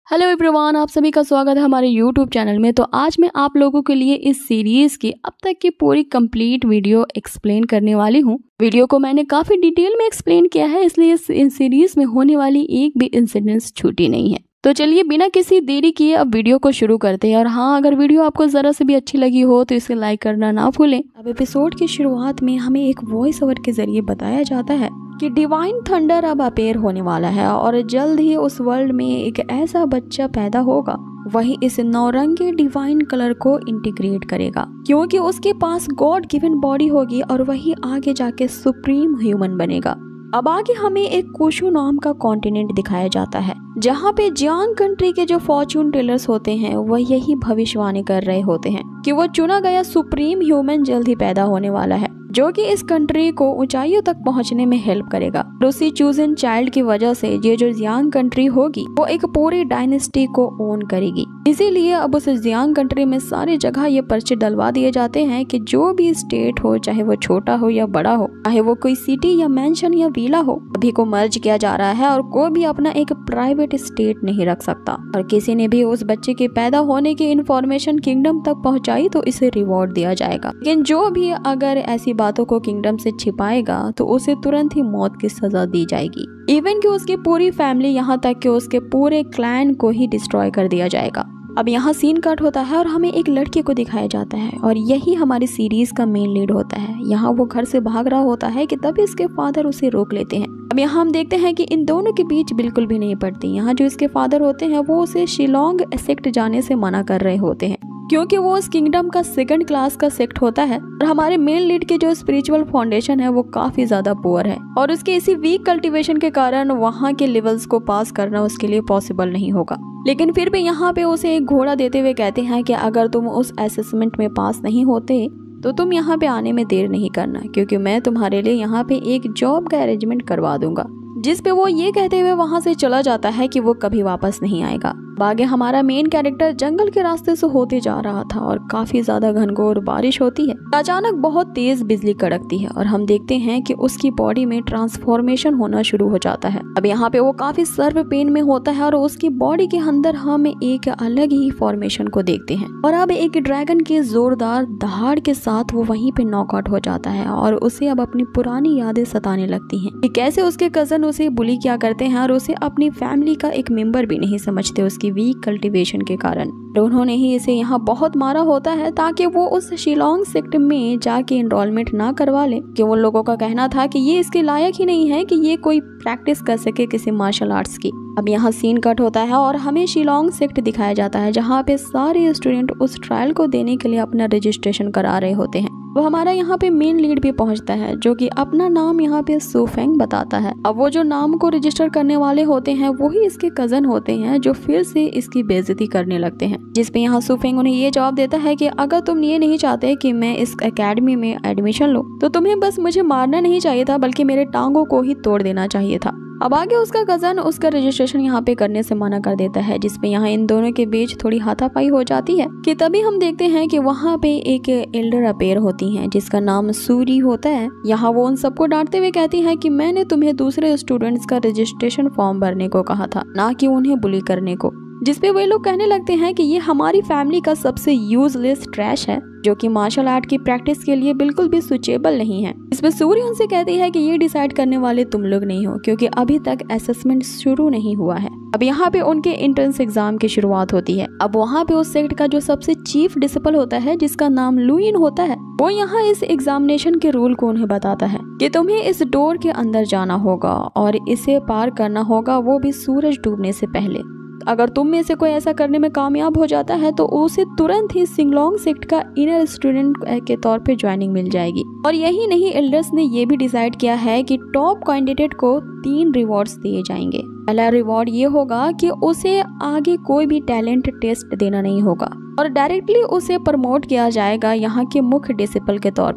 Hello everyone, आप सभी का स्वागत है हमारे यूट्यूब चैनल में। तो आज मैं आप लोगों के लिए इस सीरीज की अब तक की पूरी कंप्लीट वीडियो एक्सप्लेन करने वाली हूँ। वीडियो को मैंने काफी डिटेल में एक्सप्लेन किया है, इसलिए इस सीरीज में होने वाली एक भी इंसिडेंट्स छूटी नहीं है। तो चलिए बिना किसी देरी किए अब वीडियो को शुरू करते हैं। और हाँ, अगर वीडियो आपको जरा से भी अच्छी लगी हो तो इसे लाइक करना ना भूलें। अब एपिसोड की शुरुआत में हमें एक वॉइस ओवर के जरिए बताया जाता है कि डिवाइन थंडर अब अपेयर होने वाला है और जल्द ही उस वर्ल्ड में एक ऐसा बच्चा पैदा होगा, वही इस नौरंगी डिवाइन कलर को इंटीग्रेट करेगा, क्योंकि उसके पास गॉड गिवन बॉडी होगी और वही आगे जाके सुप्रीम ह्यूमन बनेगा। अब आगे हमें एक कुशु नाम का कॉन्टिनेंट दिखाया जाता है, जहाँ पे जियांग कंट्री के जो फॉर्च्यून टेलर्स होते हैं वह यही भविष्यवाणी कर रहे होते हैं कि वो चुना गया सुप्रीम ह्यूमन जल्द ही पैदा होने वाला है, जो कि इस कंट्री को ऊंचाइयों तक पहुंचने में हेल्प करेगा। उसी चूजन चाइल्ड की वजह से ये जो जियांग कंट्री होगी वो एक पूरी डायनेस्टी को ओन करेगी। इसीलिए अब उस जियांग कंट्री में सारी जगह ये पर्चे डलवा दिए जाते हैं कि जो भी स्टेट हो, चाहे वो छोटा हो या बड़ा हो, चाहे वो कोई सिटी या मेंशन या विला हो, सभी को मर्ज किया जा रहा है और कोई भी अपना एक प्राइवेट स्टेट नहीं रख सकता। और किसी ने भी उस बच्चे के पैदा होने की इंफॉर्मेशन किंगडम तक पहुंचाई तो इसे रिवॉर्ड दिया जाएगा। लेकिन जो भी अगर ऐसी बातों को किंगडम से छिपाएगा तो उसे तुरंत ही मौत की सजा दी जाएगी। इवन कि उसकी पूरी फैमिली, यहाँ तक कि उसके पूरे क्लैन को ही डिस्ट्रॉय कर दिया जाएगा। अब यहाँ सीन कट होता है और हमें एक लड़के को दिखाया जाता है और यही हमारी सीरीज का मेन लीड होता है। यहाँ वो घर से भाग रहा होता है कि तभी इसके फादर उसे रोक लेते हैं। अब यहाँ हम देखते हैं कि इन दोनों के बीच बिल्कुल भी नहीं पड़ती। यहाँ जो इसके फादर होते हैं वो उसे शिलोंग सेक्ट जाने से मना कर रहे होते हैं, क्योंकि वो उस किंगडम का सेकंड क्लास का सेक्ट होता है और हमारे मेन लीड के जो स्पिरिचुअल फाउंडेशन है वो काफी ज्यादा पुअर है और उसके इसी वीक कल्टीवेशन के कारण वहाँ के लेवल्स को पास करना उसके लिए पॉसिबल नहीं होगा। लेकिन फिर भी यहाँ पे उसे एक घोड़ा देते हुए कहते हैं कि अगर तुम उस असेसमेंट में पास नहीं होते तो तुम यहाँ पे आने में देर नहीं करना, क्योंकि मैं तुम्हारे लिए यहाँ पे एक जॉब का अरेंजमेंट करवा दूंगा। जिस पे वो ये कहते हुए वहां से चला जाता है कि वो कभी वापस नहीं आएगा। आगे हमारा मेन कैरेक्टर जंगल के रास्ते से होते जा रहा था और काफी ज्यादा घनघोर बारिश होती है। अचानक बहुत तेज बिजली कड़कती है और हम देखते हैं कि उसकी बॉडी में ट्रांसफॉर्मेशन होना शुरू हो जाता है। अब यहाँ पे वो काफी सर्व पेन में होता है और उसकी बॉडी के अंदर हम एक अलग ही फॉर्मेशन को देखते हैं और अब एक ड्रैगन के जोरदार दहाड़ के साथ वो वहीं पे नॉकआउट हो जाता है और उसे अब अपनी पुरानी यादें सताने लगती हैं कि कैसे उसके कजन उसे बुली किया करते हैं और उसे अपनी फैमिली का एक मेंबर भी नहीं समझते उसकी वीक कल्टीवेशन के कारण। उन्होंने ही इसे यहाँ बहुत मारा होता है ताकि वो उस शिलोंग सेक्ट में जाके एनरोलमेंट ना करवा ले, कि उन लोगों का कहना था कि ये इसके लायक ही नहीं है कि ये कोई प्रैक्टिस कर सके किसी मार्शल आर्ट्स की। अब यहाँ सीन कट होता है और हमें शिलोंग सेक्ट दिखाया जाता है, जहाँ पे सारे स्टूडेंट उस ट्रायल को देने के लिए अपना रजिस्ट्रेशन करा रहे होते हैं। वो हमारा यहाँ पे मेन लीड भी पहुंचता है, जो कि अपना नाम यहाँ पे सुफेंग बताता है। अब वो जो नाम को रजिस्टर करने वाले होते हैं वही इसके कजन होते हैं, जो फिर से इसकी बेइज्जती करने लगते हैं। जिसपे यहाँ सुफेंग उन्हें ये जवाब देता है कि अगर तुम ये नहीं चाहते कि मैं इस एकेडमी में एडमिशन लूं तो तुम्हें बस मुझे मारना नहीं चाहिए था, बल्कि मेरे टांगों को ही तोड़ देना चाहिए था। अब आगे उसका कजन उसका रजिस्ट्रेशन यहाँ पे करने से मना कर देता है, जिसपे यहाँ इन दोनों के बीच थोड़ी हाथापाई हो जाती है कि तभी हम देखते हैं कि वहाँ पे एक एल्डर अपेयर होती हैं जिसका नाम सूरी होता है। यहाँ वो उन सबको डांटते हुए कहती है कि मैंने तुम्हें दूसरे स्टूडेंट्स का रजिस्ट्रेशन फॉर्म भरने को कहा था, ना कि उन्हें बुली करने को। जिसपे वे लोग कहने लगते हैं कि ये हमारी फैमिली का सबसे यूजलेस ट्रैश है, जो कि मार्शल आर्ट की प्रैक्टिस के लिए बिल्कुल भी सुचेबल नहीं है। इसमें सूर्य उनसे कहती है कि ये डिसाइड करने वाले तुम लोग नहीं हो, क्योंकि अभी तक असेसमेंट शुरू नहीं हुआ है। अब यहाँ पे उनके एंट्रेंस एग्जाम की शुरुआत होती है। अब वहाँ पे उस सेक्ट का जो सबसे चीफ डिसिपल होता है, जिसका नाम लुइन होता है, वो यहाँ इस एग्जामिनेशन के रूल को उन्हें बताता है कि तुम्हें इस डोर के अंदर जाना होगा और इसे पार करना होगा, वो भी सूरज डूबने से पहले। अगर तुम में से कोई ऐसा करने में कामयाब हो जाता है तो उसे तुरंत ही शिलोंग सेक्ट का इनर स्टूडेंट के तौर पे ज्वाइनिंग मिल जाएगी। और यही नहीं, एल्डर्स ने ये भी डिसाइड किया है कि टॉप कैंडिडेट को 3 रिवॉर्ड्स दिए जाएंगे। पहला रिवॉर्ड ये होगा कि उसे आगे कोई भी टैलेंट टेस्ट देना नहीं होगा और डायरेक्टली उसे प्रमोट किया जाएगा यहाँ के मुख्य डिसिपल के तौर पे।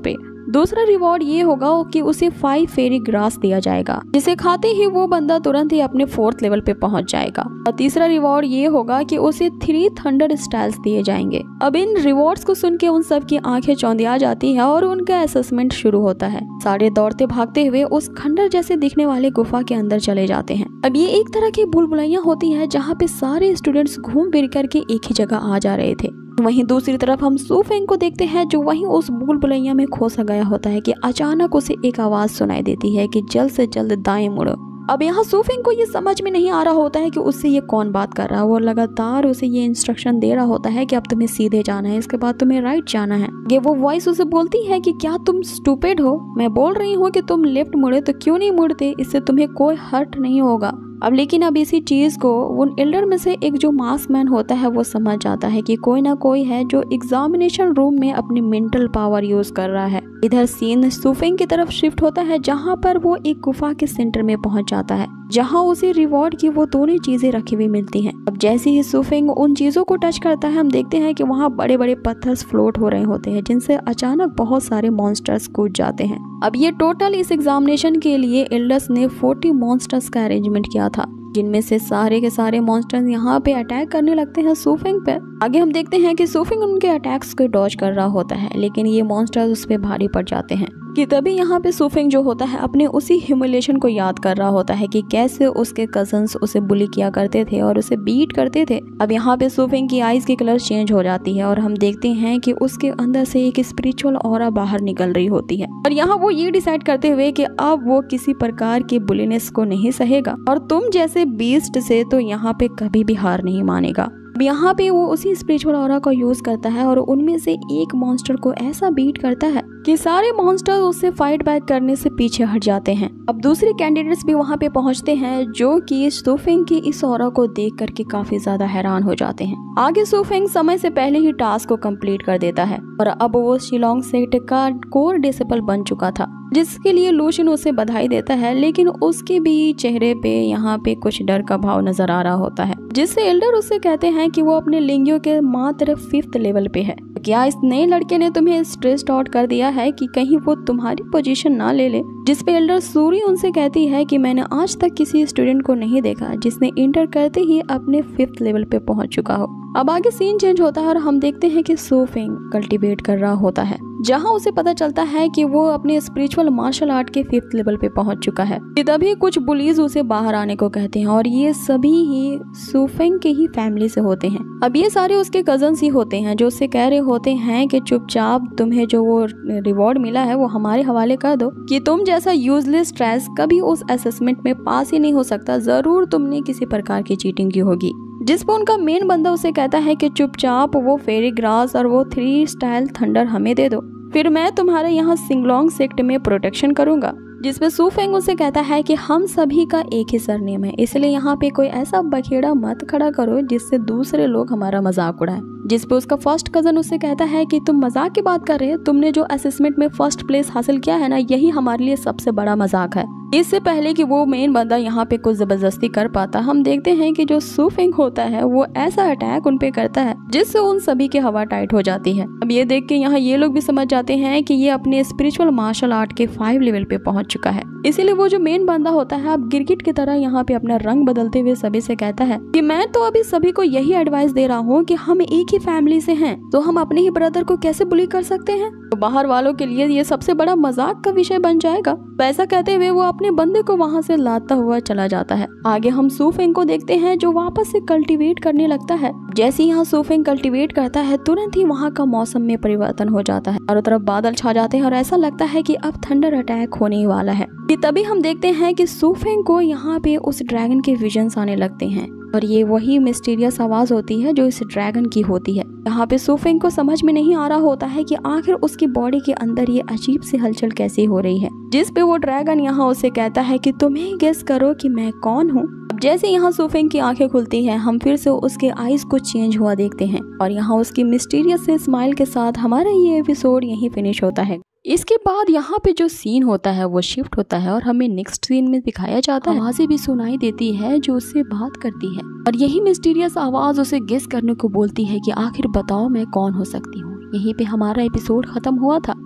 दूसरा रिवॉर्ड ये होगा कि उसे 5 फेरी ग्रास दिया जाएगा, जिसे खाते ही वो बंदा तुरंत ही अपने 4th लेवल पे पहुंच जाएगा। और तीसरा रिवॉर्ड ये होगा कि उसे 3 थंडर स्टाइल्स दिए जाएंगे। अब इन रिवॉर्ड्स को सुन के उन सब की आंखें चौंधिया जाती है और उनका असेसमेंट शुरू होता है। सारे दौड़ते भागते हुए उस खंडर जैसे दिखने वाले गुफा के अंदर चले जाते हैं। अब ये एक तरह की भूल-भुलैया होती है जहाँ पे सारे स्टूडेंट्स घूम फिर करके एक ही जगह आ जा रहे थे। वहीं दूसरी तरफ हम सू फेंग को देखते हैं जो वहीं उस भूल-भुलैया में खो सा गया होता है कि अचानक उसे एक आवाज सुनाई देती है कि जल्द से जल्द दाएं मुड़ो। अब यहाँ सू फेंग को ये समझ में नहीं आ रहा होता है कि उससे ये कौन बात कर रहा है। वो लगातार उसे ये इंस्ट्रक्शन दे रहा होता है कि अब तुम्हें सीधे जाना है, इसके बाद तुम्हें राइट जाना है। ये वो वॉइस उसे बोलती है कि क्या तुम स्टूपिड हो, मैं बोल रही हूँ कि तुम लेफ्ट मुड़े तो क्यों नहीं मुड़ते, इससे तुम्हें कोई हर्ट नहीं होगा। अब लेकिन अब इसी चीज को उन एल्डर में से एक जो मास्क मैन होता है वो समझ जाता है कि कोई ना कोई है जो एग्जामिनेशन रूम में अपनी मेंटल पावर यूज कर रहा है। इधर सीन सू फेंग की तरफ शिफ्ट होता है जहाँ पर वो एक गुफा के सेंटर में पहुंच जाता है जहाँ उसे रिवॉर्ड की वो दोनों चीजें रखी हुई मिलती हैं। अब जैसे ही सू फेंग उन चीजों को टच करता है हम देखते हैं कि वहाँ बड़े बड़े पत्थर फ्लोट हो रहे होते हैं जिनसे अचानक बहुत सारे मॉन्स्टर्स कूद जाते हैं। अब ये टोटल इस एग्जामिनेशन के लिए एल्डर्स ने 40 मॉन्स्टर्स का अरेंजमेंट किया था, जिनमें से सारे के सारे मॉन्स्टर्स यहाँ पे अटैक करने लगते हैं सू फेंग पे। आगे हम देखते हैं कि सू फेंग उनके अटैक्स को डॉज कर रहा होता है, लेकिन ये मॉन्स्टर्स उस पे भारी पड़ जाते हैं कि तभी यहाँ पे सू फेंग जो होता है अपने उसी ह्यूमिलेशन को याद कर रहा होता है कि कैसे उसके कजन्स उसे बुली किया करते थे और उसे बीट करते थे। अब यहाँ पे सू फेंग की आईज की कलर चेंज हो जाती है और हम देखते हैं कि उसके अंदर से एक स्पिरिचुअल ऑरा बाहर निकल रही होती है। और यहाँ वो ये डिसाइड करते हुए कि अब वो किसी प्रकार की बुलीनेस को नहीं सहेगा और तुम जैसे बीस्ट से तो यहाँ पे कभी भी हार नहीं मानेगा। अब यहाँ पे वो उसी स्पिरिचुअल ऑरा का यूज करता है और उनमें से एक मॉन्स्टर को ऐसा बीट करता है कि सारे मॉन्स्टर उससे फाइट बैक करने से पीछे हट जाते हैं। अब दूसरे कैंडिडेट्स भी वहाँ पे पहुँचते हैं जो कि सू फेंग की इस ऑरा को देख करके काफी ज्यादा हैरान हो जाते हैं। आगे सू फेंग समय से पहले ही टास्क को कंप्लीट कर देता है और अब वो शिलोंग सेक्ट का कोर डिसिपल बन चुका था, जिसके लिए लूशिन उसे बधाई देता है, लेकिन उसके भी चेहरे पे यहाँ पे कुछ डर का भाव नजर आ रहा होता है, जिससे एल्डर उससे कहते हैं कि वो अपने लिंगियों के मात्र 5th लेवल पे है। क्या इस नए लड़के ने तुम्हें स्ट्रेस्ड आउट कर दिया है कि कहीं वो तुम्हारी पोजीशन ना ले ले? जिस पे एल्डर सूरी उनसे कहती है कि मैंने आज तक किसी स्टूडेंट को नहीं देखा जिसने इंटर करते ही अपने 5th लेवल पे पहुंच चुका हो। अब आगे सीन चेंज होता है और हम देखते हैं कि सू फेंग कल्टीवेट कर रहा होता है, जहां उसे पता चलता है कि वो अपने स्पिरिचुअल मार्शल आर्ट के 5th लेवल पे पहुंच चुका है। तभी कुछ बुलीज उसे बाहर आने को कहते हैं और ये सभी ही सू फेंग के ही फैमिली से होते हैं। अब ये सारे उसके कजन्स ही होते हैं जो उससे कह रहे होते हैं कि चुपचाप तुम्हें जो वो रिवॉर्ड मिला है वो हमारे हवाले कर दो, कि तुम जैसा यूजलेस ट्रेस कभी उस असेसमेंट में पास ही नहीं हो सकता, जरूर तुमने किसी प्रकार की चीटिंग की होगी। जिस पर उनका मेन बंदा उसे कहता है कि चुपचाप वो फेरी ग्रास और वो 3 स्टाइल थंडर हमें दे दो, फिर मैं तुम्हारे यहाँ सिंगलोंग सेक्ट में प्रोटेक्शन करूंगा। जिसपे सू फेंग उसे कहता है कि हम सभी का एक ही सरनेम है, इसलिए यहाँ पे कोई ऐसा बखेड़ा मत खड़ा करो जिससे दूसरे लोग हमारा मजाक उड़ाएं। जिसपे उसका फर्स्ट कजन उससे कहता है कि तुम मजाक की बात कर रहे हो, तुमने जो असेसमेंट में 1st प्लेस हासिल किया है ना, यही हमारे लिए सबसे बड़ा मजाक है। इससे पहले कि वो मेन बंदा यहाँ पे कुछ जबरदस्ती कर पाता, हम देखते हैं कि जो सू फेंग होता है वो ऐसा अटैक उन पे करता है जिससे उन सभी की हवा टाइट हो जाती है। अब ये देख के यहाँ ये लोग भी समझ जाते हैं कि ये अपने स्पिरिचुअल मार्शल आर्ट के 5 लेवल पे पहुंच चुका है। इसीलिए वो जो मेन बंदा होता है अब गिरगिट की तरह यहाँ पे अपना रंग बदलते हुए सभी से कहता है कि मैं तो अभी सभी को यही एडवाइस दे रहा हूँ कि हम एक ही फैमिली से हैं, तो हम अपने ही ब्रदर को कैसे बुली कर सकते हैं? तो बाहर वालों के लिए ये सबसे बड़ा मजाक का विषय बन जाएगा। ऐसा कहते हुए वो अपने बंदे को वहाँ से लाता हुआ चला जाता है। आगे हम सू फेंग को देखते हैं जो वापस से कल्टीवेट करने लगता है। जैसे यहाँ सू फेंग कल्टीवेट करता है तुरंत ही वहाँ का मौसम में परिवर्तन हो जाता है, चारों तरफ बादल छा जाते हैं और ऐसा लगता है कि अब थंडर अटैक होने ही वाला है। कि तभी हम देखते हैं कि सू फेंग को यहाँ पे उस ड्रैगन के विजन्स आने लगते हैं और ये वही मिस्टीरियस आवाज होती है जो इस ड्रैगन की होती है। यहाँ पे सू फेंग को समझ में नहीं आ रहा होता है कि आखिर उसकी बॉडी के अंदर ये अजीब सी हलचल कैसे हो रही है। जिस पे वो ड्रैगन यहाँ उसे कहता है कि तुम ही गेस करो कि मैं कौन हूँ। अब जैसे यहाँ सू फेंग की आंखें खुलती हैं, हम फिर से उसके आईज को चेंज हुआ देखते हैं और यहाँ उसकी मिस्टीरियस से स्माइल के साथ हमारा ये एपिसोड यहीं फिनिश होता है। इसके बाद यहाँ पे जो सीन होता है वो शिफ्ट होता है और हमें नेक्स्ट सीन में दिखाया जाता है आवाजें भी सुनाई देती है जो उससे बात करती है और यही मिस्टीरियस आवाज उसे गेस करने को बोलती है कि आखिर बताओ मैं कौन हो सकती हूँ। यहीं पे हमारा एपिसोड खत्म हुआ था।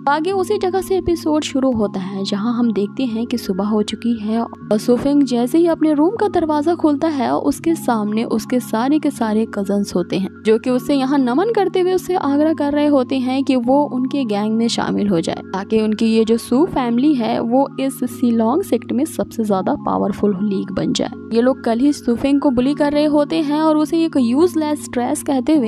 आगे उसी जगह से एपिसोड शुरू होता है जहां हम देखते हैं कि सुबह हो चुकी है और सुफिंग जैसे ही अपने रूम का दरवाजा खोलता है उसके सामने उसके सारे के सारे कजन्स होते हैं जो कि उससे यहाँ नमन करते हुए उससे आग्रह कर रहे होते हैं कि वो उनके गैंग में शामिल हो जाए ताकि उनकी ये जो सू फैमिली है वो इस शिलोंग सेक्ट में सबसे ज्यादा पावरफुल लीग बन जाए। ये लोग कल ही सुफिंग को बुली कर रहे होते हैं और उसे एक यूजलेस ट्रैश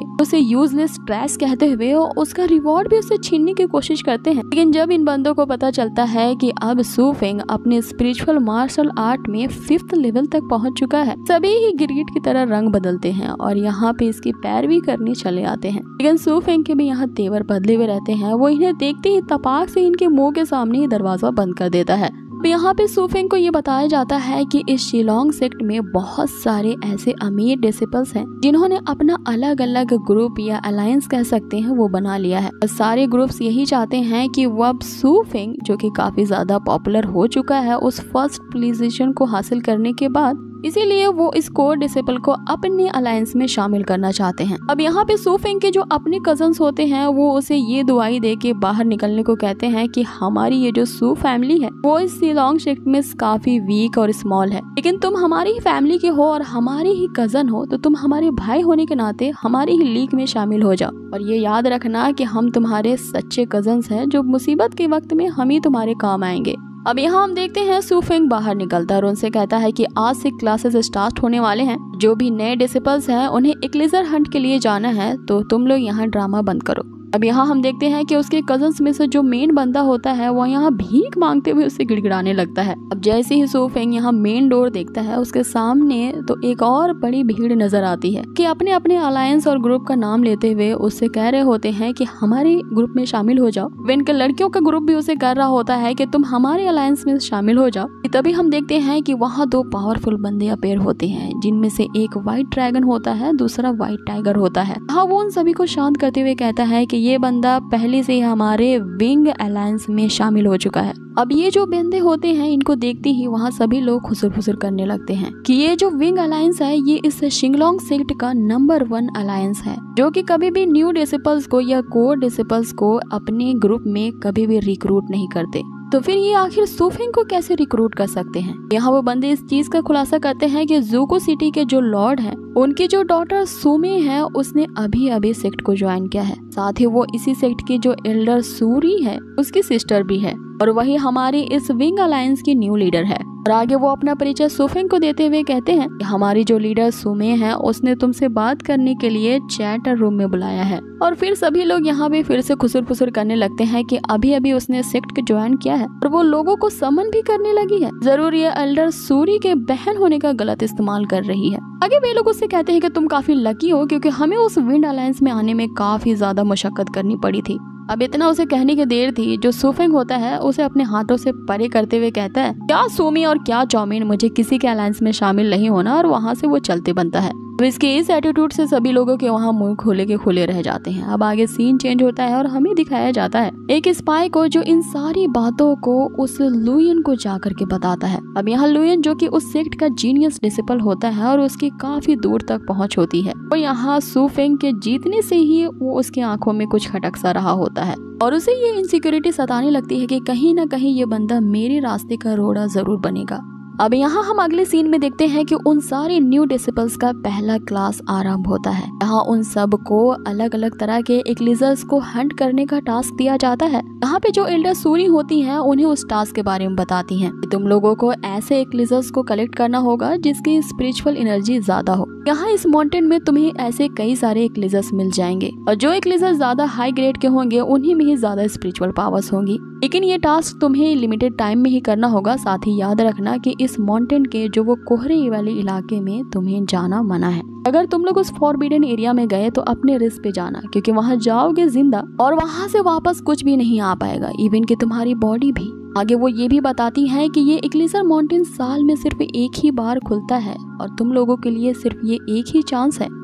कहते हुए उसका रिवॉर्ड भी उससे छीनने की कोशिश करते हैं। लेकिन जब इन बंदों को पता चलता है कि अब सुफिंग अपने स्पिरिचुअल मार्शल आर्ट में 5th लेवल तक पहुंच चुका है, सभी ही गिरगिट की तरह रंग बदलते हैं और यहाँ पे इसकी पैरवी करने चले आते हैं। लेकिन सुफिंग के भी यहाँ तेवर बदले हुए रहते हैं। वो इन्हें देखते ही तपाक से इनके मुंह के सामने ही दरवाजा बंद कर देता है। यहाँ पे सुफिंग को ये बताया जाता है कि इस शिलोंग सेक्ट में बहुत सारे ऐसे अमीर डिसिपल्स हैं जिन्होंने अपना अलग अलग ग्रुप या अलायंस कह सकते हैं वो बना लिया है। सारे ग्रुप्स यही चाहते हैं कि वो अब सुफिंग जो कि काफी ज्यादा पॉपुलर हो चुका है उस फर्स्ट पोजीशन को हासिल करने के बाद, इसीलिए वो इस कोर डिसिपल को अपने अलायंस में शामिल करना चाहते हैं। अब यहाँ पे सुफिंग के जो अपने कजन्स होते हैं वो उसे ये दुआई दे के बाहर निकलने को कहते हैं कि हमारी ये जो सू फैमिली है वो इस शिलोंग सेक्ट में काफी वीक और स्मॉल है, लेकिन तुम हमारी ही फैमिली के हो और हमारी ही कजन हो तो तुम हमारे भाई होने के नाते हमारी ही लीग में शामिल हो जाओ और ये याद रखना कि हम तुम्हारे सच्चे कजन्स हैं जो मुसीबत के वक्त में हम ही तुम्हारे काम आएंगे। अब यहाँ हम देखते हैं सुफिंग बाहर निकलता है और उनसे कहता है कि आज से क्लासेस स्टार्ट होने वाले हैं। जो भी नए डिसिपल्स हैं उन्हें इक्लिजर हंट के लिए जाना है तो तुम लोग यहाँ ड्रामा बंद करो। अब यहाँ हम देखते हैं कि उसके कजन्स में से जो मेन बंदा होता है वो यहाँ भीख मांगते हुए उससे गिड़गिड़ाने लगता है। अब जैसे ही सुफिंग यहाँ मेन डोर देखता है उसके सामने तो एक और बड़ी भीड़ नजर आती है कि अपने अपने अलायंस और ग्रुप का नाम लेते हुए उससे कह रहे होते हैं कि हमारे ग्रुप में शामिल हो जाओ। इनके लड़कियों का ग्रुप भी उसे कह रहा होता है कि तुम हमारे अलायंस में शामिल हो जाओ। तभी हम देखते हैं कि वहाँ 2 पावरफुल बंदे अपेयर होते हैं जिनमें से एक व्हाइट ड्रैगन होता है, दूसरा व्हाइट टाइगर होता है। हाँ, वो उन सभी को शांत करते हुए कहता है कि ये बंदा पहले से ही हमारे विंग अलायंस में शामिल हो चुका है। अब ये जो बंदे होते हैं इनको देखते ही वहाँ सभी लोग खुसर खुसर करने लगते हैं कि ये जो विंग अलायंस है ये इस शिलोंग सेक्ट का नंबर 1 अलायंस है जो कि कभी भी न्यू डिसिपल्स को या कोर डिसिपल्स को अपने ग्रुप में कभी भी रिक्रूट नहीं करते। तो फिर ये आखिर सुफिंग को कैसे रिक्रूट कर सकते हैं? यहाँ वो बंदे इस चीज का खुलासा करते हैं कि ज़ूको सिटी के जो लॉर्ड हैं उनकी जो डॉटर सुमे है उसने अभी अभी सेक्ट को ज्वाइन किया है। साथ ही वो इसी सेक्ट की जो एल्डर सूरी है उसकी सिस्टर भी है और वही हमारी इस विंग अलायंस की न्यू लीडर है। और आगे वो अपना परिचय सुफिंग को देते हुए कहते हैं कि हमारी जो लीडर सुमे है उसने तुमसे बात करने के लिए चैटर रूम में बुलाया है। और फिर सभी लोग यहाँ पे फिर से खुसर फुसर करने लगते हैं कि अभी अभी उसने सेक्ट को ज्वाइन किया है और वो लोगों को समन भी करने लगी है। जरूर ये एल्डर सूरी के बहन होने का गलत इस्तेमाल कर रही है। आगे वे लोग उससे कहते हैं कि तुम काफी लकी हो क्योंकि हमें उस विंड अलायंस में आने में काफी ज्यादा मशक्कत करनी पड़ी थी। अब इतना उसे कहने की देर थी जो सुफिंग होता है उसे अपने हाथों से परे करते हुए कहता है क्या सोमी और क्या चौमिन, मुझे किसी के अलायंस में शामिल नहीं होना, और वहाँ से वो चलते बनता है। अब इसके इस एटीट्यूड से सभी लोगों के वहाँ मुंह खोले के खुले रह जाते हैं। अब आगे सीन चेंज होता है और हमें दिखाया जाता है एक स्पाई को जो इन सारी बातों को उस लुयन को जाकर के बताता है। अब यहाँ लुयन जो कि उस सेक्ट का जीनियस डिसिपल होता है और उसकी काफी दूर तक पहुँच होती है, वो यहाँ सुफिंग के जीतने से ही वो उसकी आंखों में कुछ खटक सा रहा होता है और उसे ये इनसिक्योरिटी सताने लगती है कि कहीं ना कहीं ये बंदा मेरे रास्ते का रोड़ा जरूर बनेगा। अब यहाँ हम अगले सीन में देखते हैं कि उन सारे न्यू डिसिपल्स का पहला क्लास आरंभ होता है। यहाँ उन सब को अलग अलग तरह के एक्लिजर्स को हंट करने का टास्क दिया जाता है। यहाँ पे जो एल्डर सूरी होती हैं उन्हें उस टास्क के बारे में बताती हैं कि तुम लोगों को ऐसे एक्लिजर्स को कलेक्ट करना होगा जिसकी स्पिरिचुअल एनर्जी ज्यादा हो। यहाँ इस माउंटेन में तुम्हें ऐसे कई सारे एक्लिजर्स मिल जाएंगे और जो एक्लिजर्स ज्यादा हाई ग्रेड के होंगे उन्हीं में ही ज्यादा स्पिरिचुअल पावर्स होंगी। लेकिन ये टास्क तुम्हें लिमिटेड टाइम में ही करना होगा। साथ ही याद रखना कि इस माउंटेन के जो वो कोहरे वाले इलाके में तुम्हें जाना मना है। अगर तुम लोग उस फॉरबिडन एरिया में गए तो अपने रिस्क पे जाना, क्योंकि वहाँ जाओगे जिंदा और वहाँ से वापस कुछ भी नहीं आ पाएगा, इवन कि तुम्हारी बॉडी भी। आगे वो ये भी बताती है कि ये एक्लिजर माउंटेन साल में सिर्फ एक ही बार खुलता है और तुम लोगों के लिए सिर्फ ये एक ही चांस है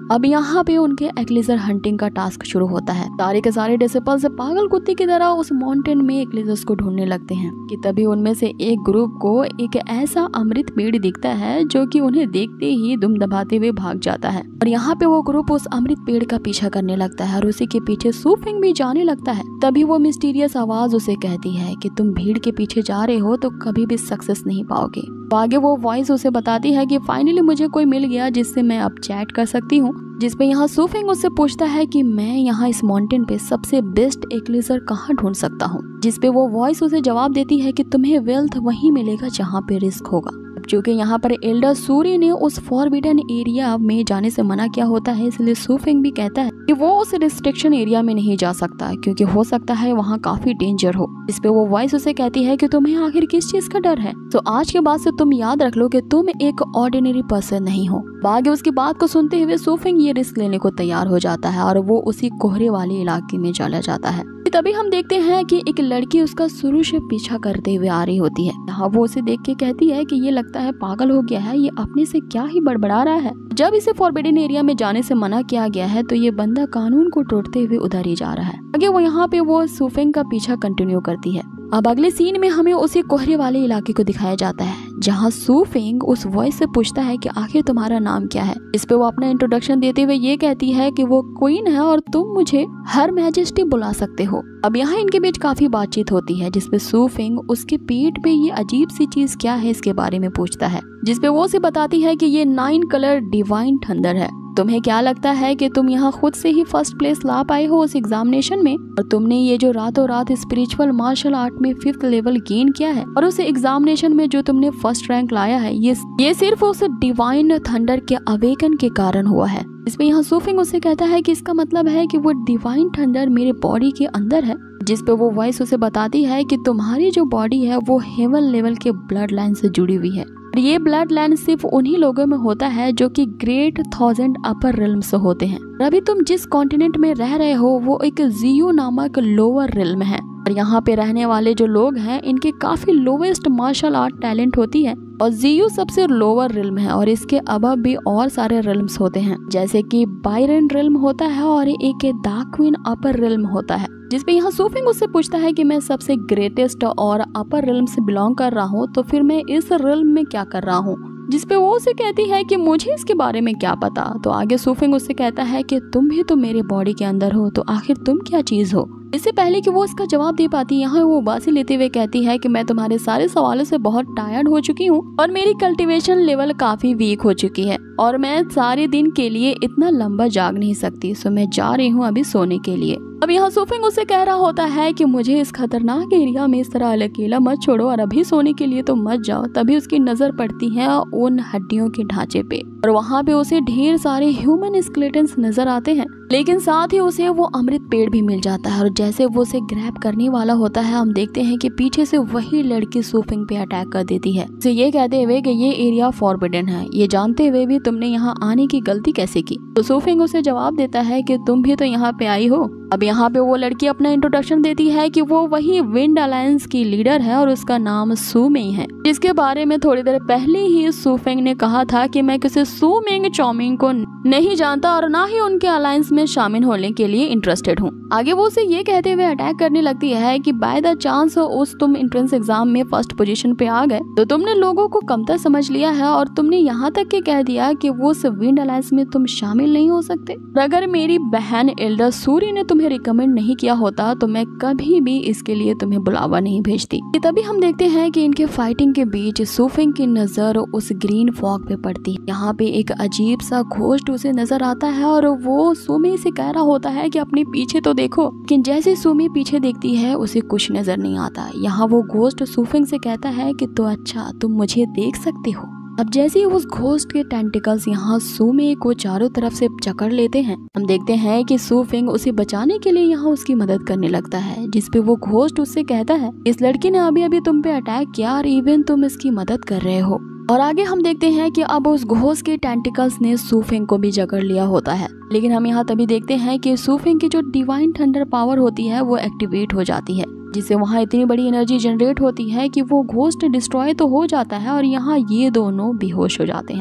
अब यहाँ पे उनके एक्लेजर हंटिंग का टास्क शुरू होता है। सारे के सारे डिसिपल्स पागल कुत्ते की तरह उस माउंटेन में एक्लेजर्स को ढूंढने लगते हैं कि तभी उनमें से एक ग्रुप को एक ऐसा अमृत पेड़ दिखता है जो कि उन्हें देखते ही दुम दबाते हुए भाग जाता है। और यहाँ पे वो ग्रुप उस अमृत पेड़ का पीछा करने लगता है और उसी के पीछे सू फेंग भी जाने लगता है। तभी वो मिस्टीरियस आवाज उसे कहती है कि तुम भीड़ के पीछे जा रहे हो तो कभी भी सक्सेस नहीं पाओगे। आगे वो वॉइस उसे बताती है कि फाइनली मुझे कोई मिल गया जिससे मैं अब चैट कर सकती हूँ। जिसपे यहाँ सू फेंग उससे पूछता है कि मैं यहाँ इस माउंटेन पे सबसे बेस्ट एक्लेजर कहाँ ढूंढ सकता हूँ। जिसपे वो वॉइस उसे जवाब देती है कि तुम्हें वेल्थ वहीं मिलेगा जहाँ पे रिस्क होगा। क्योंकि यहाँ पर एल्डर सूरी ने उस फॉरबिडन एरिया में जाने से मना किया होता है, इसलिए सू फेंग भी कहता है कि वो उस रिस्ट्रिक्शन एरिया में नहीं जा सकता क्योंकि हो सकता है वहाँ काफी डेंजर हो। इस पे वो वॉइस उसे कहती है कि तुम्हें आखिर किस चीज का डर है। तो आज के बाद से तुम याद रख लो कि तुम एक ऑर्डिनरी पर्सन नहीं हो। आगे उसकी बात को सुनते हुए सू फेंग ये रिस्क लेने को तैयार हो जाता है और वो उसी कोहरे वाले इलाके में चला जाता है। तभी हम देखते हैं कि एक लड़की उसका शुरू से पीछा करते हुए आ रही होती है। यहाँ वो उसे देख के कहती है कि ये लगता है पागल हो गया है, ये अपने से क्या ही बड़बड़ा रहा है। जब इसे फॉरबिडन एरिया में जाने से मना किया गया है तो ये बंदा कानून को तोड़ते हुए उधर ही जा रहा है। आगे वो यहाँ पे वो सू फेंग का पीछा कंटिन्यू करती है। अब अगले सीन में हमें उसी कोहरे वाले इलाके को दिखाया जाता है जहाँ सू फेंग उस वॉइस से पूछता है कि आखिर तुम्हारा नाम क्या है। इस पे वो अपना इंट्रोडक्शन देते हुए ये कहती है कि वो क्वीन है और तुम मुझे हर मैजेस्टी बुला सकते हो। अब यहाँ इनके बीच काफी बातचीत होती है जिसपे सू फेंग उसके पेट पे ये अजीब सी चीज क्या है इसके बारे में पूछता है। जिसपे वो उसे बताती है कि ये 9 कलर डिवाइन थंडर है। तुम्हें क्या लगता है कि तुम यहाँ खुद से ही फर्स्ट प्लेस ला पाए हो उस एग्जामिनेशन में, और तुमने ये जो रातों रात स्पिरिचुअल मार्शल आर्ट में 5th लेवल गेन किया है और उस एग्जामिनेशन में जो तुमने फर्स्ट रैंक लाया है ये सिर्फ उस डिवाइन थंडर के अवेकन के कारण हुआ है। इसमें यहाँ सू फेंग उससे कहता है कि इसका मतलब है कि वो डिवाइन थंडर मेरे बॉडी के अंदर है। जिस पे वो वॉइस उसे बताती है कि तुम्हारी जो बॉडी है वो हेवन लेवल के ब्लड लाइन से जुड़ी हुई है। ये ब्लड लाइन सिर्फ उन्हीं लोगों में होता है जो कि ग्रेट 1000 अपर रिल्म से होते हैं। अभी तुम जिस कॉन्टिनेंट में रह रहे हो वो एक जियो नामक लोअर रिल्म है और यहाँ पे रहने वाले जो लोग हैं इनके काफी लोवेस्ट मार्शल आर्ट टैलेंट होती है और जियो सबसे लोअर रिल्म है और इसके अबव भी और सारे रिल्म्स होते हैं जैसे कि बायरन रिल्म होता है और एक डार्क क्वीन अपर रिल्म होता है। जिसपे यहाँ सू फेंग उससे पूछता है कि मैं सबसे ग्रेटेस्ट और अपर रिल्म से बिलोंग कर रहा हूँ तो फिर मैं इस रिल्म में क्या कर रहा हूँ। जिसपे वो उसे कहती है कि मुझे इसके बारे में क्या पता। तो आगे सू फेंग उससे कहता है कि तुम भी तो मेरे बॉडी के अंदर हो तो आखिर तुम क्या चीज हो। इससे पहले कि वो इसका जवाब दे पाती यहाँ वो बासी लेते हुए कहती है कि मैं तुम्हारे सारे सवालों से बहुत टायर्ड हो चुकी हूँ और मेरी कल्टीवेशन लेवल काफी वीक हो चुकी है और मैं सारे दिन के लिए इतना लंबा जाग नहीं सकती, सो मैं जा रही हूँ अभी सोने के लिए। अब यहाँ सू फेंग उससे कह रहा होता है कि मुझे इस खतरनाक एरिया में इस तरह अकेला मत छोड़ो और अभी सोने के लिए तो मत जाओ। तभी उसकी नजर पड़ती है उन हड्डियों के ढांचे पे और वहाँ पे उसे ढेर सारे ह्यूमन स्केलेटन्स नजर आते हैं, लेकिन साथ ही उसे वो अमृत पेड़ भी मिल जाता है और जैसे वो उसे ग्रैब करने वाला होता है हम देखते हैं कि पीछे से वही लड़की सू फेंग पे अटैक कर देती है, उसे ये कहते हुए कि ये एरिया फॉरबिडन है। ये जानते हुए भी तुमने यहाँ आने की गलती कैसे की। तो सू फेंग उसे जवाब देता है कि तुम भी तो यहाँ पे आई हो। अब यहाँ पे वो लड़की अपना इंट्रोडक्शन देती है कि वो वही विंड अलायंस की लीडर है और उसका नाम सू मेंग है, जिसके बारे में थोड़ी देर पहले ही सू फेंग ने कहा था कि मैं किसी सू मेंग चौमिंग को नहीं जानता और ना ही उनके अलायंस में शामिल होने के लिए इंटरेस्टेड हूँ। आगे वो उसे ये कहते हुए अटैक करने लगती है कि बाय द चांस तुम एंट्रेंस एग्जाम में फर्स्ट पोजीशन पे आ गए तो तुमने लोगों को कमतर समझ लिया है और तुमने यहाँ तक के कह दिया कि वो उस विंड अलायंस में तुम शामिल नहीं हो सकते। अगर मेरी बहन एल्डर सूरी ने तुम्हें रिकमेंड नहीं किया होता तो मैं कभी भी इसके लिए तुम्हें बुलावा नहीं भेजती। तभी हम देखते हैं कि इनके फाइटिंग के बीच सू फेंग की नजर उस ग्रीन फॉग पे पड़ती है। यहाँ पे एक अजीब सा घोस्ट उसे नजर आता है और वो सुमी से कह रहा होता है कि अपने पीछे तो देखो, लेकिन जैसे सुमी पीछे देखती है उसे कुछ नजर नहीं आता। यहाँ वो घोस्ट सू फेंग से कहता है कि तो अच्छा तुम मुझे देख सकते हो। अब जैसे ही उस घोस्ट के टेंटिकल्स यहाँ सू मेंग को चारों तरफ से जकड़ लेते हैं हम देखते हैं कि सू फेंग उसे बचाने के लिए यहाँ उसकी मदद करने लगता है, जिसपे वो घोस्ट उससे कहता है इस लड़की ने अभी अभी तुम पे अटैक किया और इवन तुम इसकी मदद कर रहे हो। और आगे हम देखते हैं कि अब उस घोस्ट के टेंटिकल्स ने सू फेंग को भी जकड़ लिया होता है, लेकिन हम यहाँ तभी देखते हैं कि सू फेंग की जो डिवाइन थंडर पावर होती है वो एक्टिवेट हो जाती है, जिससे वहाँ इतनी बड़ी एनर्जी जनरेट होती है कि वो घोस्ट डिस्ट्रॉय तो हो जाता है और यहाँ ये दोनों बेहोश हो जाते हैं।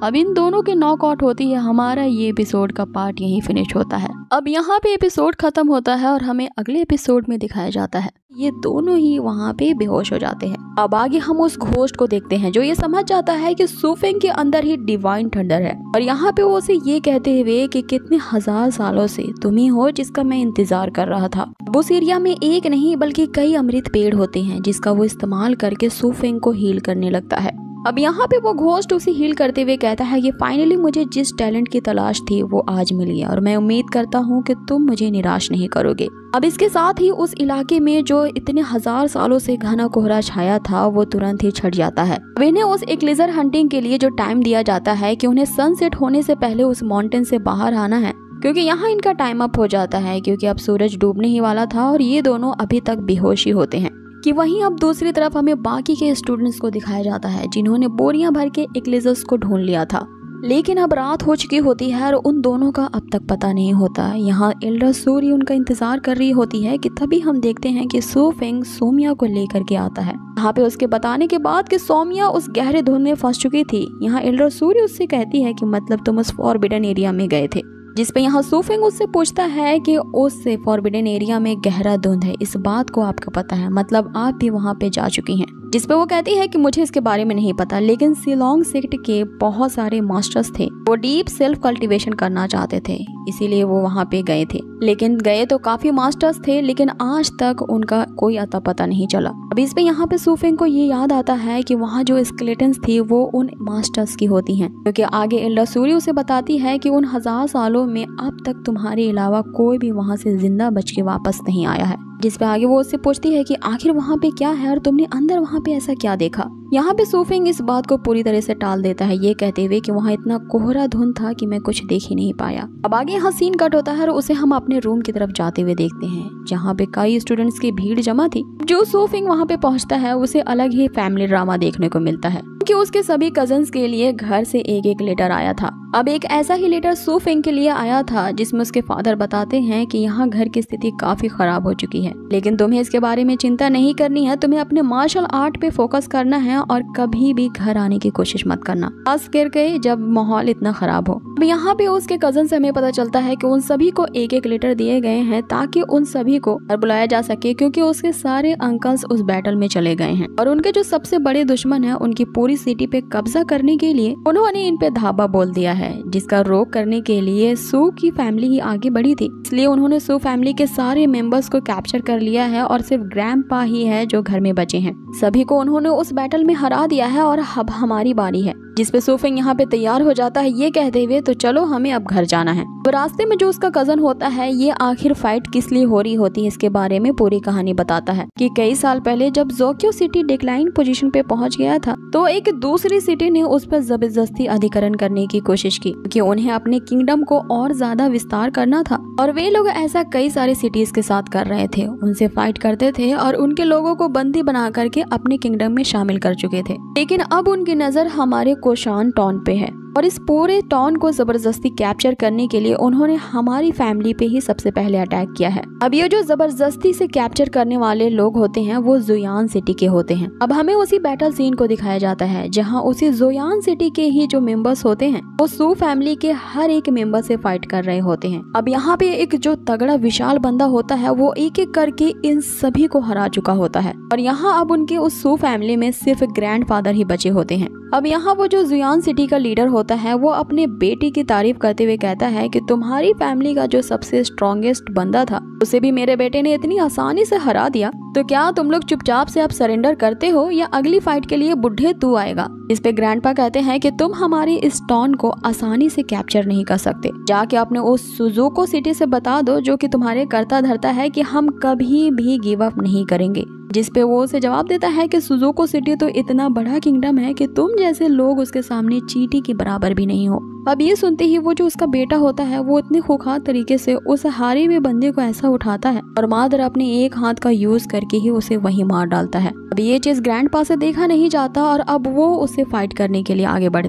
अब इन दोनों के नॉकआउट होती है। हमारा ये एपिसोड का पार्ट यहीं फिनिश होता है। अब यहाँ पे एपिसोड खत्म होता है और हमें अगले एपिसोड में दिखाया जाता है ये दोनों ही वहाँ पे बेहोश हो जाते हैं। अब आगे हम उस घोस्ट को देखते हैं जो ये समझ जाता है कि सू फेंग के अंदर ही डिवाइन थंडर है और यहाँ पे वो उसे ये कहते हुए कि कितने हजार सालों से तुम ही हो जिसका मैं इंतजार कर रहा था। उस एरिया में एक नहीं बल्कि कई अमृत पेड़ होते हैं जिसका वो इस्तेमाल करके सू फेंग को हील करने लगता है। अब यहाँ पे वो घोस्ट उसे हील करते हुए कहता है कि फाइनली मुझे जिस टैलेंट की तलाश थी वो आज मिली है और मैं उम्मीद करता हूँ कि तुम मुझे निराश नहीं करोगे। अब इसके साथ ही उस इलाके में जो इतने हजार सालों से घना कोहरा छाया था वो तुरंत ही छट जाता है। अब इन्हें उस एक्लेजर हंटिंग के लिए जो टाइम दिया जाता है कि उन्हें सनसेट होने से पहले उस माउंटेन से बाहर आना है, क्योंकि यहाँ इनका टाइम अप हो जाता है क्योंकि अब सूरज डूबने ही वाला था और ये दोनों अभी तक बेहोश ही होते हैं। कि वहीं अब दूसरी तरफ हमें बाकी के स्टूडेंट्स को दिखाया जाता है जिन्होंने बोरियां भर के एक्लेजर्स को ढूंढ लिया था, लेकिन अब रात हो चुकी होती है और उन दोनों का अब तक पता नहीं होता। यहाँ एल्डर सूरी उनका इंतजार कर रही होती है कि तभी हम देखते हैं कि सू फेंग सोमिया को लेकर के आता है। यहाँ पे उसके बताने के बाद कि सोमिया उस गहरे धुंध में फंस चुकी थी, यहाँ एल्डर सूरी उससे कहती है कि मतलब तुम उस फॉरबिडन एरिया में गए थे, जिसपे यहाँ सू फेंग उससे पूछता है कि उस फॉरबिडन एरिया में गहरा धुंध है, इस बात को आपको पता है, मतलब आप भी वहाँ पे जा चुकी हैं। जिसपे वो कहती है कि मुझे इसके बारे में नहीं पता, लेकिन सिलोंग सेक्ट के बहुत सारे मास्टर्स थे, वो डीप सेल्फ कल्टीवेशन करना चाहते थे, इसीलिए वो वहाँ पे गए थे। लेकिन गए तो काफी मास्टर्स थे, लेकिन आज तक उनका कोई अता पता नहीं चला। अब इस पे यहाँ पे सू फेंग को ये याद आता है कि वहाँ जो स्केलेटन्स थी वो उन मास्टर्स की होती हैं, क्योंकि आगे एल्डर सूरी उसे बताती है कि उन हजार सालों में अब तक तुम्हारे अलावा कोई भी वहाँ से जिंदा बच के वापस नहीं आया है। जिसपे आगे वो उससे पूछती है कि आखिर वहाँ पे क्या है और तुमने अंदर वहाँ पे ऐसा क्या देखा। यहाँ पे सू फेंग इस बात को पूरी तरह से टाल देता है, ये कहते हुए कि वहाँ इतना कोहरा धुंध था कि मैं कुछ देख ही नहीं पाया। अब आगे यहाँ सीन कट होता है और उसे हम अपने रूम की तरफ जाते हुए देखते हैं, जहाँ पे कई स्टूडेंट्स की भीड़ जमा थी। जो सू फेंग वहाँ पे पहुँचता है उसे अलग ही फैमिली ड्रामा देखने को मिलता है कि उसके सभी कजन्स के लिए घर से एक एक लेटर आया था। अब एक ऐसा ही लेटर सू फेंग के लिए आया था जिसमें उसके फादर बताते हैं कि यहाँ घर की स्थिति काफी खराब हो चुकी है, लेकिन तुम्हें इसके बारे में चिंता नहीं करनी है, तुम्हें अपने मार्शल आर्ट पे फोकस करना है और कभी भी घर आने की कोशिश मत करना, खास करके जब माहौल इतना खराब हो। अब यहाँ पे उसके कजन से हमें पता चलता है कि उन सभी को एक एक लेटर दिए गए हैं ताकि उन सभी को बुलाया जा सके, क्योंकि उसके सारे अंकल्स उस बैटल में चले गए हैं और उनके जो सबसे बड़े दुश्मन है उनकी पूरी सिटी पे कब्जा करने के लिए उन्होंने इन पे धावा बोल दिया है, जिसका रोक करने के लिए सू की फैमिली ही आगे बढ़ी थी। इसलिए उन्होंने सू फैमिली के सारे मेंबर्स को कैप्चर कर लिया है और सिर्फ ग्रैंडपा ही है जो घर में बचे हैं। सभी को उन्होंने उस बैटल में हरा दिया है और अब हमारी बारी है। जिसपे सू फेंग यहाँ पे तैयार हो जाता है ये कहते हुए तो चलो हमें अब घर जाना है। तो रास्ते में जो उसका कजन होता है ये आखिर फाइट किस लिए हो रही होती है इसके बारे में पूरी कहानी बताता है कि कई साल पहले जब जोक्यो सिटी डिक्लाइन पोजीशन पे पहुंच गया था तो एक दूसरी सिटी ने उस पर जबरदस्ती अधिकरण करने की कोशिश की कि उन्हें अपने किंगडम को और ज्यादा विस्तार करना था और वे लोग ऐसा कई सारे सिटीज के साथ कर रहे थे, उनसे फाइट करते थे और उनके लोगों को बंदी बना करके अपने किंगडम में शामिल कर चुके थे। लेकिन अब उनकी नजर हमारे कोशान टाउन पे है और इस पूरे टाउन को जबरदस्ती कैप्चर करने के लिए उन्होंने हमारी फैमिली पे ही सबसे पहले अटैक किया है। अब ये जो जबरदस्ती से कैप्चर करने वाले लोग होते हैं वो जोयान सिटी के होते हैं। अब हमें उसी बैटल सीन को दिखाया जाता है जहां उसी जोयान सिटी के ही जो मेंबर्स होते हैं वो सू फैमिली के हर एक मेंबर से फाइट कर रहे होते हैं। अब यहाँ पे एक जो तगड़ा विशाल बंदा होता है वो एक एक करके इन सभी को हरा चुका होता है और यहाँ अब उनके उस सू फैमिली में सिर्फ ग्रैंडफादर ही बचे होते हैं। अब यहाँ वो जो जोयान सिटी का लीडर होता है वो अपने बेटी की तारीफ करते हुए कहता है कि तुम्हारी फैमिली का जो सबसे स्ट्रॉन्गेस्ट बंदा था उसे भी मेरे बेटे ने इतनी आसानी से हरा दिया, तो क्या तुम लोग चुपचाप से अब सरेंडर करते हो या अगली फाइट के लिए बुढ़े तू आएगा। इस पे ग्रैंडपा कहते हैं कि तुम हमारे इस टाउन को आसानी से कैप्चर नहीं कर सकते, जाके अपने उस सुजुको सिटी से बता दो जो कि तुम्हारे करता धरता है कि हम कभी भी गिव अप नहीं करेंगे। जिसपे वो उसे जवाब देता है कि सुजुको सिटी तो इतना बड़ा किंगडम है कि तुम जैसे लोग उसके सामने चींटी के बराबर भी नहीं हो। अब ये सुनते ही वो जो उसका बेटा होता है वो इतने खूंखार तरीके से उस हारे हुए बंदे को ऐसा उठाता है और मादर अपने एक हाथ का यूज करके ही उसे वहीं मार डालता है। अब ये चीज ग्रैंडपा से देखा नहीं जाता और अब वो उससे फाइट करने के लिए आगे बढ़ते हैं।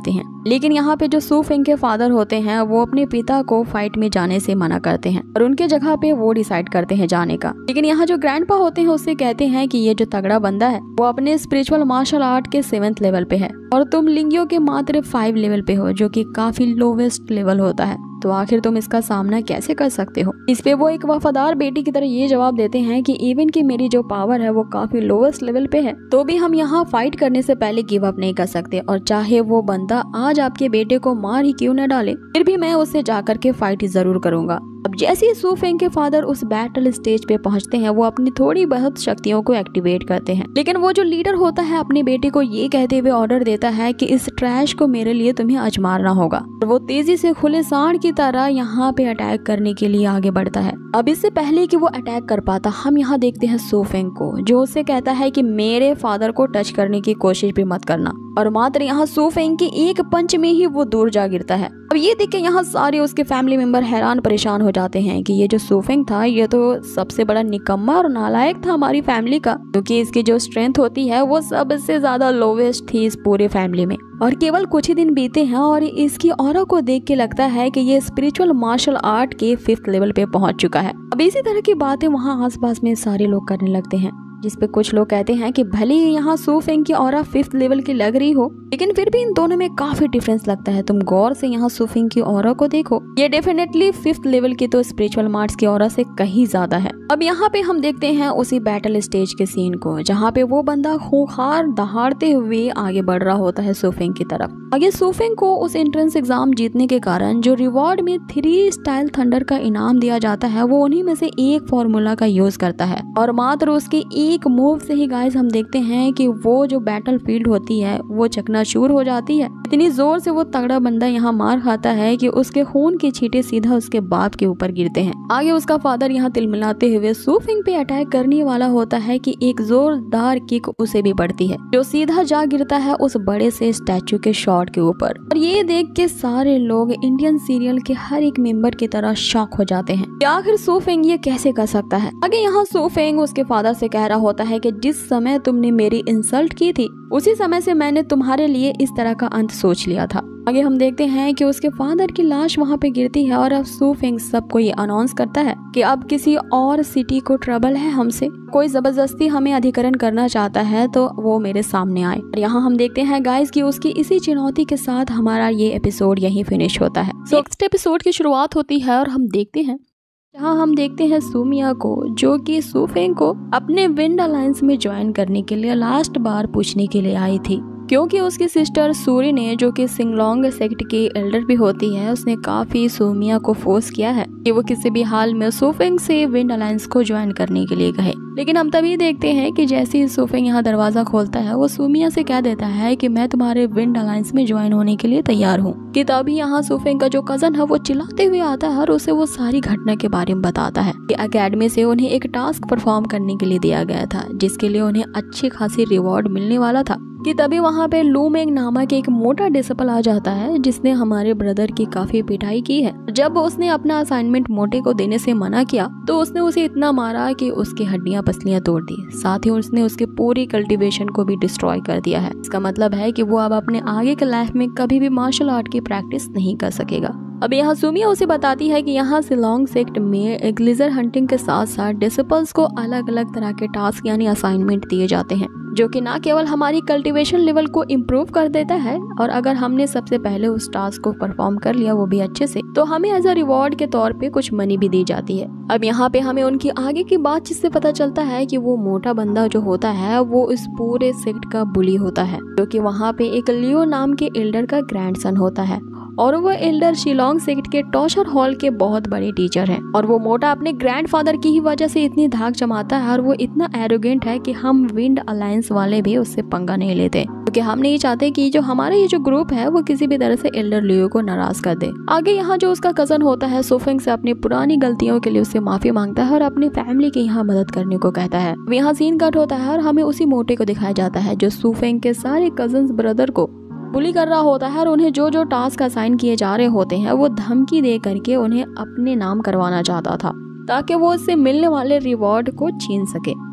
लेकिन यहाँ पे जो सू फेंग के फादर होते हैं वो अपने पिता को फाइट में जाने से मना करते हैं और उनके जगह पे वो डिसाइड करते हैं जाने का। लेकिन यहाँ जो ग्रैंडपा होते हैं उससे कहते हैं कि ये जो तगड़ा बंदा है वो अपने स्पिरिचुअल मार्शल आर्ट के 7th लेवल पे है और तुम लिंगियों के मात्र 5 लेवल पे हो, जो कि काफी लोवेस्ट लेवल होता है। तो आखिर तुम इसका सामना कैसे कर सकते हो? इस पे वो एक वफादार बेटी की तरह ये जवाब देते हैं कि इवन कि मेरी जो पावर है वो काफी लोवेस्ट लेवल पे है, तो भी हम यहाँ फाइट करने से पहले गिव अप नहीं कर सकते, और चाहे वो बंदा आज आपके बेटे को मार ही क्यों न डाले, फिर भी मैं उससे जाकर के फाइट जरूर करूंगा। अब जैसे ही सू फेंग के फादर उस बैटल स्टेज पे पहुंचते हैं वो अपनी थोड़ी बहुत शक्तियों को एक्टिवेट करते हैं, लेकिन वो जो लीडर होता है अपने बेटे को ये कहते हुए ऑर्डर देता है कि इस ट्रैश को मेरे लिए तुम्हें आजमाना होगा। और वो तेजी से खुले सांड की तरह यहाँ पे अटैक करने के लिए आगे बढ़ता है। अब इससे पहले कि वो अटैक कर पाता, हम यहाँ देखते हैं सू फेंग को, जो उससे कहता है कि मेरे फादर को टच करने की कोशिश भी मत करना, और मात्र यहाँ सू फेंग के एक पंच में ही वो दूर जा गिरता है। अब ये देख के यहाँ सारे उसके फैमिली मेंबर हैरान परेशान हो जाते हैं कि ये जो सू फेंग था ये तो सबसे बड़ा निकम्मा और नालायक था हमारी फैमिली का, क्योंकि इसकी जो स्ट्रेंथ होती है वो सबसे ज्यादा लोवेस्ट थी इस पूरे फैमिली में। और केवल कुछ ही दिन बीते हैं और इसकी ऑरा को देख के लगता है कि ये स्पिरिचुअल मार्शल आर्ट के 5th लेवल पे पहुंच चुका है। अब इसी तरह की बातें वहाँ आसपास में सारे लोग करने लगते हैं, जिसपे कुछ लोग कहते हैं कि भले ही यहाँ सू फेंग की ऑरा 5th लेवल की लग रही हो, लेकिन फिर भी इन दोनों में काफी डिफरेंस लगता है। तुम गौर से यहाँ सू फेंग की ऑरा को देखो, ये डेफिनेटली 5th लेवल की तो स्पिरिचुअल मार्ट्स की ऑरा से कहीं ज्यादा है। अब यहाँ पे हम देखते हैं उसी बैटल स्टेज के सीन को, जहाँ पे वो बंदा खूंखार दहाड़ते हुए आगे बढ़ रहा होता है सू फेंग की तरफ। आगे सू फेंग को उस एंट्रेंस एग्जाम जीतने के कारण जो रिवॉर्ड में 3 स्टाइल थंडर का इनाम दिया जाता है वो उन्हीं में से एक फॉर्मूला का यूज करता है, और मात्र उसके एक मूव से ही गाइस हम देखते हैं कि वो जो बैटल फील्ड होती है वो चकनाचूर हो जाती है। इतनी जोर से वो तगड़ा बंदा यहाँ मार खाता है कि उसके खून के छींटे सीधा उसके बाप के ऊपर गिरते हैं। आगे उसका फादर यहाँ तिलमिलाते हुए सू फेंग पे अटैक करने वाला होता है कि एक जोरदार किक उसे भी पड़ती है, जो सीधा जा गिरता है उस बड़े से स्टैचू के शॉट के ऊपर। और ये देख के सारे लोग इंडियन सीरियल के हर एक मेंबर की तरह शॉक हो जाते हैं कि आखिर सू फेंग ये कैसे कर सकता है। आगे यहाँ सू फेंग उसके फादर से कह रहा होता है कि जिस समय तुमने मेरी इंसल्ट की थी उसी समय से मैंने तुम्हारे लिए इस तरह का अंत सोच लिया था। आगे हम देखते हैं कि उसके फादर की लाश वहाँ पे गिरती है और अब सू फेंग सबको ये अनाउंस करता है कि अब किसी और सिटी को ट्रबल है हमसे, कोई जबरदस्ती हमें अधिकरण करना चाहता है तो वो मेरे सामने आए। और यहाँ हम देखते हैं गाइस कि उसकी इसी चुनौती के साथ हमारा ये एपिसोड यहीं फिनिश होता है। नेक्स्ट एपिसोड की शुरुआत होती है और हम देखते हैं जहाँ हम देखते हैं सूमिया को, जो कि सू फेंग को अपने विंड अलायंस में ज्वाइन करने के लिए लास्ट बार पूछने के लिए आई थी, क्योंकि उसकी सिस्टर सूरी ने, जो कि सिंगलोंग सेक्ट की एल्डर भी होती है, उसने काफी सूमिया को फोर्स किया है कि वो किसी भी हाल में सू फेंग से विंड अलायंस को ज्वाइन करने के लिए कहे। लेकिन हम तभी देखते हैं कि जैसे ही सू फेंग यहाँ दरवाजा खोलता है वो सूमिया से कह देता है कि मैं तुम्हारे विंड अलायंस में ज्वाइन होने के लिए तैयार हूँ। कि तभी यहाँ सू फेंग का जो कजन है वो चिल्लाते हुए आता है और उसे वो सारी घटना के बारे में बताता है कि अकेडमी से उन्हें एक टास्क परफॉर्म करने के लिए दिया गया था, जिसके लिए उन्हें अच्छी खासी रिवॉर्ड मिलने वाला था। कि तभी वहाँ पे लू मेंग नामक एक मोटा डिसिपल आ जाता है, जिसने हमारे ब्रदर की काफी पिटाई की है। जब उसने अपना असाइनमेंट मोटे को देने से मना किया तो उसने उसे इतना मारा कि उसकी हड्डियां पसलियां तोड़ दी, साथ ही उसने उसके पूरी कल्टीवेशन को भी डिस्ट्रॉय कर दिया है। इसका मतलब है कि वो अब अपने आगे के लाइफ में कभी भी मार्शल आर्ट की प्रैक्टिस नहीं कर सकेगा। अब यहाँ सूमिया उसे बताती है कि यहाँ सिलोंग सेक्ट में ग्लिजर हंटिंग के साथ साथ डिसिपल्स को अलग अलग तरह के टास्क यानी असाइनमेंट दिए जाते हैं, जो कि ना केवल हमारी कल्टीवेशन लेवल को इम्प्रूव कर देता है, और अगर हमने सबसे पहले उस टास्क को परफॉर्म कर लिया वो भी अच्छे से, तो हमें एज अ रिवॉर्ड के तौर पे कुछ मनी भी दी जाती है। अब यहाँ पे हमें उनकी आगे की बातचीत से पता चलता है कि वो मोटा बंदा जो होता है वो इस पूरे सेक्ट का बुली होता है, जो कि वहाँ पे एक लियो नाम के एल्डर का ग्रैंडसन होता है, और वो एल्डर शिलोंग सेक्ट के टॉर्चर हॉल के बहुत बड़े टीचर हैं। और वो मोटा अपने ग्रैंडफादर की ही वजह से इतनी धाक जमाता है और वो इतना एरोगेंट है कि हम विंड अलायंस वाले भी उससे पंगा नहीं लेते, क्योंकि हम नहीं चाहते कि जो हमारा ये जो ग्रुप है वो किसी भी तरह से एल्डर लियो को नाराज कर दे। आगे यहाँ जो उसका कजन होता है सू फेंग से अपनी पुरानी गलतियों के लिए उससे माफी मांगता है और अपनी फैमिली के यहाँ मदद करने को कहता है। यहाँ सीन कट होता है और हमें उसी मोटे को दिखाया जाता है जो सू फेंग के सारे कजन्स ब्रदर को बुली कर रहा होता है और उन्हें जो जो टास्क असाइन किए जा रहे होते हैं वो धमकी दे करके उन्हें अपने नाम करवाना चाहता था, ताकि वो उससे मिलने वाले रिवॉर्ड को छीन सके।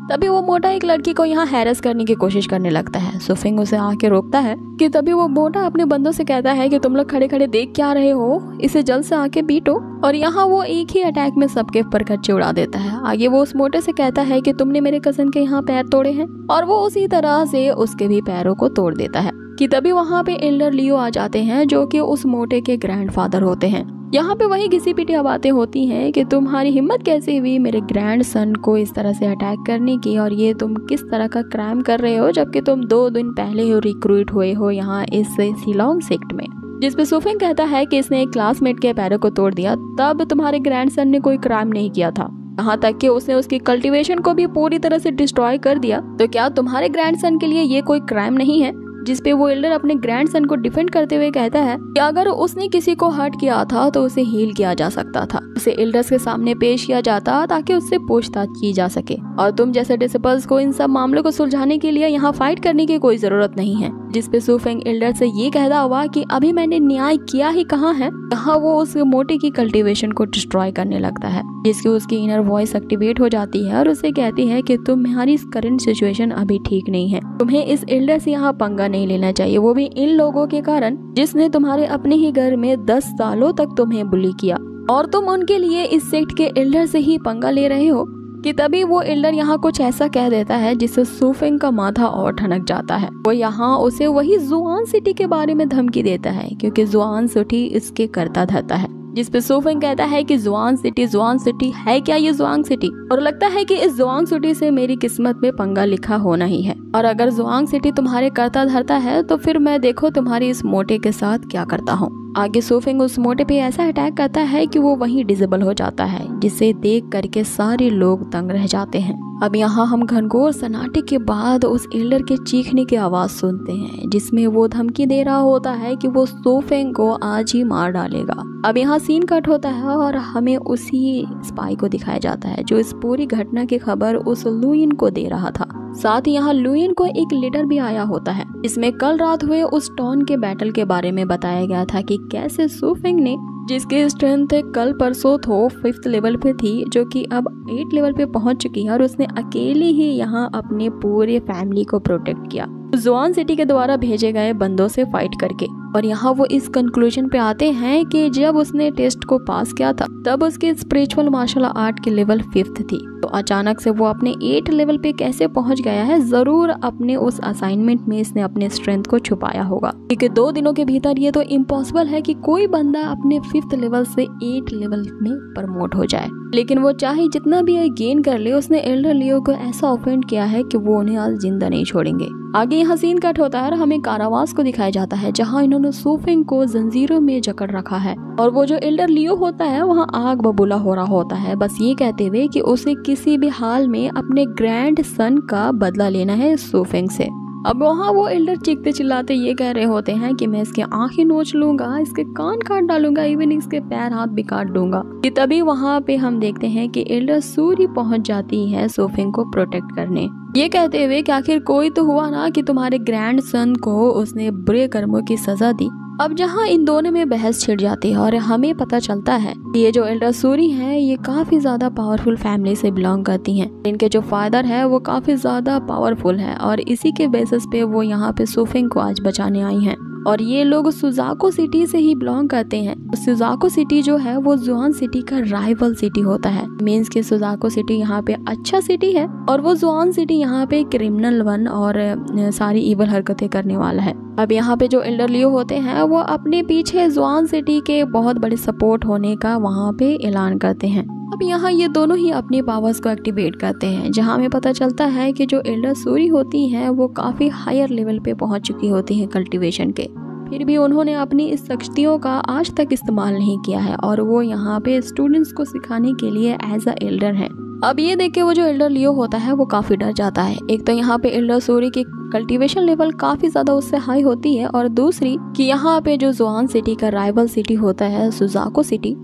तभी वो मोटा एक लड़की को यहाँ हैरेस करने की कोशिश करने लगता है। सुफिंग उसे आके रोकता है कि तभी वो मोटा अपने बंदों से कहता है कि तुम लोग खड़े खड़े देख क्या रहे हो, इसे जल्द से आके पीटो। और यहाँ वो एक ही अटैक में सबके परखच्चे उड़ा देता है। आगे वो उस मोटे से कहता है कि तुमने मेरे कजन के यहाँ पैर तोड़े हैं, और वो उसी तरह से उसके भी पैरों को तोड़ देता है। कि तभी वहाँ पे एल्डर लियो आ जाते हैं जो कि उस मोटे के ग्रैंडफादर होते हैं। यहाँ पे वही घिसी पिटी बातें होती हैं कि तुम्हारी हिम्मत कैसे हुई मेरे ग्रैंडसन को इस तरह से अटैक करने की, और ये तुम किस तरह का क्राइम कर रहे हो जबकि तुम 2 दिन पहले ही रिक्रूट हुए हो यहाँ इस शिलोंग सेक्ट में। जिसपे सुफिंग कहता है कि इसने एक क्लासमेट के पैरों को तोड़ दिया, तब तुम्हारे ग्रैंडसन ने कोई क्राइम नहीं किया था, यहाँ तक कि उसने उसकी कल्टीवेशन को भी पूरी तरह से डिस्ट्रॉय कर दिया। तो क्या तुम्हारे ग्रैंडसन के लिए ये कोई क्राइम नहीं है? जिसपे वो एल्डर अपने ग्रैंडसन को डिफेंड करते हुए कहता है कि अगर उसने किसी को हर्ट किया था तो उसे हील किया जा सकता था, उसे एल्डर्स के सामने पेश किया जाता ताकि उससे पूछताछ की जा सके, और तुम जैसे डिसिपल्स को इन सब मामलों को सुलझाने के लिए यहाँ फाइट करने की कोई जरूरत नहीं है। जिसपे सुफिंग एल्डर से ये कहता हुआ कि अभी मैंने न्याय किया ही कहाँ है, कहाँ वो उस मोटे की कल्टीवेशन को डिस्ट्रॉय करने लगता है। जिसकी उसकी इनर वॉइस एक्टिवेट हो जाती है और उसे कहती है कि तुम्हारी करंट सिचुएशन अभी ठीक नहीं है, तुम्हें इस एल्डर से यहाँ पंगा नहीं लेना चाहिए, वो भी इन लोगों के कारण जिसने तुम्हारे अपने ही घर में 10 सालों तक तुम्हें बुली किया, और तुम उनके लिए इस सेक्ट के एल्डर से ही पंगा ले रहे हो। कि तभी वो एल्डर यहाँ कुछ ऐसा कह देता है जिससे सुफिंग का माथा और ठनक जाता है। वो यहाँ उसे वही जुआन सिटी के बारे में धमकी देता है क्योंकि जुआन सिटी इसके करता धरता है। जिसपे सुफिंग कहता है कि जुआन सिटी है क्या ये जुआंग सिटी, और लगता है कि इस जुआंग सिटी से मेरी किस्मत में पंगा लिखा होना ही है, और अगर जुआंग सिटी तुम्हारे करता धरता है तो फिर मैं देखो तुम्हारी इस मोटे के साथ क्या करता हूँ। आगे सुफिंग उस मोटे पे ऐसा अटैक करता है कि वो वहीं डिसेबल हो जाता है, जिसे देख करके सारे लोग दंग रह जाते हैं। अब यहाँ हम घनघोर सन्नाटे के बाद उस एल्डर के चीखने की आवाज सुनते हैं जिसमें वो धमकी दे रहा होता है कि वो सुफिंग को आज ही मार डालेगा। अब यहाँ सीन कट होता है और हमें उसी स्पाई को दिखाया जाता है जो इस पूरी घटना की खबर उस लुइन को दे रहा था। साथ ही यहाँ लुइन को एक लेटर भी आया होता है, इसमें कल रात हुए उस टॉन के बैटल के बारे में बताया गया था कि कैसे सुफिंग ने, जिसकी स्ट्रेंथ कल परसों तो 5th लेवल पे थी, जो कि अब 8 लेवल पे पहुंच चुकी है, और उसने अकेले ही यहाँ अपने पूरे फैमिली को प्रोटेक्ट किया जुआन सिटी के द्वारा भेजे गए बंदों से फाइट करके। और यहाँ वो इस कंक्लूजन पे आते हैं कि जब उसने टेस्ट को पास किया था तब उसके स्पिरिचुअल मार्शल आर्ट की लेवल 5th थी, तो अचानक से वो अपने 8 लेवल पे कैसे पहुंच गया है? जरूर अपने उस असाइनमेंट में इसने अपने स्ट्रेंथ को छुपाया होगा, क्योंकि 2 दिनों के भीतर ये तो इम्पॉसिबल है कि कोई बंदा अपने 5th लेवल से 8 लेवल में प्रमोट हो जाए। लेकिन वो चाहे जितना भी गेन कर ले, उसने एल्डर लियो को ऐसा ऑफेंड किया है कि वो उन्हें आज जिंदा नहीं छोड़ेंगे। आगे यहाँ सीन कट होता है और हमें कारावास को दिखाया जाता है जहाँ इन्होंने सुफिंग को जंजीरों में जकड़ रखा है, और वो जो एल्डर लियो होता है वहाँ आग बबूला हो रहा होता है, बस ये कहते हुए कि उसे किसी भी हाल में अपने ग्रैंड सन का बदला लेना है सुफिंग से। अब वहाँ वो एल्डर चीखते चिल्लाते ये कह रहे होते हैं कि मैं इसके आंखें नोच लूंगा, इसके कान काट डालूंगा, इवन इसके पैर हाथ भी काट दूंगा। कि तभी वहाँ पे हम देखते हैं कि एल्डर सूरी पहुंच जाती है सुफिंग को प्रोटेक्ट करने, ये कहते हुए कि आखिर कोई तो हुआ ना कि तुम्हारे ग्रैंड सन को उसने बुरे कर्मों की सजा दी। अब जहाँ इन दोनों में बहस छिड़ जाती है और हमें पता चलता है कि ये जो एल्डर सूरी हैं ये काफी ज्यादा पावरफुल फैमिली से बिलोंग करती हैं। इनके जो फादर है वो काफी ज्यादा पावरफुल है, और इसी के बेसिस पे वो यहाँ पे सुफिंग को आज बचाने आई हैं। और ये लोग सुजाको सिटी से ही बिलोंग करते हैं। सुजाको सिटी जो है वो जुआन सिटी का राइवल सिटी होता है। मीन्स के सुजाको सिटी यहाँ पे अच्छा सिटी है और वो जुआन सिटी यहाँ पे क्रिमिनल वन और सारी इवल हरकतें करने वाला है। अब यहाँ पे जो एल्डर लियो होते हैं वो अपने पीछे जुआन सिटी के बहुत बड़े सपोर्ट होने का वहाँ पे ऐलान करते हैं। अब यहाँ ये दोनों ही अपनी पावर्स को एक्टिवेट करते हैं, जहाँ हमें पता चलता है कि जो एल्डर सूरी होती हैं वो काफी हायर लेवल पे पहुँच चुकी होती हैं कल्टीवेशन के, फिर भी उन्होंने अपनी इस शक्तियों का आज तक इस्तेमाल नहीं किया है और वो यहाँ पे स्टूडेंट्स को सिखाने के लिए एज अ एल्डर है। अब ये देख के वो जो एल्डर लियो होता है वो काफी डर जाता है। एक तो यहाँ पे एल्डर सूरी की कल्टीवेशन लेवल काफी ज्यादा उससे हाई होती है, और दूसरी कि यहाँ पे जो जुआन सिटी का राइवल सिटी होता है सुजाको सिटी,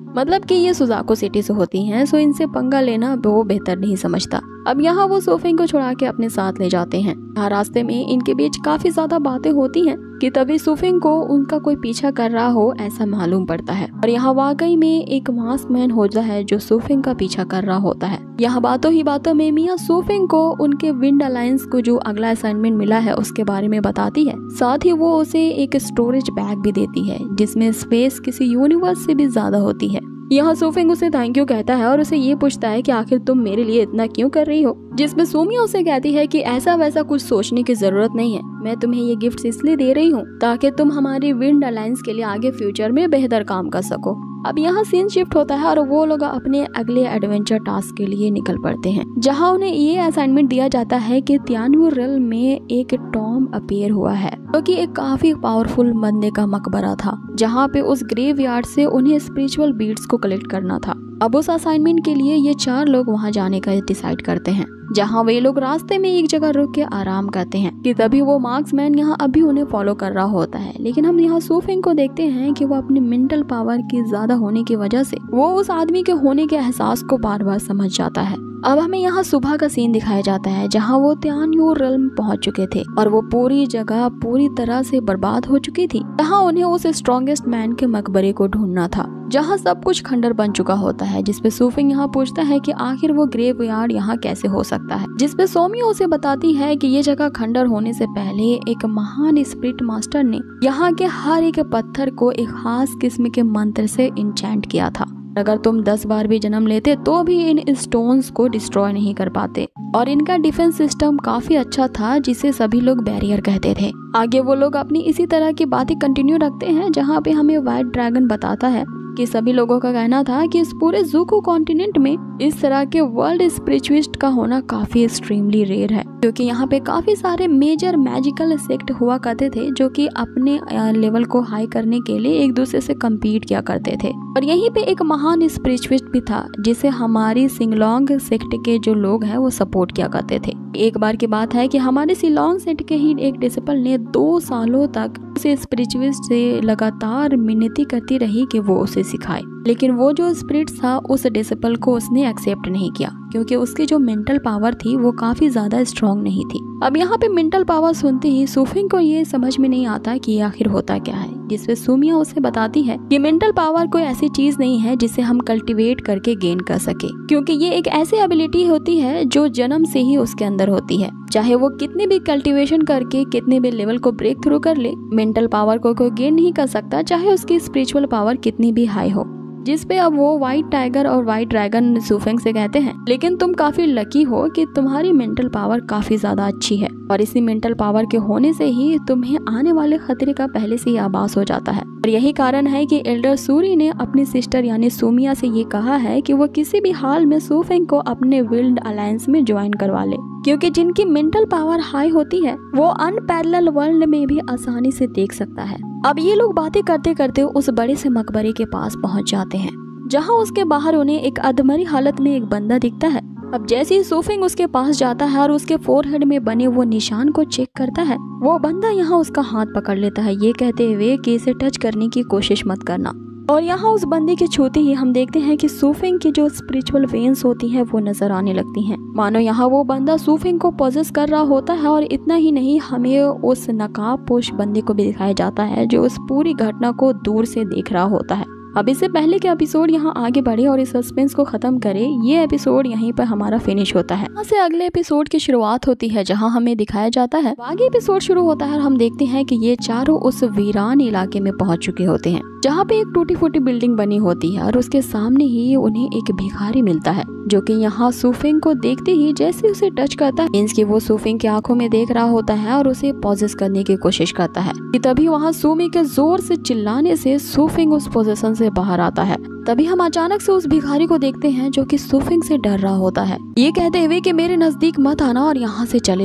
मतलब कि ये सुजाको सिटी से होती हैं, सो इनसे पंगा लेना वो बेहतर नहीं समझता। अब यहाँ वो सोफिंग को छुड़ा के अपने साथ ले जाते हैं। रास्ते में इनके बीच काफी ज्यादा बातें होती हैं कि तभी सोफिंग को उनका कोई पीछा कर रहा हो ऐसा मालूम पड़ता है, और यहाँ वाकई में एक मास्क मैन होता है जो सोफिंग का पीछा कर रहा होता है। यहाँ बातों ही बातों में मिया सोफिंग को उनके विंड अलायंस को जो अगला असाइनमेंट मिला है उसके बारे में बताती है। साथ ही वो उसे एक स्टोरेज बैग भी देती है जिसमें स्पेस किसी यूनिवर्स से भी ज्यादा होती है। यहाँ सोफिंग उसे थैंक यू कहता है और उसे ये पूछता है कि आखिर तुम मेरे लिए इतना क्यों कर रही हो, जिसमें सोमिया उसे कहती है कि ऐसा वैसा कुछ सोचने की जरूरत नहीं है, मैं तुम्हें ये गिफ्ट इसलिए दे रही हूँ ताकि तुम हमारी विंड अलायंस के लिए आगे फ्यूचर में बेहतर काम कर सको। अब यहाँ सीन शिफ्ट होता है और वो लोग अपने अगले एडवेंचर टास्क के लिए निकल पड़ते हैं, जहाँ उन्हें ये असाइनमेंट दिया जाता है कि तियानवु रिल्म में एक टॉम अपीयर हुआ है जो कि एक काफी पावरफुल बंदे का मकबरा था, जहाँ पे उस ग्रेवयार्ड से उन्हें स्पिरिचुअल बीड्स को कलेक्ट करना था। अब उस असाइनमेंट के लिए ये 4 लोग वहाँ जाने का डिसाइड करते हैं, जहाँ वे लोग रास्ते में एक जगह रुक के आराम करते हैं कि तभी वो मार्क्समैन यहाँ अभी उन्हें फॉलो कर रहा होता है। लेकिन हम यहाँ सोफिंग को देखते हैं कि वो अपनी मेंटल पावर की ज्यादा होने की वजह से वो उस आदमी के होने के एहसास को बार बार समझ जाता है। अब हमें यहाँ सुबह का सीन दिखाया जाता है जहाँ वो तियानवु रिल्म पहुँच चुके थे और वो पूरी जगह पूरी तरह से बर्बाद हो चुकी थी, जहाँ उन्हें उस स्ट्रॉन्गेस्ट मैन के मकबरे को ढूंढना था, जहाँ सब कुछ खंडर बन चुका होता है। जिसपे सोफिंग यहाँ पूछता है कि आखिर वो ग्रेवयार्ड यहाँ कैसे हो सकता है, जिसपे सोमिया उसे बताती है कि ये जगह खंडर होने से पहले एक महान स्पिरिट मास्टर ने यहाँ के हर एक पत्थर को एक खास किस्म के मंत्र से इंचेंट किया था। अगर तुम 10 बार भी जन्म लेते तो भी इन स्टोन्स को डिस्ट्रॉय नहीं कर पाते, और इनका डिफेंस सिस्टम काफी अच्छा था जिसे सभी लोग बैरियर कहते थे। आगे वो लोग अपनी इसी तरह की बातें कंटिन्यू रखते हैं, जहाँ पे हमें व्हाइट ड्रैगन बताता है कि सभी लोगों का कहना था कि इस पूरे ज़ूको कॉन्टिनेंट में इस तरह के वर्ल्ड स्पिरिचुअलिस्ट का होना काफी एक्सट्रीमली रेयर है, क्योंकि यहाँ पे काफी सारे मेजर मैजिकल सेक्ट हुआ करते थे जो कि अपने लेवल को हाई करने के लिए एक दूसरे से कम्पीट किया करते थे। और यहीं पे एक महान स्पिरिचुअलिस्ट भी था जिसे हमारी सिंगलोंग सेक्ट के जो लोग हैं वो सपोर्ट किया करते थे। एक बार की बात है कि हमारे सिलोंग सेक्ट के ही एक डिसिपल ने 2 सालों तक उसे स्पिरिचुअलिस्ट से लगातार मिन्नती करती रही कि वो उसे सिखाए, लेकिन वो जो स्पिरिट था उस डिसिपल को उसने एक्सेप्ट नहीं किया, क्योंकि उसकी जो मेंटल पावर थी वो काफी ज्यादा स्ट्रॉन्ग नहीं थी। अब यहाँ पे मेंटल पावर सुनते ही सोफिंग को ये समझ में नहीं आता कि आखिर होता क्या है, जिसपे सोमिया उसे बताती है कि मेंटल पावर कोई ऐसी चीज नहीं है जिसे हम कल्टीवेट करके गेन कर सके, क्योंकि ये एक ऐसी एबिलिटी होती है जो जन्म से ही उसके अंदर होती है। चाहे वो कितनी भी कल्टीवेशन करके कितने भी लेवल को ब्रेक थ्रू कर ले, मेंटल पावर को कोई गेन नहीं कर सकता, चाहे उसकी स्पिरिचुअल पावर कितनी भी हाई हो। जिसपे अब वो व्हाइट टाइगर और व्हाइट ड्रैगन सोफिंग से कहते हैं, लेकिन तुम काफी लकी हो कि तुम्हारी मेंटल पावर काफी ज्यादा अच्छी है, और इसी मेंटल पावर के होने से ही तुम्हें आने वाले खतरे का पहले से ही आभास हो जाता है। और यही कारण है कि एल्डर सूरी ने अपनी सिस्टर यानी सोमिया से ये कहा है कि वो किसी भी हाल में सोफिंग को अपने विल्ड अलायंस में ज्वाइन करवा ले, क्योंकि जिनकी मेंटल पावर हाई होती है वो अनपैरेलल वर्ल्ड में भी आसानी से देख सकता है। अब ये लोग बातें करते करते उस बड़े से मकबरे के पास पहुंच जाते हैं, जहां उसके बाहर उन्हें एक अधमरी हालत में एक बंदा दिखता है। अब जैसे ही सोफिंग उसके पास जाता है और उसके फोरहेड में बने वो निशान को चेक करता है, वो बंदा यहाँ उसका हाथ पकड़ लेता है, ये कहते हुए कि इसे टच करने की कोशिश मत करना। और यहाँ उस बंदे के छूते ही हम देखते हैं कि सोफिंग की जो स्पिरिचुअल वेन्स होती हैं वो नजर आने लगती हैं, मानो यहाँ वो बंदा सोफिंग को पॉजेस कर रहा होता है। और इतना ही नहीं, हमें उस नकाबपोश बंदे को भी दिखाया जाता है जो उस पूरी घटना को दूर से देख रहा होता है। अब इससे पहले कि एपिसोड यहाँ आगे बढ़े और इस सस्पेंस को खत्म करे, ये एपिसोड यहीं पर हमारा फिनिश होता है। यहाँ से अगले एपिसोड की शुरुआत होती है, जहाँ हमें दिखाया जाता है आगे एपिसोड शुरू होता है और हम देखते हैं कि ये चारों उस वीरान इलाके में पहुंच चुके होते हैं, जहाँ पे एक टूटी फूटी बिल्डिंग बनी होती है और उसके सामने ही उन्हें एक भिखारी मिलता है, जो कि यहाँ सोफिंग को देखते ही जैसे उसे टच करता है, मींस कि वो सोफिंग की आंखों में देख रहा होता है और उसे पॉजेस करने की कोशिश करता है। कि तभी वहाँ सोमी के जोर से चिल्लाने से सोफिंग उस पोजीशन से बाहर आता है। तभी हम अचानक से उस भिखारी को देखते हैं जो कि सोफिंग से डर रहा होता है, ये कहते हुए कि मेरे नजदीक मत आना और यहाँ से चले जाओ।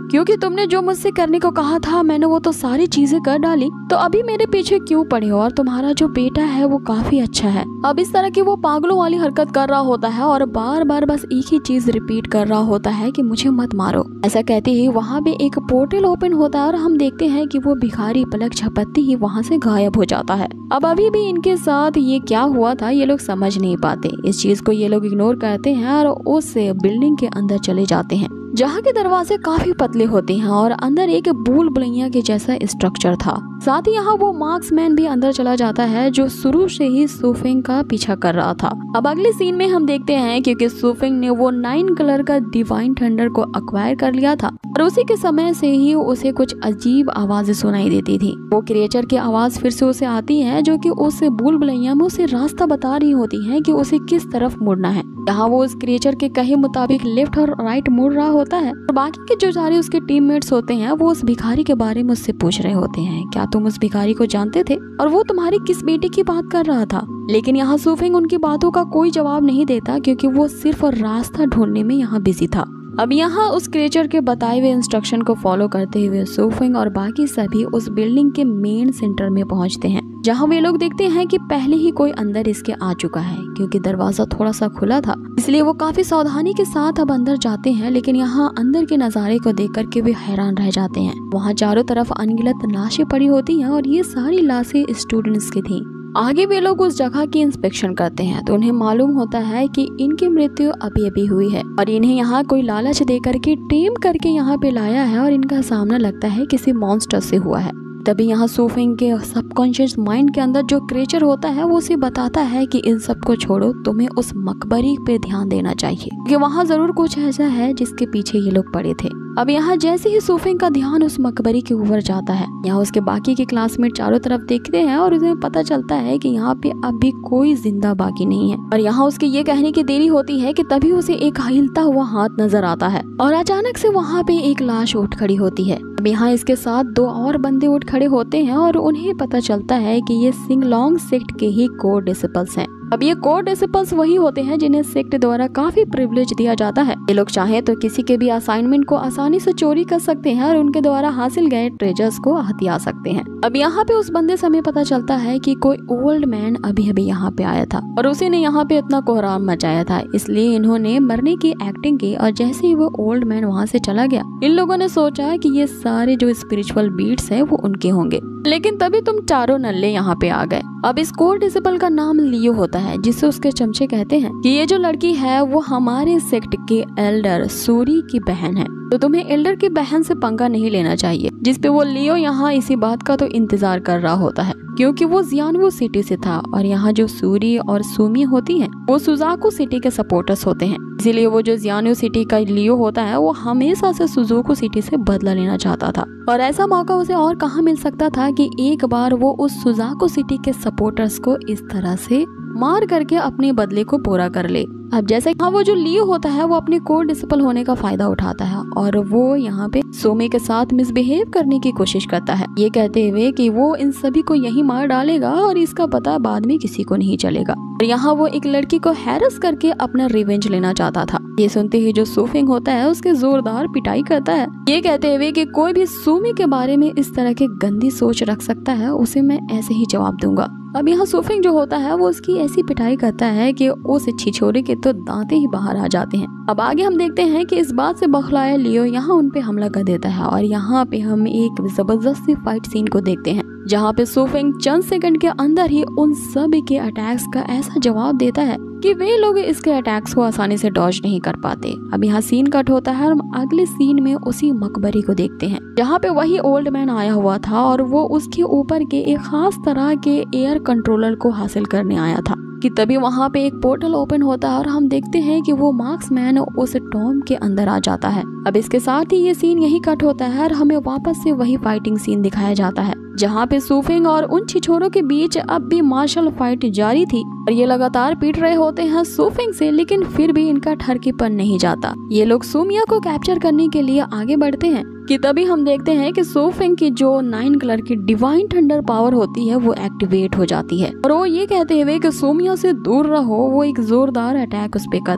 क्योंकि तुमने जो मुझसे करने को कहा था मैंने वो तो सारी चीजें कर डाली, तो अभी मेरे पीछे क्यों पड़े हो, और तुम्हारा जो बेटा है वो काफी अच्छा है। अब इस तरह की वो पागलों वाली हरकत कर रहा होता है और बार बार बस एक ही चीज रिपीट कर रहा होता है कि मुझे मत मारो। ऐसा कहते ही वहाँ पे एक पोर्टल ओपन होता है और हम देखते हैं कि वो भिखारी पलक झपकते ही वहाँ से गायब हो जाता है। अब अभी भी इनके साथ ये क्या हुआ था ये लोग समझ नहीं पाते। इस चीज को ये लोग इग्नोर करते हैं और उस बिल्डिंग के अंदर चले जाते हैं, जहाँ के दरवाजे काफी पतले होते हैं और अंदर एक भूल भुलैया के जैसा स्ट्रक्चर था। साथ ही यहाँ वो मार्क्समैन भी अंदर चला जाता है जो शुरू से ही सुफिंग का पीछा कर रहा था। अब अगले सीन में हम देखते हैं क्योंकि सुफिंग ने वो 9 कलर का डिवाइन थंडर को अक्वायर कर लिया था और उसी के समय से ही उसे कुछ अजीब आवाजें सुनाई देती थी। वो क्रिएचर की आवाज फिर से उसे आती है जो कि उस भूल भुलैया में उसे रास्ता बता रही होती है कि उसे किस तरफ मुड़ना है। यहाँ वो उस क्रिएचर के कहे मुताबिक लेफ्ट और राइट मुड़ रहा होता है और बाकी के जो सारे उसके टीममेट्स होते हैं वो उस भिखारी के बारे में उससे पूछ रहे होते हैं, क्या तुम उस भिखारी को जानते थे और वो तुम्हारी किस बेटे की बात कर रहा था। लेकिन यहाँ सुफिंग उनकी बातों का कोई जवाब नहीं देता क्योंकि वो सिर्फ रास्ता ढूंढने में यहाँ बिजी था। अब यहाँ उस क्रिएचर के बताए हुए इंस्ट्रक्शन को फॉलो करते हुए सुफिंग और बाकी सभी उस बिल्डिंग के मेन सेंटर में पहुँचते हैं, जहाँ वे लोग देखते हैं कि पहले ही कोई अंदर इसके आ चुका है। क्योंकि दरवाजा थोड़ा सा खुला था इसलिए वो काफी सावधानी के साथ अब अंदर जाते हैं, लेकिन यहाँ अंदर के नज़ारे को देख करके वे हैरान रह जाते हैं। वहाँ चारों तरफ अनगिनत लाशें पड़ी होती हैं और ये सारी लाशें स्टूडेंट्स की थी। आगे वे लोग उस जगह की इंस्पेक्शन करते हैं तो उन्हें मालूम होता है कि इनकी मृत्यु अभी अभी हुई है और इन्हें यहाँ कोई लालच दे करके टेम करके यहाँ पे लाया है और इनका सामना लगता है किसी मॉन्स्टर से हुआ है। तभी यहाँ सुफिंग के सबकॉन्शियस माइंड के अंदर जो क्रिएचर होता है वो उसे बताता है कि इन सब को छोड़ो, तुम्हें उस मकबरी पे ध्यान देना चाहिए क्योंकि वहाँ जरूर कुछ ऐसा है जिसके पीछे ये लोग पड़े थे। अब यहाँ जैसे ही सुफिंग का ध्यान उस मकबरी के ऊपर जाता है, यहाँ उसके बाकी के क्लासमेट चारों तरफ देखते हैं और उन्हें पता चलता है कि यहाँ पे अभी कोई जिंदा बाकी नहीं है। और यहाँ उसके ये कहने की देरी होती है कि तभी उसे एक हिलता हुआ हाथ नजर आता है और अचानक से वहाँ पे एक लाश उठ खड़ी होती है। अब यहाँ इसके साथ 2 और बंदे उठ खड़े होते हैं और उन्हें पता चलता है कि ये सिंगलोंग सेक्ट के ही कोर डिसिपल्स हैं। अब ये कोर डिसिपल्स वही होते हैं जिन्हें सेक्ट द्वारा काफी प्रिविलेज दिया जाता है। ये लोग चाहे तो किसी के भी असाइनमेंट को आसानी से चोरी कर सकते हैं और उनके द्वारा हासिल गए ट्रेजर्स को हथिया सकते हैं। अब यहाँ पे उस बंदे से हमें पता चलता है कि कोई ओल्ड मैन अभी अभी यहाँ पे आया था और उसी ने यहाँ पे इतना कोहराम मचाया था, इसलिए इन्होंने मरने की एक्टिंग की और जैसे ही वो ओल्ड मैन वहाँ से चला गया इन लोगों ने सोचा कि ये सारे जो स्पिरिचुअल बीट्स है वो उनके होंगे। लेकिन तभी तुम चारों नल्ले यहाँ पे आ गए। अब इस कोर डिसिपल का नाम लियो होता है जिससे उसके चमचे कहते हैं कि ये जो लड़की है वो हमारे सेक्ट के एल्डर सूरी की बहन है, तो तुम्हें एल्डर की बहन से पंगा नहीं लेना चाहिए। जिसपे वो लियो यहाँ इसी बात का तो इंतजार कर रहा होता है क्योंकि वो जियानवो सिटी से था और यहाँ जो सूरी और सुमी होती हैं वो सुजाकू सिटी के सपोर्टर्स होते हैं। इसीलिए वो जो जियानवो सिटी का लियो होता है वो हमेशा से सुजुकू सिटी से बदला लेना चाहता था और ऐसा मौका उसे और कहाँ मिल सकता था कि एक बार वो उस सुजाकू सिटी के सपोर्टर्स को इस तरह से मार करके अपने बदले को पूरा कर ले। अब जैसे वो जो लियो होता है वो अपने कोर डिसिपल होने का फायदा उठाता है और वो यहाँ पे सोमी के साथ मिसबिहेव करने की कोशिश करता है, ये कहते हुए कि वो इन सभी को यही मार डालेगा और इसका पता बाद में किसी को नहीं चलेगा। और यहाँ वो एक लड़की को हैरस करके अपना रिवेंज लेना चाहता था। ये सुनते ही जो सुफिंग होता है उसके जोरदार पिटाई करता है, ये कहते हुए कि कोई भी सुमी के बारे में इस तरह की गंदी सोच रख सकता है उसे मैं ऐसे ही जवाब दूंगा। अब यहाँ सुफिंग जो होता है वो उसकी ऐसी पिटाई करता है कि उस छिछोरे के तो दांते ही बाहर आ जाते हैं। अब आगे हम देखते हैं कि इस बात से बखलाया लियो यहाँ उन पे हमला कर देता है और यहाँ पे हम एक जबरदस्ती फाइट सीन को देखते हैं जहाँ पे सुफिंग चंद सेकंड के अंदर ही उन सभी के अटैक्स का ऐसा जवाब देता है कि वे लोग इसके अटैक्स को आसानी से डॉज नहीं कर पाते। अब यहाँ सीन कट होता है और हम अगले सीन में उसी मकबरी को देखते हैं जहाँ पे वही ओल्ड मैन आया हुआ था और वो उसके ऊपर के एक खास तरह के एयर कंट्रोलर को हासिल करने आया था कि तभी वहाँ पे एक पोर्टल ओपन होता है और हम देखते हैं कि वो मार्क्समैन उस टॉम के अंदर आ जाता है। अब इसके साथ ही ये सीन यही कट होता है और हमें वापस से वही फाइटिंग सीन दिखाया जाता है जहाँ पे सुफिंग और उन छिछोरों के बीच अब भी मार्शल फाइट जारी थी और ये लगातार पीट रहे होते हैं सुफिंग से, लेकिन फिर भी इनका ठरकीपन नहीं जाता। ये लोग सुमिया को कैप्चर करने के लिए आगे बढ़ते हैं कि तभी हम देखते हैं कि सुफिंग की जो 9 कलर की डिवाइन थंडर पावर होती है वो एक्टिवेट हो जाती है और वो ये कहते हुए कि सुमिया से दूर रहो वो एक जोरदार अटैक उस पे करता है।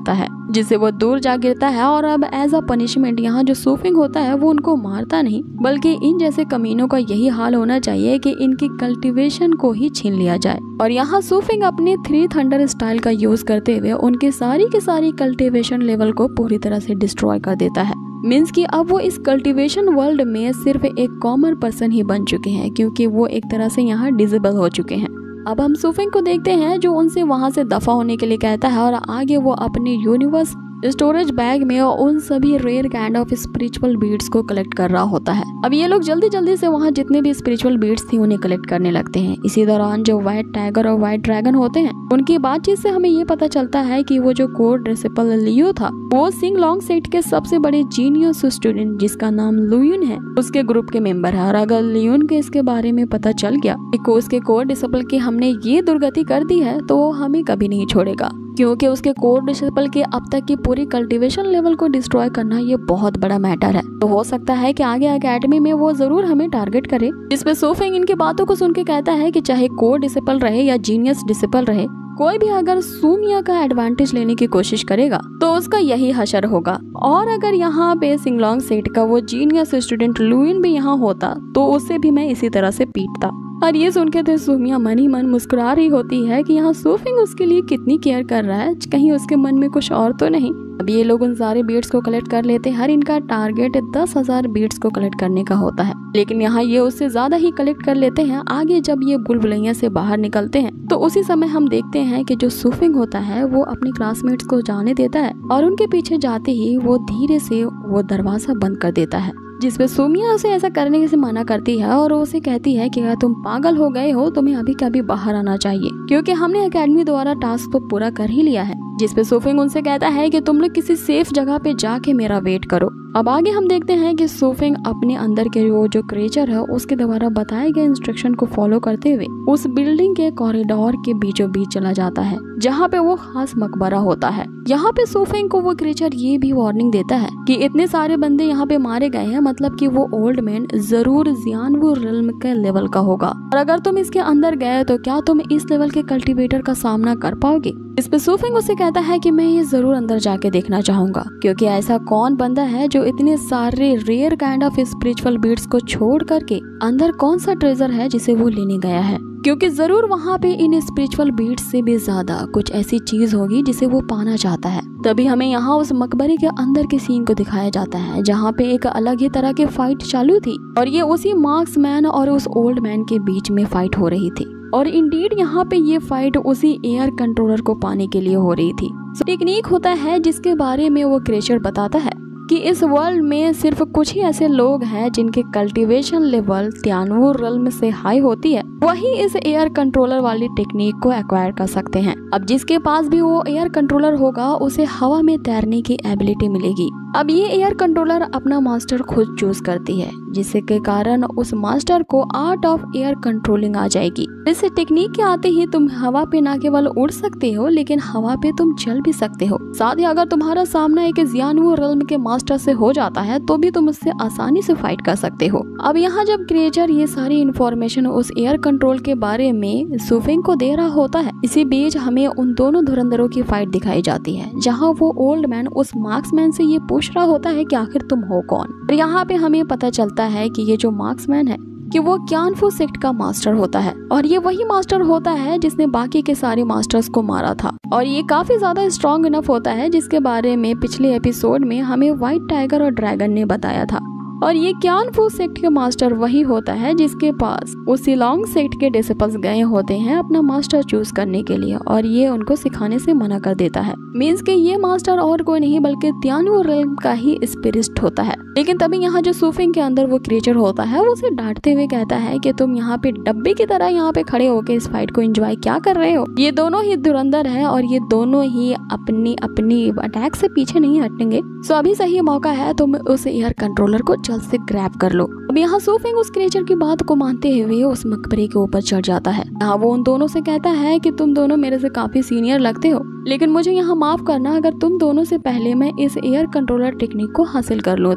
जिससे वो दूर जा गिरता है। और अब एज अ पनिशमेंट यहाँ जो सूफिंग होता है वो उनको मारता नहीं, बल्कि इन जैसे कमीनों का यही हाल होना चाहिए कि इनकी कल्टीवेशन को ही छीन लिया जाए। और यहाँ सूफिंग अपने 3 थंडर स्टाइल का यूज करते हुए उनकी सारी की सारी कल्टीवेशन लेवल को पूरी तरह से डिस्ट्रॉय कर देता है। मीन्स कि अब वो इस कल्टीवेशन वर्ल्ड में सिर्फ एक कॉमन पर्सन ही बन चुके हैं, क्योंकि वो एक तरह से यहाँ डिसेबल हो चुके हैं। अब हम सूफिंग को देखते हैं जो उनसे वहां से दफा होने के लिए कहता है और आगे वो अपने यूनिवर्स स्टोरेज बैग में उन सभी rare kind of spiritual beads को कलेक्ट कर रहा होता है। अब ये लोग जल्दी जल्दी से वहाँ जितने भी स्पिरिचुअल बीड्स थी उन्हें कलेक्ट करने लगते हैं। इसी दौरान जो व्हाइट टाइगर और व्हाइट ड्रैगन होते हैं उनकी बातचीत से हमें ये पता चलता है कि वो जो कोर डिसिपल लियो था वो सिंग लॉन्ग सेट के सबसे बड़े जीनियस स्टूडेंट जिसका नाम लुयुन है उसके ग्रुप के मेंबर है। और अगर लियोन के इसके बारे में पता चल गया कि उसके कोर डिसिपल की हमने ये दुर्गति कर दी है तो वो हमें कभी नहीं छोड़ेगा, क्योंकि उसके कोर डिसिपल के अब तक की पूरी कल्टीवेशन लेवल को डिस्ट्रॉय करना ये बहुत बड़ा मैटर है। तो हो सकता है कि आगे एकेडमी में वो जरूर हमें टारगेट करे। जिसपे सूफिंग इनकी बातों को सुन के कहता है कि चाहे कोर डिसिपल रहे या जीनियस डिसिपल रहे, कोई भी अगर सूमिया का एडवांटेज लेने की कोशिश करेगा तो उसका यही हशर होगा। और अगर यहाँ पे सिंगलोंग सेट का वो जीनियस स्टूडेंट लुइन भी यहाँ होता तो उससे भी मैं इसी तरह से पीटता। और ये सुन के तो सूमिया मन ही मन मुस्कुरा रही होती है कि यहाँ सूफिंग उसके लिए कितनी केयर कर रहा है, कहीं उसके मन में कुछ और तो नहीं। अब ये लोग उन सारे बीट्स को कलेक्ट कर लेते हैं। हर इनका टारगेट 10,000 बीट्स को कलेक्ट करने का होता है, लेकिन यहाँ ये उससे ज्यादा ही कलेक्ट कर लेते हैं। आगे जब ये बुलबुलैया से बाहर निकलते हैं तो उसी समय हम देखते हैं कि जो सूफिंग होता है वो अपने क्लासमेट्स को जाने देता है और उनके पीछे जाते ही वो धीरे से वो दरवाजा बंद कर देता है, जिसपे सूमिया उसे ऐसा करने से मना करती है और उसे कहती है कि अगर तुम पागल हो गए हो तुम्हें अभी का अभी बाहर आना चाहिए, क्योंकि हमने एकेडमी द्वारा टास्क तो पूरा कर ही लिया है। जिसपे सूफिंग उनसे कहता है कि तुम लोग किसी सेफ जगह पे जाके मेरा वेट करो। अब आगे हम देखते हैं कि सूफिंग अपने अंदर के वो जो क्रिएचर है उसके द्वारा बताए गए इंस्ट्रक्शन को फॉलो करते हुए उस बिल्डिंग के कॉरिडोर के बीचों बीच चला जाता है जहाँ पे वो खास मकबरा होता है। यहाँ पे सूफिंग को वो क्रिएचर ये भी वार्निंग देता है कि इतने सारे बंदे यहाँ पे मारे गए हैं, मतलब कि वो ओल्ड मैन जरूर जियानवू रिल्म के लेवल का होगा, और अगर तुम इसके अंदर गए तो क्या तुम इस लेवल के कल्टीवेटर का सामना कर पाओगे। इस पे सूफिंग उसे कहता है कि मैं ये जरूर अंदर जाके देखना चाहूंगा, क्योंकि ऐसा कौन बंदा है जो इतने सारे rare kind of spiritual beads को छोड़ करके अंदर कौन सा ट्रेजर है जिसे वो लेने गया है, क्योंकि जरूर वहाँ पे इन स्पिरिचुअल बीट्स से भी ज्यादा कुछ ऐसी चीज होगी जिसे वो पाना चाहता है। तभी हमें यहाँ उस मकबरे के अंदर के सीन को दिखाया जाता है जहाँ पे एक अलग ही तरह की फाइट चालू थी और ये उसी मार्क्समैन और उस ओल्ड मैन के बीच में फाइट हो रही थी। और इंडीड यहाँ पे ये फाइट उसी एयर कंट्रोलर को पाने के लिए हो रही थी। टेक्निक होता है जिसके बारे में वो क्रिएचर बताता है कि इस वर्ल्ड में सिर्फ कुछ ही ऐसे लोग हैं जिनके कल्टीवेशन लेवल तियानवू रिल्म से हाई होती है, वही इस एयर कंट्रोलर वाली टेक्निक को एक्वायर कर सकते हैं। अब जिसके पास भी वो एयर कंट्रोलर होगा उसे हवा में तैरने की एबिलिटी मिलेगी। अब ये एयर कंट्रोलर अपना मास्टर खुद चूज करती है, जिसके कारण उस मास्टर को आर्ट ऑफ एयर कंट्रोलिंग आ जाएगी। इस टेक्निक के आते ही तुम हवा पे न केवल उड़ सकते हो लेकिन हवा पे तुम चल भी सकते हो। साथ ही अगर तुम्हारा सामना एक जियानवू रिल्म के मास्टर से हो जाता है तो भी तुम उससे आसानी से फाइट कर सकते हो। अब यहाँ जब क्रिएचर ये सारी इन्फॉर्मेशन उस एयर कंट्रोल के बारे में सूफिंग को दे रहा होता है, इसी बीच हमें उन दोनों धुरंधरों की फाइट दिखाई जाती है जहाँ वो ओल्ड मैन उस मार्क्समैन से ये पूछ रहा होता है कि आखिर तुम हो कौन। और यहाँ पे हमें पता चलता है कि ये जो मार्क्समैन है कि वो क्यानफू सेक्ट का मास्टर होता है और ये वही मास्टर होता है जिसने बाकी के सारे मास्टर्स को मारा था, और ये काफी ज्यादा स्ट्रॉन्ग इनफ होता है जिसके बारे में पिछले एपिसोड में हमें व्हाइट टाइगर और ड्रैगन ने बताया था। और ये क्यानफू सेक्ट के मास्टर वही होता है जिसके पास उस सिलोंग सेक्ट के डिसिपल्स गए होते हैं अपना मास्टर चूज करने के लिए, और ये उनको सिखाने से मना कर देता है। मीन्स के ये मास्टर और कोई नहीं बल्कि तियानवू रिल्म का ही स्पिरिट होता है। लेकिन तभी यहाँ जो सूफिंग के अंदर वो क्रिएचर होता है वो उसे डांटते हुए कहता है कि तुम यहाँ पे डब्बे की तरह यहाँ पे खड़े होके इस फाइट को एंजॉय क्या कर रहे हो। ये दोनों ही धुरंधर है और ये दोनों ही अपनी अपनी अटैक से पीछे नहीं हटेंगे। सो अभी सही मौका है तुम उस एयर कंट्रोलर को जल्द से ग्रैब कर लो। अब यहाँ सूफिंग उस क्रिएचर की बात को मानते हुए उस मकबरे के ऊपर चढ़ जाता है। यहाँ वो उन दोनों से कहता है कि तुम दोनों मेरे से काफी सीनियर लगते हो, लेकिन मुझे यहाँ माफ करना अगर तुम दोनों से पहले मैं इस एयर कंट्रोलर टेक्निक को हासिल कर लूँ तो।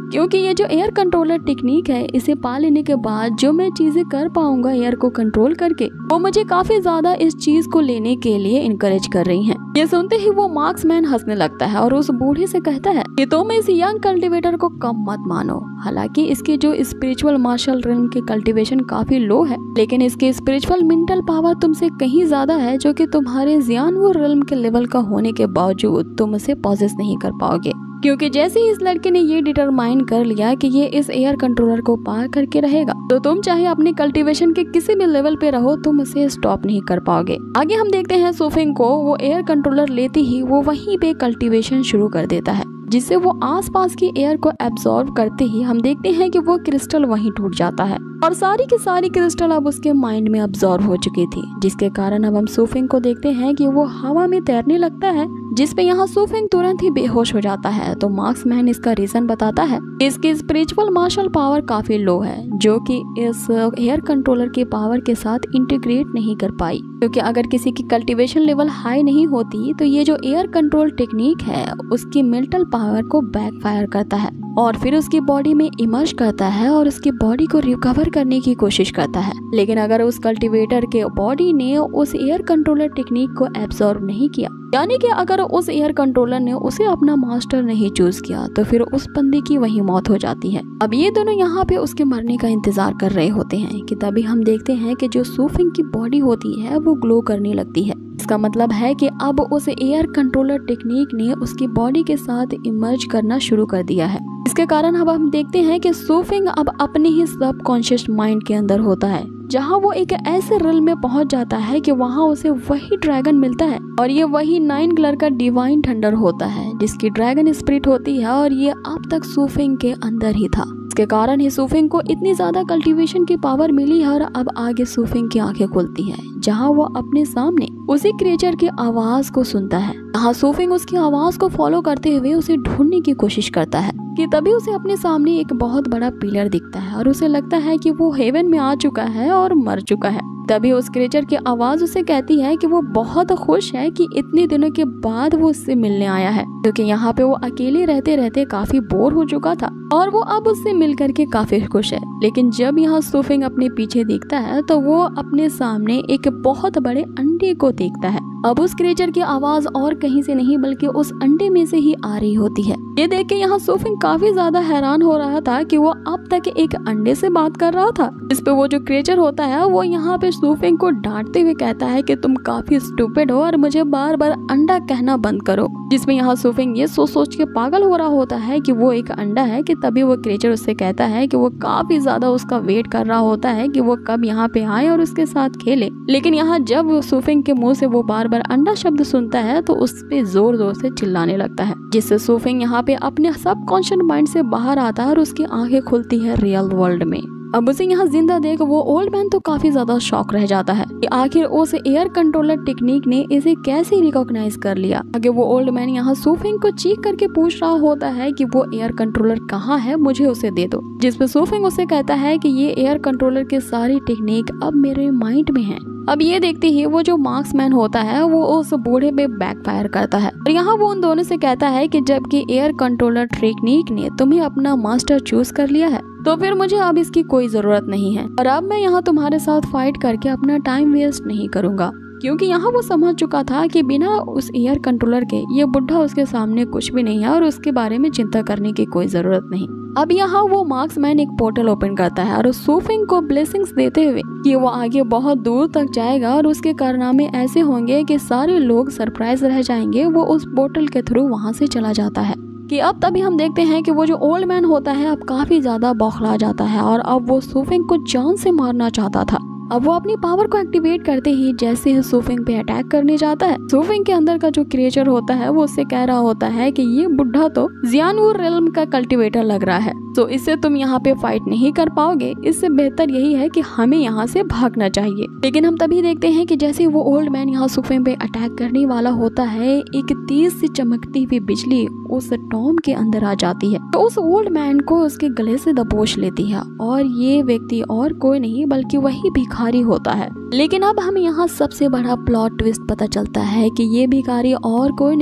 क्योंकि ये जो एयर कंट्रोलर टेक्निक है, इसे पा लेने के बाद जो मैं चीजें कर पाऊंगा एयर को कंट्रोल करके, वो मुझे काफी ज्यादा इस चीज को लेने के लिए इनकरेज कर रही हैं। ये सुनते ही वो मार्क्समैन हंसने लगता है और उस बूढ़े से कहता है कि तुम इस यंग कल्टीवेटर को कम मत मानो। हालांकि इसके जो स्पिरिचुअल मार्शल रिल्म के कल्टीवेशन काफी लो है, लेकिन इसकी स्पिरिचुअल मेंटल पावर तुमसे कहीं ज्यादा है, जो कि तुम्हारे जियानवुर रिल्म के लेवल का होने के बावजूद तुम उसे पॉसेस नहीं कर पाओगे। क्योंकि जैसे ही इस लड़के ने ये डिटरमाइन कर लिया कि ये इस एयर कंट्रोलर को पार करके रहेगा, तो तुम चाहे अपने कल्टीवेशन के किसी भी लेवल पे रहो, तुम उसे स्टॉप नहीं कर पाओगे। आगे हम देखते हैं सुफिंग को, वो एयर कंट्रोलर लेते ही वो वहीं पे कल्टीवेशन शुरू कर देता है, जिससे वो आसपास की एयर को एब्जॉर्ब करते ही हम देखते हैं कि वो क्रिस्टल वहीं टूट जाता है और सारी की सारी क्रिस्टल अब उसके माइंड में एब्जॉर्ब हो चुकी थी, जिसके कारण अब हम सुफिंग को देखते हैं कि वो हवा में तैरने लगता है, जिसपे यहाँ सुफिंग तुरंत ही बेहोश हो जाता है। तो मार्क्समैन इसका रीजन बताता है, इसकी स्पिरिचुअल मार्शल पावर काफी लो है, जो कि इस एयर कंट्रोलर की पावर के साथ इंटीग्रेट नहीं कर पाई, क्योंकि अगर किसी की कल्टीवेशन लेवल हाई नहीं होती तो ये जो एयर कंट्रोल टेक्निक है उसकी मेंटल पावर को बैकफायर करता है और फिर उसकी बॉडी में इमर्ज करता है और उसकी बॉडी को रिकवर करने की कोशिश करता है। लेकिन अगर उस कल्टीवेटर के बॉडी ने उस एयर कंट्रोलर टेक्निक को एब्जॉर्ब नहीं किया, यानी कि अगर उस एयर कंट्रोलर ने उसे अपना मास्टर नहीं चूज किया, तो फिर उस बंदे की वही मौत हो जाती है। अब ये दोनों यहाँ पे उसके मरने का इंतजार कर रहे होते हैं कि तभी हम देखते हैं कि जो सुफिंग की बॉडी होती है वो ग्लो करने लगती है। इसका मतलब है कि अब उस एयर कंट्रोलर टेक्निक ने उसकी बॉडी के साथ इमर्ज करना शुरू कर दिया है। इसके कारण अब हम देखते हैं कि सुफिंग अब अपने ही सबकॉन्शियस माइंड के अंदर होता है, जहां वो एक ऐसे रिल में पहुंच जाता है कि वहां उसे वही ड्रैगन मिलता है और ये वही 9 कलर का डिवाइन थंडर होता है, जिसकी ड्रैगन स्पिरिट होती है और ये अब तक सुफिंग के अंदर ही था। इसके कारण ही सुफिंग को इतनी ज्यादा कल्टीवेशन की पावर मिली है और अब आगे सुफिंग की आंखें खुलती है, जहां वो अपने सामने उसी क्रिएचर की आवाज को सुनता है। यहाँ सुफिंग उसकी आवाज को फॉलो करते हुए उसे ढूंढने की कोशिश करता है कि तभी उसे अपने सामने एक बहुत बड़ा पिलर दिखता है और उसे लगता है कि वो हेवन में आ चुका है और मर चुका है। तभी उस क्रिएचर की आवाज उसे कहती है कि वो बहुत खुश है कि इतने दिनों के बाद वो उससे मिलने आया है, क्योंकि यहाँ पे वो अकेले रहते रहते काफी बोर हो चुका था और वो अब उससे मिल करके काफी खुश है। लेकिन जब यहाँ सुफिंग अपने पीछे देखता है तो वो अपने सामने एक बहुत बड़े अंडे को देखता है। अब उस क्रिएचर की आवाज और कहीं से नहीं बल्कि उस अंडे में से ही आ रही होती है। ये देख के यहाँ सुफिंग काफी ज्यादा हैरान हो रहा था कि वो अब तक एक अंडे से बात कर रहा था। इस पे वो जो क्रिएचर होता है वो यहाँ पे सुफिंग को डांटते हुए कहता है कि तुम काफी स्टूपिड हो और मुझे बार बार अंडा कहना बंद करो। जिसमें यहाँ सुफिंग ये सोच के पागल हो रहा होता है कि वो एक अंडा है कि तभी वो क्रिएचर उससे कहता है कि वो काफी ज्यादा उसका वेट कर रहा होता है कि वो कब यहाँ पे आए और उसके साथ खेले। लेकिन यहाँ जब सुफिंग के मुंह से वो बार बार अंडा शब्द सुनता है तो उस पे जोर जोर से चिल्लाने लगता है, जिससे सुफिंग यहाँ पे अपने सबकॉन्शियस माइंड से बाहर आता है और उसकी आंखें खुलती है रियल वर्ल्ड में। अब उसे यहाँ जिंदा देख वो ओल्ड मैन तो काफी ज्यादा शॉक रह जाता है कि आखिर उस एयर कंट्रोलर टेक्निक ने इसे कैसे रिकॉग्नाइज कर लिया। आगे वो ओल्ड मैन यहाँ सुफिंग को चीख करके पूछ रहा होता है कि वो एयर कंट्रोलर कहाँ है, मुझे उसे दे दो। जिसपे सुफिंग उसे कहता है कि ये एयर कंट्रोलर की सारी टेक्निक अब मेरे माइंड में है। अब ये देखते ही वो जो मार्क्समैन होता है वो उस बूढ़े पे बैकफायर करता है और यहाँ वो उन दोनों से कहता है कि जबकि एयर कंट्रोलर टेक्निक ने तुम्हें अपना मास्टर चूज कर लिया है तो फिर मुझे अब इसकी कोई जरूरत नहीं है और अब मैं यहाँ तुम्हारे साथ फाइट करके अपना टाइम वेस्ट नहीं करूँगा, क्योंकि यहाँ वो समझ चुका था कि बिना उस एयर कंट्रोलर के ये बुढ़ा उसके सामने कुछ भी नहीं है और उसके बारे में चिंता करने की कोई जरूरत नहीं। अब यहाँ वो मार्क्समैन एक पोर्टल ओपन करता है और सुफिंग को ब्लेसिंग्स देते हुए कि वो आगे बहुत दूर तक जाएगा और उसके कारनामे ऐसे होंगे कि सारे लोग सरप्राइज रह जाएंगे। वो उस पोर्टल के थ्रू वहाँ से चला जाता है कि अब तभी हम देखते हैं कि वो जो ओल्ड मैन होता है अब काफी ज्यादा बौखला जाता है और अब वो सुफिंग को जान से मारना चाहता था। अब वो अपनी पावर को एक्टिवेट करते ही जैसे ही सुफिंग पे अटैक करने जाता है, सुफिंग के अंदर का जो क्रिएचर होता है वो उससे कह रहा होता है कि ये बुढ़ा तो जियानवुर रिल्म का कल्टीवेटर लग रहा है, तो इससे तुम यहाँ पे फाइट नहीं कर पाओगे, इससे बेहतर यही है कि हमें यहाँ से भागना चाहिए। लेकिन हम तभी देखते हैं कि जैसे वो ओल्ड मैन यहाँ सुफिंग पे अटैक करने वाला होता है, एक तेज से चमकती हुई बिजली उस टॉम के अंदर आ जाती है तो उस ओल्ड मैन को उसके गले से दबोच लेती है और ये व्यक्ति और कोई नहीं बल्कि वही भिखारी होता है। लेकिन अब हमें यहाँ सबसे बड़ा प्लॉट ट्विस्ट पता चलता है कि ये भिखारी और कोई नहीं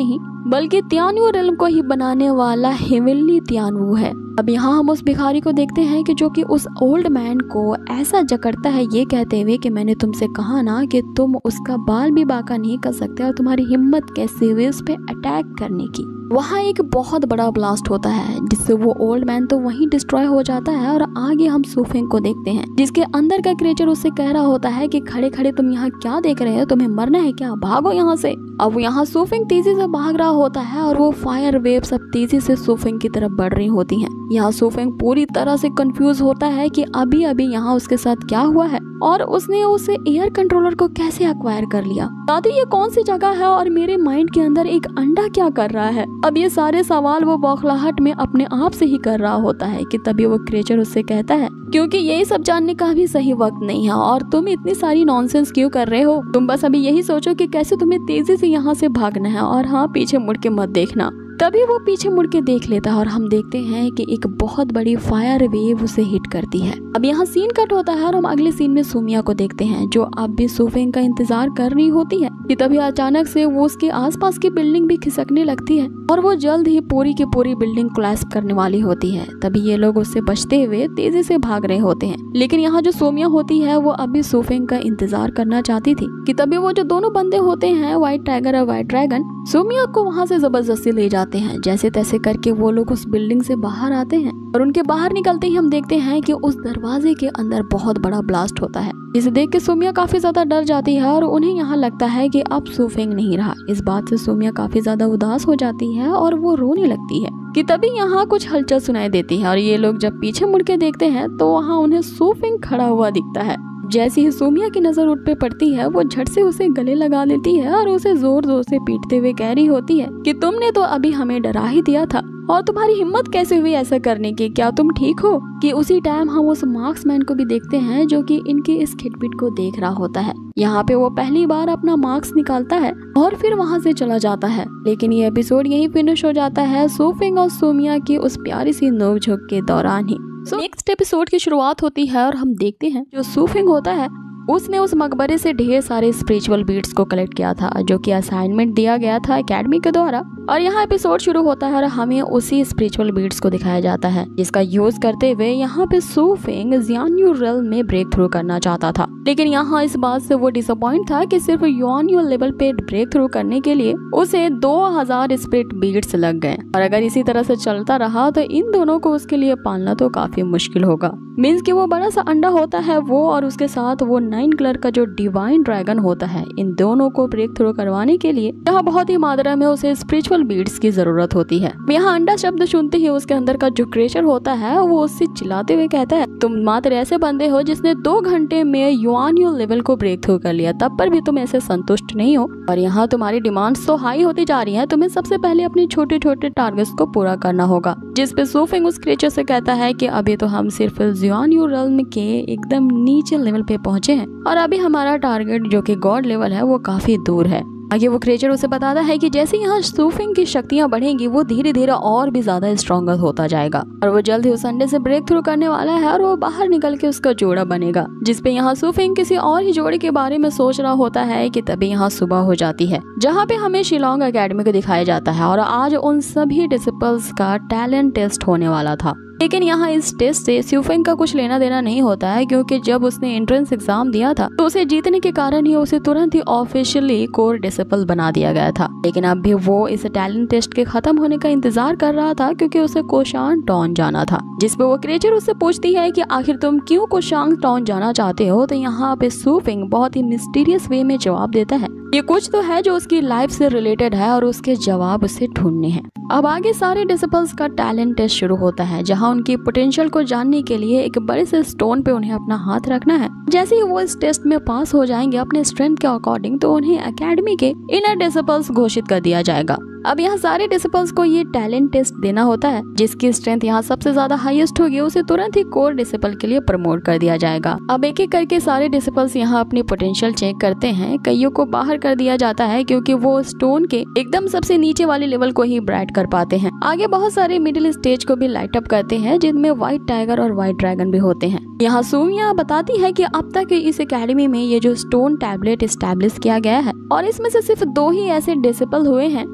बल्कि तियानवू रेल्म को ही बनाने वाला हेवनली तियानवू है। अब यहाँ हम उस भिखारी को देखते हैं कि जो कि उस ओल्ड मैन को ऐसा जकड़ता है ये कहते हुए कि मैंने तुमसे कहा ना कि तुम उसका बाल भी बाका नहीं कर सकते और तुम्हारी हिम्मत कैसे हुई उस पर अटैक करने की। वहाँ एक बहुत बड़ा ब्लास्ट होता है जिससे वो ओल्ड मैन तो वहीं डिस्ट्रॉय हो जाता है और आगे हम सू फेंग को देखते हैं जिसके अंदर का क्रिएचर उससे कह रहा होता है कि खड़े खड़े तुम यहाँ क्या देख रहे हो, तुम्हें मरना है क्या, भागो यहाँ से। अब यहाँ सू फेंग तेजी से भाग रहा होता है और वो फायर वेव सब तेजी से सू फेंग की तरफ बढ़ रही होती हैं। यहाँ सू फेंग पूरी तरह से कंफ्यूज होता है कि अभी अभी यहाँ उसके साथ क्या हुआ है और उसने उस एयर कंट्रोलर को कैसे एक्वायर कर लिया, दादी ये कौन सी जगह है और मेरे माइंड के अंदर एक अंडा क्या कर रहा है। अब ये सारे सवाल वो बौखलाहट में अपने आप से ही कर रहा होता है कि तभी वो क्रिएचर उससे कहता है क्योंकि यही सब जानने का भी सही वक्त नहीं है और तुम इतनी सारी नॉनसेंस क्यों कर रहे हो, तुम बस अभी यही सोचो कि कैसे तुम्हें तेजी से यहाँ से भागना है और हाँ पीछे मुड़ के मत देखना। तभी वो पीछे मुड़ के देख लेता है और हम देखते हैं कि एक बहुत बड़ी फायर वेव उसे हिट करती है। अब यहाँ सीन कट होता है और हम अगले सीन में सुमिया को देखते हैं जो अब भी सू फेंग का इंतजार कर रही होती है कि तभी अचानक से वो उसके आसपास की बिल्डिंग भी खिसकने लगती है और वो जल्द ही पूरी की पूरी बिल्डिंग कोलैप्स करने वाली होती है। तभी ये लोग उससे बचते हुए तेजी से भाग रहे होते हैं, लेकिन यहाँ जो सुमिया होती है वो अभी सू फेंग का इंतजार करना चाहती थी कि तभी वो जो दोनों बंदे होते हैं व्हाइट टाइगर और व्हाइट ड्रैगन सुमिया को वहाँ से जबरदस्ती ले जाते हैं। जैसे तैसे करके वो लोग उस बिल्डिंग से बाहर आते हैं और उनके बाहर निकलते ही हम देखते हैं कि उस दरवाजे के अंदर बहुत बड़ा ब्लास्ट होता है जिसे देख के सुमिया काफी ज्यादा डर जाती है और उन्हें यहाँ लगता है कि अब सू फेंग नहीं रहा। इस बात से सुमिया काफी ज्यादा उदास हो जाती है और वो रोने लगती है कि तभी यहाँ कुछ हलचल सुनाई देती है और ये लोग जब पीछे मुड़ के देखते हैं तो वहाँ उन्हें सू फेंग खड़ा हुआ दिखता है। जैसे ही सुमिया की नजर उठ पे पड़ती है वो झट से उसे गले लगा लेती है और उसे जोर जोर से पीटते हुए कह रही होती है कि तुमने तो अभी हमें डरा ही दिया था और तुम्हारी हिम्मत कैसे हुई ऐसा करने की, क्या तुम ठीक हो। कि उसी टाइम हम उस मार्क्समैन को भी देखते हैं जो कि इनके इस खिटपिट को देख रहा होता है। यहाँ पे वो पहली बार अपना मार्क्स निकालता है और फिर वहाँ से चला जाता है। लेकिन ये एपिसोड यही फिनिश हो जाता है सू फेंग और सुमिया की उस प्यारी सी नोक-झोंक के दौरान ही। नेक्स्ट एपिसोड की शुरुआत होती है और हम देखते हैं जो सू फेंग होता है उसने उस मकबरे से ढेर सारे स्पिरिचुअल बीड्स को कलेक्ट किया था जो कि असाइनमेंट दिया गया था एकेडमी के द्वारा। और यहाँ एपिसोड शुरू होता है और हमें उसी स्पिरिचुअल बीड्स को दिखाया जाता है जिसका यूज करते हुए यहाँ पे सू फेंग जियान्यू रेल्म में ब्रेक थ्रू करना चाहता था। लेकिन यहाँ इस बात से वो डिसअपॉइंट था कि सिर्फ युआन्यू लेवल पे ब्रेक थ्रू करने के लिए उसे 2000 स्पिरिट बीड्स लग गए और अगर इसी तरह से चलता रहा तो इन दोनों को उसके लिए पालना तो काफी मुश्किल होगा। मीन्स कि वो बड़ा सा अंडा होता है वो और उसके साथ वो 9 कलर का जो डिवाइन ड्रैगन होता है, इन दोनों को ब्रेक थ्रू करवाने के लिए यहाँ बहुत ही मात्रा में उसे स्पिरिचुअल बीड्स की जरूरत होती है। यहाँ अंडा शब्द सुनते ही उसके अंदर का जो क्रिएचर होता है वो उससे चिल्लाते हुए कहता है तुम मात्र ऐसे बंदे हो जिसने 2 घंटे में युआन्यू लेवल को ब्रेक थ्रू कर लिया, तब पर भी तुम ऐसे संतुष्ट नहीं हो और यहाँ तुम्हारी डिमांड्स तो हाई होती जा रही है। तुम्हें सबसे पहले अपने छोटे छोटे टारगेट्स को पूरा करना होगा। जिस पे सू फेंग उस क्रिएचर से कहता है कि अभी तो हम सिर्फ युआन्यू रेल्म के एकदम नीचे लेवल पे पहुंचे हैं और अभी हमारा टारगेट जो कि गॉड लेवल है वो काफी दूर है। आगे वो क्रिएचर उसे बताता है कि जैसे यहाँ सू फेंग की शक्तियाँ बढ़ेंगी वो धीरे धीरे और भी ज्यादा स्ट्रॉन्गर होता जाएगा और वो जल्द ही उस अंडे से ब्रेक थ्रू करने वाला है और वो बाहर निकल के उसका जोड़ा बनेगा। जिसपे यहाँ सू फेंग किसी और ही जोड़े के बारे में सोच रहा होता है कि तभी यहाँ सुबह हो जाती है जहाँ पे हमें शिलोंग एकेडमी को दिखाया जाता है और आज उन सभी डिसिपल्स का टैलेंट टेस्ट होने वाला था। लेकिन यहाँ इस टेस्ट से सू फेंग का कुछ लेना देना नहीं होता है क्योंकि जब उसने एंट्रेंस एग्जाम दिया था तो उसे जीतने के कारण ही उसे तुरंत ही ऑफिशियली कोर डिसिपल बना दिया गया था। लेकिन अब भी वो इस टैलेंट टेस्ट के खत्म होने का इंतजार कर रहा था क्योंकि उसे कोशांग टाउन जाना था। जिसपे वो क्रिएचर उससे पूछती है कि आखिर तुम क्यों कोशांग टाउन जाना चाहते हो। तो यहाँ पे सू फेंग बहुत ही मिस्टीरियस वे में जवाब देता है ये कुछ तो है जो उसकी लाइफ से रिलेटेड है और उसके जवाब उसे ढूंढने हैं। अब आगे सारे डिसिपल्स का टैलेंट टेस्ट शुरू होता है जहां उनकी पोटेंशियल को जानने के लिए एक बड़े से स्टोन पे उन्हें अपना हाथ रखना है। जैसे ही वो इस टेस्ट में पास हो जाएंगे अपने स्ट्रेंथ के अकॉर्डिंग तो उन्हें एकेडमी के इनर डिसिपल्स घोषित कर दिया जाएगा। अब यहाँ सारे डिसिपल्स को ये टैलेंट टेस्ट देना होता है। जिसकी स्ट्रेंथ यहाँ सबसे ज्यादा हाईएस्ट होगी उसे तुरंत ही कोर डिसिपल के लिए प्रमोट कर दिया जाएगा। अब एक एक करके सारे डिसिपल्स यहाँ अपनी पोटेंशियल चेक करते हैं। कईयों को बाहर कर दिया जाता है क्योंकि वो स्टोन के एकदम सबसे नीचे वाले लेवल को ही ब्राइट कर पाते हैं। आगे बहुत सारे मिडिल स्टेज को भी लाइट अप करते हैं जिनमें व्हाइट टाइगर और व्हाइट ड्रैगन भी होते हैं। यहाँ सुमिया बताती है कि अब तक इस एकेडमी में ये जो स्टोन टैबलेट एस्टैब्लिश किया गया है और इसमें से सिर्फ 2 ही ऐसे डिसिपल हुए हैं जिन्होंने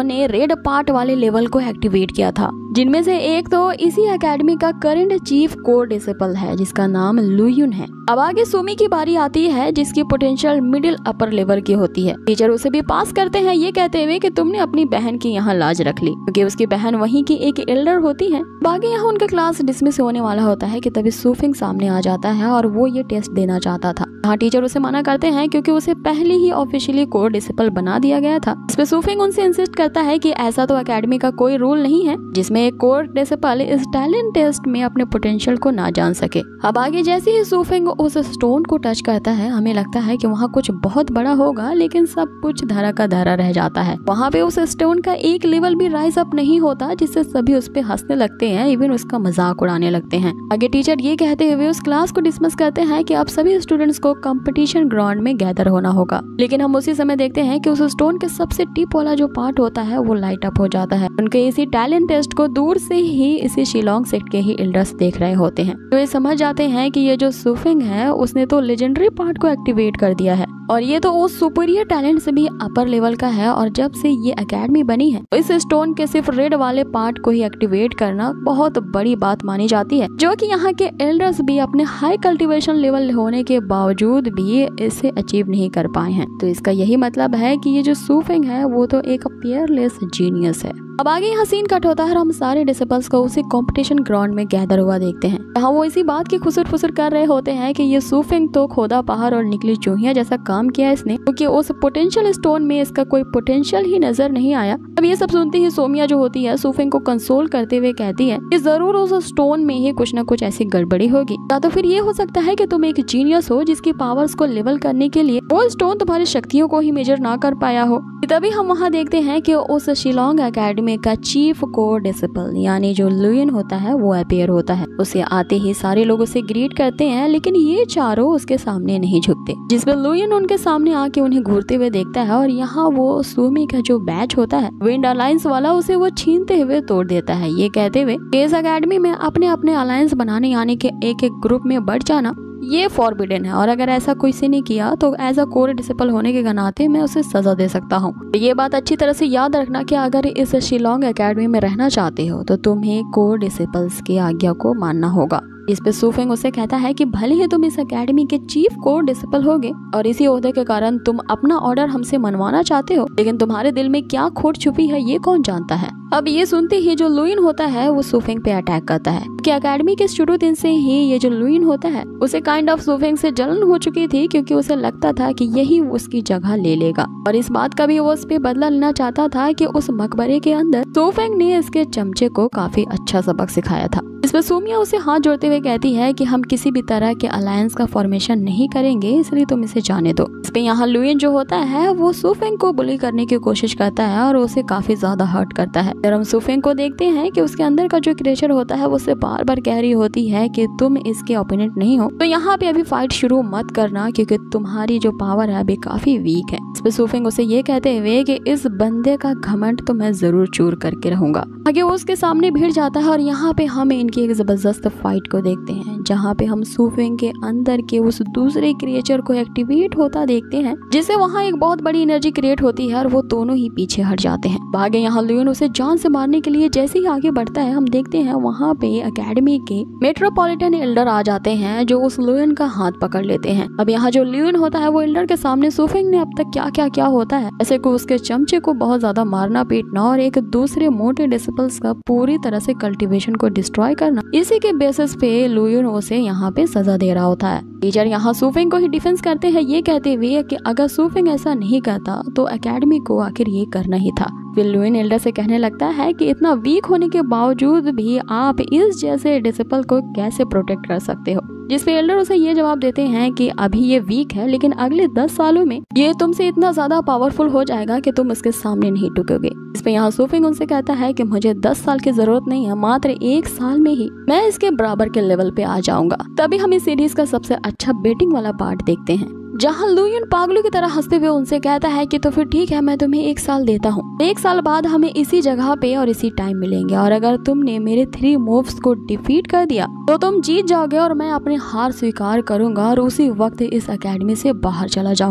उन्होंने रेड पार्ट वाले लेवल को एक्टिवेट किया था, जिनमें से एक तो इसी एकेडमी का करंट चीफ कोर डिसिपल है जिसका नाम लुयुन है। अब आगे सुमी की बारी आती है जिसकी पोटेंशियल मिडिल अपर लेवल की होती है। टीचर उसे भी पास करते हैं ये कहते हुए कि तुमने अपनी बहन की यहाँ लाज रख ली, क्योंकि उसकी बहन वहीं की एक एल्डर होती है। बाकी यहाँ उनका क्लास डिसमिस होने वाला होता है कि तभी सूफिंग सामने आ जाता है और वो ये टेस्ट देना चाहता था। यहाँ टीचर उसे मना करते हैं क्योंकि उसे पहले ही ऑफिशियली कोर डिसिपल बना दिया गया था। इस पे सूफिंग उनसे इंसिस्ट करता है कि ऐसा तो एकेडमी का कोई रूल नहीं है जिसमें एक कोर डिसिपल इस टैलेंट टेस्ट में अपने पोटेंशियल को ना जान सके। अब आगे जैसे ही सूफिंग उस स्टोन को टच करता है, हमें लगता है कि वहाँ कुछ बहुत बड़ा होगा, लेकिन सब कुछ धरा का धरा रह जाता है। वहाँ पे उस स्टोन का एक लेवल भी राइज अप नहीं होता, जिससे सभी उस पे हंसने लगते हैं, इवन उसका मजाक उड़ाने लगते हैं। आगे टीचर ये कहते हुए उस क्लास को डिसमिस करते हैं कि अब सभी स्टूडेंट्स को कंपटीशन ग्राउंड में गैदर होना होगा। लेकिन हम उसी समय देखते हैं कि उस स्टोन के सबसे टिप वाला जो पार्ट होता है वो लाइट अप हो जाता है। उनके इसी टैलेंट टेस्ट को दूर से ही इसी शिलोंग सेक्ट के ही एल्डर्स देख रहे होते हैं, तो ये समझ जाते हैं कि ये जो सूफिंग है उसने तो लेजेंडरी पार्ट को एक्टिवेट कर दिया है और ये तो उस सुपीरियर टैलेंट से भी अपर लेवल का है। और जब से ये एकेडमी बनी है तो इस स्टोन के सिर्फ रेड वाले पार्ट को ही एक्टिवेट करना बहुत बड़ी बात मानी जाती है, जो कि यहाँ के एल्डर्स भी अपने हाई कल्टीवेशन लेवल होने के बावजूद भी इसे अचीव नहीं कर पाए हैं। तो इसका यही मतलब है कि ये जो सूफिंग है वो तो एक पियरलेस जीनियस है। अब आगे यहाँ सीन कट होता है और हम सारे डिसिपल्स को उसी कंपटीशन ग्राउंड में गैदर हुआ देखते हैं। यहाँ वो इसी बात की खुसर फुसर कर रहे होते हैं कि ये सूफिंग तो खोदा पहाड़ और निकली चूहिया जैसा काम किया इसने, क्योंकि उस पोटेंशियल स्टोन में इसका कोई पोटेंशियल ही नजर नहीं आया। अब ये सब सुनते ही सोमिया जो होती है सूफिंग को कंसोल करते हुए कहती है कि जरूर उस स्टोन में ही कुछ न कुछ ऐसी गड़बड़ी होगी, या तो फिर ये हो सकता है कि तुम एक जीनियस हो जिसकी पावर्स को लेवल करने के लिए वो स्टोन तुम्हारी शक्तियों को ही मेजर ना कर पाया हो। तभी हम वहाँ देखते हैं कि उस शिलोंग एकेडमी का चीफ कोर डिसिपल यानी जो लुयन होता है वो अपीयर होता है। उसे आते ही सारे लोग उसे ग्रीट करते हैं, लेकिन ये चारों उसके सामने नहीं झुकते, जिसमें लुयन उनके सामने आके उन्हें घूरते हुए देखता है और यहाँ वो सुमी का जो बैच होता है विंड अलायंस वाला उसे वो छीनते हुए तोड़ देता है, ये कहते हुए इस एकेडमी में अपने अपने अलायंस बनाने यानी कि एक एक ग्रुप में बढ़ जाना ये फॉरबिडन है और अगर ऐसा किसी ने किया तो एज अ कोर डिसिपल होने के नाते मैं उसे सजा दे सकता हूँ। ये बात अच्छी तरह से याद रखना कि अगर इस शिलोंग एकेडमी में रहना चाहते हो तो तुम्हें कोर डिसिपल्स की आज्ञा को मानना होगा। इस पे सूफिंग उसे कहता है कि भले ही तुम इस एकेडमी के चीफ कोर डिसिपल होगे और इसी ओहदे के कारण तुम अपना ऑर्डर हमसे मनवाना चाहते हो, लेकिन तुम्हारे दिल में क्या खोट छुपी है ये कौन जानता है। अब ये सुनते ही जो लुइन होता है वो सूफिंग पे अटैक करता है कि एकेडमी के शुरू दिन से ही ये जो लुइन होता है उसे काइंड ऑफ सूफिंग से जलन हो चुकी थी, क्योंकि उसे लगता था कि यही उसकी जगह ले लेगा और इस बात का भी वो उस पे बदला लेना चाहता था कि उस मकबरे के अंदर सूफिंग ने इसके चमचे को काफी अच्छा सबक सिखाया था। इस पर सोमिया उसे हाथ जोड़ते हुए कहती है कि हम किसी भी तरह के अलायंस का फॉर्मेशन नहीं करेंगे, इसलिए तुम इसे जाने दो। इस पे यहाँ लुइन जो होता है वो सूफिंग को बुली करने की कोशिश करता है और उसे काफी ज्यादा हर्ट करता है। जब हम सूफिंग को देखते हैं कि उसके अंदर का जो क्रिएचर होता है वो उसे बार बार कह रही होती है कि तुम इसके ओपोनेंट नहीं हो, तो यहाँ पे अभी फाइट शुरू मत करना क्योंकि तुम्हारी जो पावर है अभी काफी वीक है। इस पे सूफिंग उसे ये कहते हुए कि इस बंदे का घमंड तो मैं जरूर चूर करके रहूंगा। आगे वो उसके सामने भिड़ जाता है और यहाँ पे हम इनकी एक जबरदस्त फाइट को देखते हैं, जहाँ पे हम सूफिंग के अंदर के उस दूसरे क्रिएचर को एक्टिवेट होता देखते हैं, जिससे वहाँ एक बहुत बड़ी एनर्जी क्रिएट होती है और वो दोनों ही पीछे हट जाते हैं। आगे यहाँ लुइन उसे जान से मारने के लिए जैसे ही आगे बढ़ता है हम देखते हैं वहाँ पे एकेडमी के मेट्रोपॉलिटन एल्डर आ जाते हैं जो उस लुइन का हाथ पकड़ लेते हैं। अब यहाँ जो लुइन होता है वो एल्डर के सामने सूफिंग ने अब तक क्या होता है ऐसे को उसके चमचे को बहुत ज्यादा मारना पीटना और एक दूसरे मोटे डिसिपल्स का पूरी तरह से कल्टीवेशन को डिस्ट्रॉय करना, इसी के बेसिस पे लुइन उसे यहाँ पे सजा दे रहा होता है। टीचर यहाँ सूफिंग को ही डिफेंस करते हैं ये कहते हुए कि अगर सूफिंग ऐसा नहीं करता तो एकेडमी को आखिर ये करना ही था। फिर लुइन एल्डर से कहने लगता है कि इतना वीक होने के बावजूद भी आप इस जैसे डिसिपल को कैसे प्रोटेक्ट कर सकते हो, जिस पे एल्डर उसे ये जवाब देते हैं कि अभी ये वीक है लेकिन अगले 10 सालों में ये तुमसे इतना ज्यादा पावरफुल हो जाएगा कि तुम इसके सामने नहीं टुकोगे। इस पे यहाँ सूफिंग उनसे कहता है कि मुझे 10 साल की जरूरत नहीं है, मात्र 1 साल में ही मैं इसके बराबर के लेवल पे आ जाऊंगा। तभी हम इस सीरीज का सबसे अच्छा बेटिंग वाला पार्ट देखते हैं, जहाँ लुइन पागलों की तरह हंसते हुए उनसे कहता है कि तो फिर ठीक है, मैं तुम्हें 1 साल देता हूँ। 1 साल बाद हमें इसी जगह पे और इसी टाइम मिलेंगे और अगर तुमने मेरे 3 मूव्स को डिफीट कर दिया तो तुम जीत जाओगे और मैं अपनी हार स्वीकार करूंगा और उसी वक्त इस एकेडमी से बाहर चला जाऊंगा।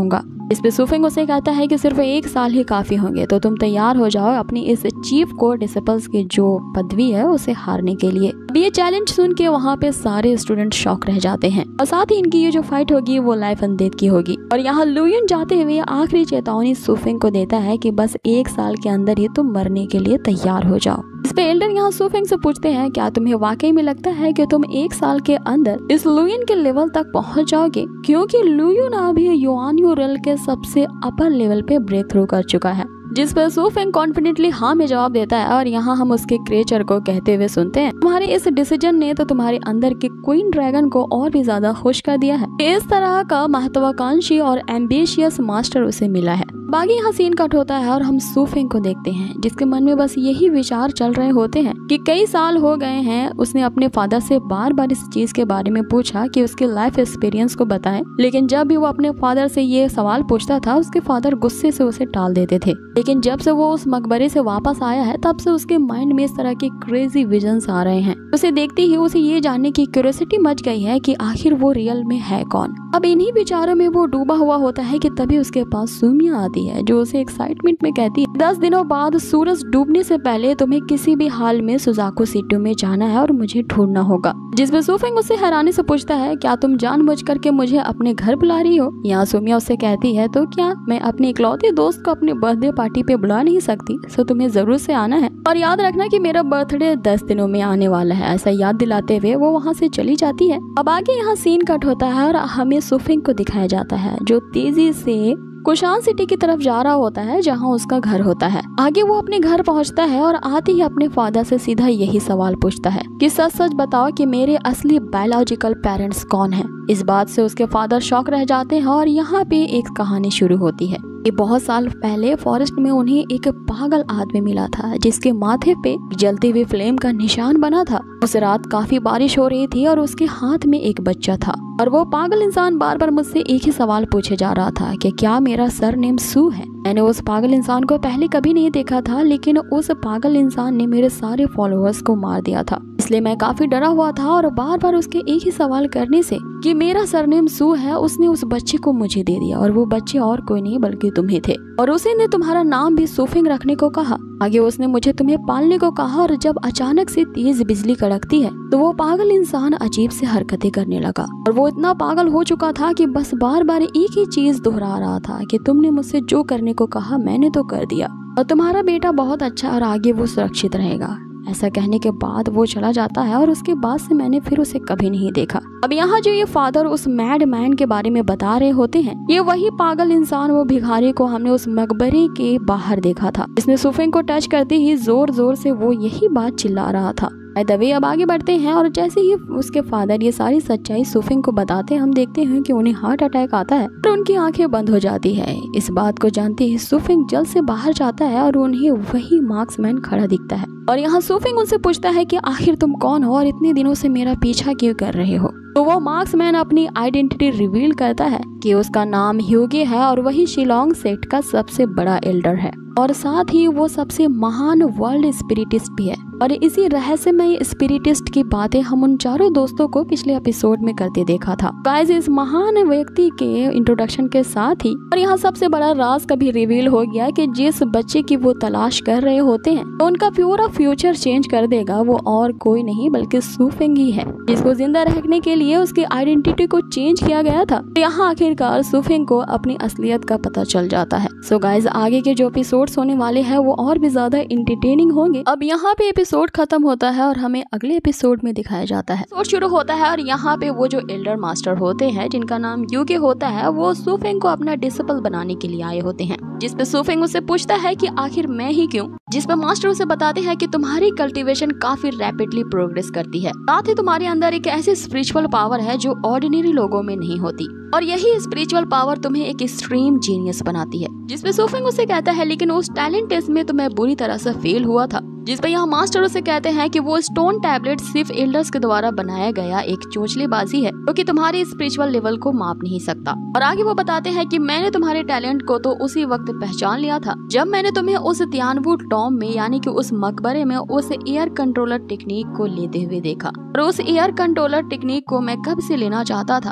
इस पे सुफिंग उसे कहता है कि सिर्फ 1 साल ही काफी होंगे, तो तुम तैयार हो जाओ अपनी इस चीफ कोर डिसिपल्स की जो पदवी है उसे हारने के लिए। अब ये चैलेंज सुन के वहाँ पे सारे स्टूडेंट शॉक रह जाते हैं और साथ ही इनकी ये जो फाइट होगी वो लाइफ एंड डेथ की होगी। और यहाँ लुयुन जाते हुए आखिरी चेतावनी सुफिंग को देता है कि बस 1 साल के अंदर ही तुम मरने के लिए तैयार हो जाओ। इस पे एल्डर यहाँ सुफिंग से पूछते हैं, क्या तुम्हें वाकई में लगता है कि तुम 1 साल के अंदर इस लुयुन के लेवल तक पहुंच जाओगे? क्योंकि लुयुन अभी युआनयू रेल के सबसे अपर लेवल पे ब्रेक थ्रू कर चुका है। जिस पर सुफिंग कॉन्फिडेंटली हाँ में जवाब देता है और यहाँ हम उसके क्रिएचर को कहते हुए सुनते हैं, तुम्हारे इस डिसीजन ने तो तुम्हारे अंदर के क्वीन ड्रैगन को और भी ज्यादा खुश कर दिया है। इस तरह का महत्वाकांक्षी और एम्बिशियस मास्टर उसे मिला है। बाकी यहाँ सीन कट होता है और हम सुफिंग को देखते हैं जिसके मन में बस यही विचार चल रहे होते हैं कि कई साल हो गए हैं उसने अपने फादर से बार बार इस चीज के बारे में पूछा कि उसके लाइफ एक्सपीरियंस को बताएं, लेकिन जब भी वो अपने फादर से ये सवाल पूछता था उसके फादर गुस्से से उसे टाल देते थे। लेकिन जब से वो उस मकबरे से वापस आया है तब से उसके माइंड में इस तरह के क्रेजी विजन्स आ रहे हैं। उसे देखते ही उसे ये जानने की क्यूरियोसिटी मच गई है कि आखिर वो रियल में है कौन। अब इन्हीं विचारों में वो डूबा हुआ होता है कि तभी उसके पास सुमिया आती है जो उसे एक्साइटमेंट में कहती है, 10 दिनों बाद सूरज डूबने से पहले तुम्हें किसी भी हाल में सुजाकू सिटी में जाना है और मुझे ढूंढना होगा। जिसमें सुफिंग उससे हैरानी से पूछता है, क्या तुम जानबूझ करके मुझे अपने घर बुला रही हो? यहाँ सुमिया उससे कहती है, तो क्या मैं अपने इकलौते दोस्त को अपने बर्थडे पार्टी पे बुला नहीं सकती? सो तुम्हें जरूर से आना है और याद रखना कि मेरा बर्थडे 10 दिनों में आने वाला है। ऐसा याद दिलाते हुए वो वहाँ से चली जाती है। अब आगे यहाँ सीन कट होता है और हमें सुफिंग को दिखाया जाता है जो तेजी से कुशान सिटी की तरफ जा रहा होता है जहां उसका घर होता है। आगे वो अपने घर पहुंचता है और आते ही अपने फादर से सीधा यही सवाल पूछता है कि सच सच बताओ कि मेरे असली बायोलॉजिकल पेरेंट्स कौन हैं। इस बात से उसके फादर शॉक रह जाते हैं और यहाँ पे एक कहानी शुरू होती है। ये बहुत साल पहले फॉरेस्ट में उन्हें एक पागल आदमी मिला था जिसके माथे पे जलती हुई फ्लेम का निशान बना था। उस रात काफी बारिश हो रही थी और उसके हाथ में एक बच्चा था और वो पागल इंसान बार बार मुझसे एक ही सवाल पूछे जा रहा था कि क्या मेरा सरनेम सू है। मैंने उस पागल इंसान को पहले कभी नहीं देखा था, लेकिन उस पागल इंसान ने मेरे सारे फॉलोअर्स को मार दिया था, इसलिए मैं काफी डरा हुआ था और बार बार उसके एक ही सवाल करने से कि मेरा सरनेम सू है उसने उस बच्चे को मुझे दे दिया और वो बच्चे और कोई नहीं बल्कि तुम ही थे और उसी ने तुम्हारा नाम भी सुफिंग रखने को कहा। आगे उसने मुझे तुम्हें पालने को कहा और जब अचानक से तेज बिजली कड़कती है तो वो पागल इंसान अजीब से हरकतें करने लगा और वो इतना पागल हो चुका था कि बस बार बार एक ही चीज दोहरा रहा था कि तुमने मुझसे जो करने को कहा मैंने तो कर दिया और तुम्हारा बेटा बहुत अच्छा और आगे वो सुरक्षित रहेगा। ऐसा कहने के बाद वो चला जाता है और उसके बाद से मैंने फिर उसे कभी नहीं देखा। अब यहाँ जो ये फादर उस मैड मैन के बारे में बता रहे होते हैं, ये वही पागल इंसान वो भिखारी को हमने उस मकबरे के बाहर देखा था, जिसने सुफिंग को टच करते ही जोर जोर से वो यही बात चिल्ला रहा था। दबे अब आगे बढ़ते हैं और जैसे ही उसके फादर ये सारी सच्चाई सुफिंग को बताते हैं, हम देखते हैं कि उन्हें हार्ट अटैक आता है और उनकी आंखें बंद हो जाती है। इस बात को जानते ही सुफिंग जल्द से बाहर जाता है और उन्हें वही मार्क्समैन खड़ा दिखता है और यहाँ सुफिंग उनसे पूछता है कि आखिर तुम कौन हो और इतने दिनों से मेरा पीछा क्यों कर रहे हो। तो वो मार्क्समैन अपनी आइडेंटिटी रिवील करता है कि उसका नाम ह्यूगे है और वही शिलोंग सेट का सबसे बड़ा एल्डर है और साथ ही वो सबसे महान वर्ल्ड स्पिरिटिस्ट भी है। और इसी रहस्यमय स्पिरिटिस्ट की बातें हम उन चारों दोस्तों को पिछले एपिसोड में करते देखा था। गाइस, इस महान व्यक्ति के इंट्रोडक्शन के साथ ही और यहाँ सबसे बड़ा राज कभी रिवील हो गया कि जिस बच्चे की वो तलाश कर रहे होते हैं तो उनका पूरा फ्यूचर चेंज कर देगा वो और कोई नहीं बल्कि सुफिंग ही है, जिसको जिंदा रखने के लिए उसकी आइडेंटिटी को चेंज किया गया था। तो यहाँ आखिरकार सुफिंग को अपनी असलियत का पता चल जाता है। सो गाइस, आगे के जो एपिसोड्स होने वाले हैं वो और भी ज्यादा इंटरटेनिंग होंगे। अब यहाँ पे एपिसोड खत्म होता है और हमें अगले एपिसोड में दिखाया जाता है। एपिसोड शुरू होता है और यहाँ पे वो जो एल्डर मास्टर होते हैं जिनका नाम यूगे होता है वो सुफिंग को अपना डिसिपल बनाने के लिए आए होते हैं, जिसपे सुफिंग उससे पूछता है कि आखिर मैं ही क्यों, जिसपे मास्टर उसे बताते हैं कि तुम्हारी कल्टीवेशन काफी रैपिडली प्रोग्रेस करती है, साथ ही तुम्हारे अंदर एक ऐसी स्पिरिचुअल पावर है जो ऑर्डिनरी लोगों में नहीं होती और यही स्पिरिचुअल पावर तुम्हें एक एक्सट्रीम जीनियस बनाती है। जिसपे सुफिंग उसे कहता है लेकिन उस टैलेंट टेस्ट में तुम्हें बुरी तरह से फेल हुआ था, जिसपे यहाँ मास्टर उसे कहते हैं कि वो स्टोन टैबलेट सिर्फ एल्डर्स के द्वारा बनाया गया एक चोचलेबाजी है जो कि तुम्हारे स्पिरिचुअल लेवल को माप नहीं सकता। और आगे वो बताते हैं कि मैंने तुम्हारे टैलेंट को तो उसी वक्त पहचान लिया था जब मैंने तुम्हें उस तियानवुड टॉम में यानी कि उस मकबरे में उस एयर कंट्रोलर टेक्निक को लेते हुए देखा और उस एयर कंट्रोलर टेक्निक को मैं कब से लेना चाहता था,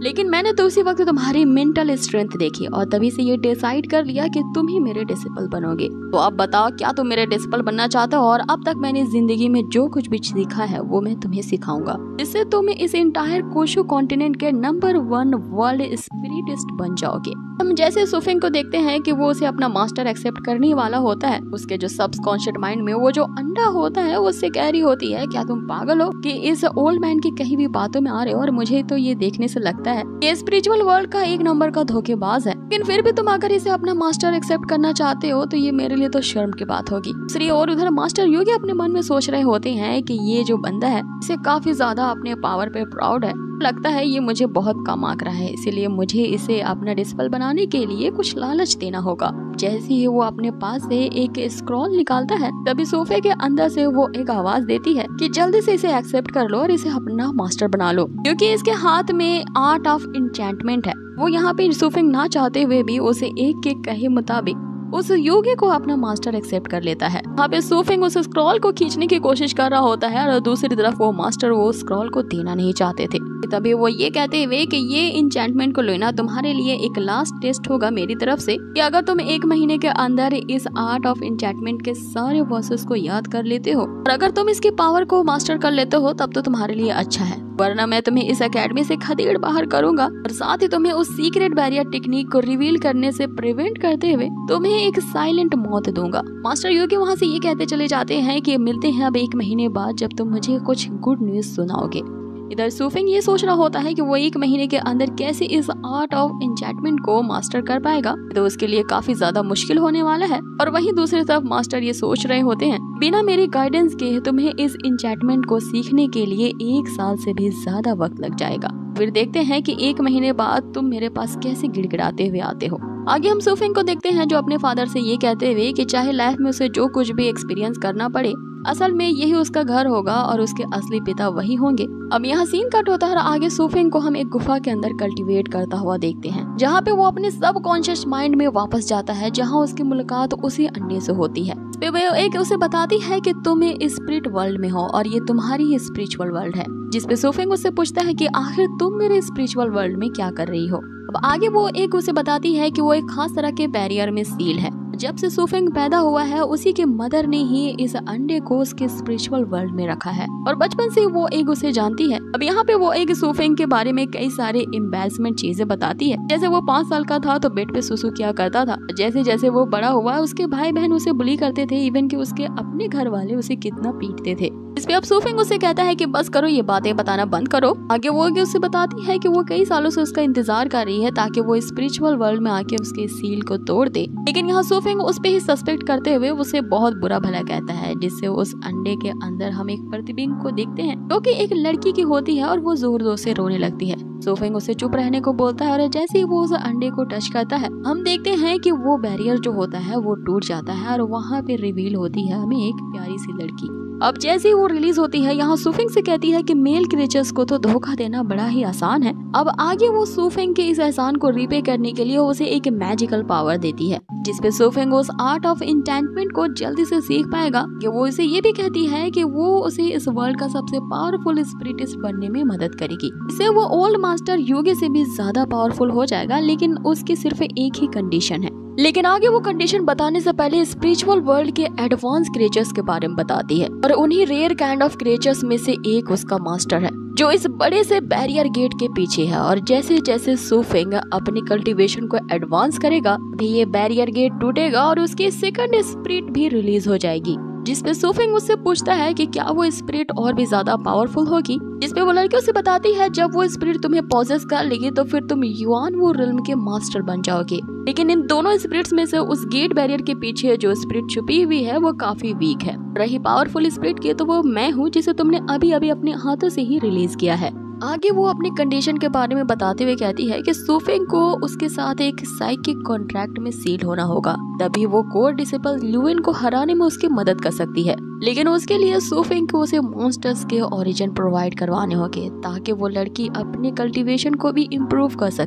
लेकिन मैंने तो उसी वक्त तुम्हारी मेंटल स्ट्रेंथ देखी और तभी से ये डिसाइड कर लिया कि तुम ही मेरे डिसिपल बनोगे। तो अब बताओ, क्या तुम मेरे डिसिपल बनना चाहते हो? और अब तक मैंने जिंदगी में जो कुछ भी सीखा है वो मैं तुम्हें सिखाऊंगा, जिससे तुम इस इंटायर कोशो कॉन्टिनेंट के नंबर 1 वर्ल्ड स्पिरिटिस्ट बन जाओगे। हम जैसे सुफिंग को देखते हैं कि वो उसे अपना मास्टर एक्सेप्ट करने वाला होता है। उसके जो सबकॉन्शियस माइंड में वो जो अंडा होता है उससे कह रही होती है, क्या तुम पागल हो कि इस ओल्ड मैन की कहीं भी बातों में आ रहे हो? और मुझे तो ये देखने से लगता है कि स्पिरिचुअल वर्ल्ड का 1 नंबर का धोखेबाज है, लेकिन फिर भी तुम अगर इसे अपना मास्टर एक्सेप्ट करना चाहते हो तो ये मेरे लिए तो शर्म की बात होगी। दूसरी ओर उधर मास्टर योगी अपने मन में सोच रहे होते हैं कि ये जो बंदा है इसे काफी ज्यादा अपने पावर पे प्राउड है, लगता है ये मुझे बहुत कम आंक रहा है, इसीलिए मुझे इसे अपना डिसिपल बनाने के लिए कुछ लालच देना होगा। जैसे ही वो अपने पास से एक स्क्रॉल निकालता है तभी सोफे के अंदर से वो एक आवाज देती है कि जल्दी से इसे एक्सेप्ट कर लो और इसे अपना मास्टर बना लो, क्योंकि इसके हाथ में आर्ट ऑफ एन्चेंटमेंट है। वो यहाँ पे सुफिंग ना चाहते हुए भी उसे एक के कहे मुताबिक उस योगी को अपना मास्टर एक्सेप्ट कर लेता है। यहाँ पे सुफिंग उस स्क्रॉल को खींचने की कोशिश कर रहा होता है और दूसरी तरफ वो मास्टर वो स्क्रॉल को देना नहीं चाहते थे। तभी वो ये कहते हुए कि ये एन्चेंटमेंट को लेना तुम्हारे लिए एक लास्ट टेस्ट होगा मेरी तरफ से, कि अगर तुम 1 महीने के अंदर इस आर्ट ऑफ एन्चेंटमेंट के सारे वर्सेस को याद कर लेते हो और अगर तुम इसकी पावर को मास्टर कर लेते हो तब तो तुम्हारे लिए अच्छा है, वरना मैं तुम्हें इस एकेडमी से खदेड़ बाहर करूंगा और साथ ही तुम्हें उस सीक्रेट बैरियर टेक्निक को रिवील करने से प्रिवेंट करते हुए तुम्हें एक साइलेंट मौत दूंगा। मास्टर योगी वहाँ से ये कहते चले जाते हैं कि मिलते हैं अब 1 महीने बाद जब तुम मुझे कुछ गुड न्यूज सुनाओगे। इधर सुफिंग ये सोच रहा होता है कि वो 1 महीने के अंदर कैसे इस आर्ट ऑफ एन्चेंटमेंट को मास्टर कर पाएगा, तो उसके लिए काफी ज्यादा मुश्किल होने वाला है। और वहीं दूसरी तरफ मास्टर ये सोच रहे होते हैं, बिना मेरी गाइडेंस के तुम्हें इस एन्चेंटमेंट को सीखने के लिए 1 साल से भी ज्यादा वक्त लग जाएगा। फिर देखते हैं कि 1 महीने बाद तुम मेरे पास कैसे गिड़गिड़ाते हुए आते हो। आगे हम सुफिंग को देखते हैं जो अपने फादर से ये कहते हुए कि चाहे लाइफ में उसे जो कुछ भी एक्सपीरियंस करना पड़े, असल में यही उसका घर होगा और उसके असली पिता वही होंगे। अब यहाँ सीन कट होता है और आगे सुफिंग को हम एक गुफा के अंदर कल्टीवेट करता हुआ देखते हैं, जहाँ पे वो अपने सबकॉन्शियस माइंड में वापस जाता है, जहाँ उसकी मुलाकात उसी अंडे से होती है। वो एक उसे बताती है कि तुम स्पिरिट वर्ल्ड में हो और ये तुम्हारी ही स्पिरिचुअल वर्ल्ड है, जिसपे सुफिंग उससे पूछता है कि आखिर तुम मेरे स्पिरिचुअल वर्ल्ड में क्या कर रही हो। अब आगे वो एक उसे बताती है कि वो एक खास तरह के बैरियर में सील है। जब से सुफिंग पैदा हुआ है उसी के मदर ने ही इस अंडे को उसके स्पिरिचुअल वर्ल्ड में रखा है और बचपन से वो एक उसे जानती है। अब यहाँ पे वो एक सुफिंग के बारे में कई सारे एम्बैरेसमेंट चीजें बताती है, जैसे वो 5 साल का था तो बेड पे सुसु किया करता था। जैसे जैसे वो बड़ा हुआ उसके भाई बहन उसे बुली करते थे, इवन कि उसके अपने घर वाले उसे कितना पीटते थे। इस पे अब सुफिंग उसे कहता है कि बस करो, ये बातें बताना बंद करो। आगे वो उसे बताती है कि वो कई सालों से उसका इंतजार कर रही है ताकि वो स्पिरिचुअल वर्ल्ड में आके उसके सील को तोड़ दे, लेकिन यहाँ सुफिंग उस पे ही सस्पेक्ट करते हुए उसे बहुत बुरा भला कहता है, जिससे उस अंडे के अंदर हम एक प्रतिबिंब को देखते हैं जो कि एक लड़की की होती है और वो जोर जोर से रोने लगती है। सुफिंग उसे चुप रहने को बोलता है और जैसे ही वो उस अंडे को टच करता है हम देखते हैं कि वो बैरियर जो होता है वो टूट जाता है और वहाँ पे रिवील होती है हमें एक प्यारी सी लड़की। अब जैसे ही वो रिलीज होती है यहाँ सुफिंग से कहती है कि मेल क्रिएचर्स को तो धोखा देना बड़ा ही आसान है। अब आगे वो सुफिंग के इस एहसान को रीपे करने के लिए उसे एक मैजिकल पावर देती है, जिसपे सुफिंग उस आर्ट ऑफ एन्चेंटमेंट को जल्दी से सीख पाएगा। कि वो इसे ये भी कहती है कि वो उसे इस वर्ल्ड का सबसे पावरफुल स्पिरिटिस्ट बनने में मदद करेगी। इससे वो ओल्ड मास्टर योगी से भी ज्यादा पावरफुल हो जाएगा, लेकिन उसकी सिर्फ एक ही कंडीशन है। लेकिन आगे वो कंडीशन बताने से पहले स्पिरिचुअल वर्ल्ड के एडवांस क्रिएचर्स के बारे में बताती है और उन्हीं रेयर काइंड ऑफ क्रिएचर्स में से एक उसका मास्टर है जो इस बड़े से बैरियर गेट के पीछे है। और जैसे जैसे सुफिंग अपनी कल्टीवेशन को एडवांस करेगा ये बैरियर गेट टूटेगा और उसकी सेकंड स्पिरिट भी रिलीज हो जाएगी, जिसपे सुफिंग उससे पूछता है कि क्या वो स्पिरिट और भी ज्यादा पावरफुल होगी, जिसपे वो लड़की उसे बताती है जब वो स्पिरिट तुम्हें पॉजेस कर लेगी तो फिर तुम युआन वो रिल्म के मास्टर बन जाओगे। लेकिन इन दोनों स्पिरिट्स में से उस गेट बैरियर के पीछे जो स्पिरिट छुपी हुई है वो काफी वीक है। रही पावरफुल स्पिरिट की तो वो मैं हूँ जिसे तुमने अभी अभी अपने हाथों से ही रिलीज किया है। आगे वो अपनी कंडीशन के बारे में बताते हुए कहती है कि सुफिंग को उसके साथ एक साइकिक कॉन्ट्रैक्ट में सील होना होगा, तभी वो कोर डिसिपल ल्यूएन को हराने में उसकी मदद कर सकती है। लेकिन उसके लिए सुफिंग को उसे मॉन्स्टर्स के ओरिजिन प्रोवाइड करवाने होंगे ताकि वो लड़की अपने कल्टीवेशन को भी इम्प्रूव कर सके,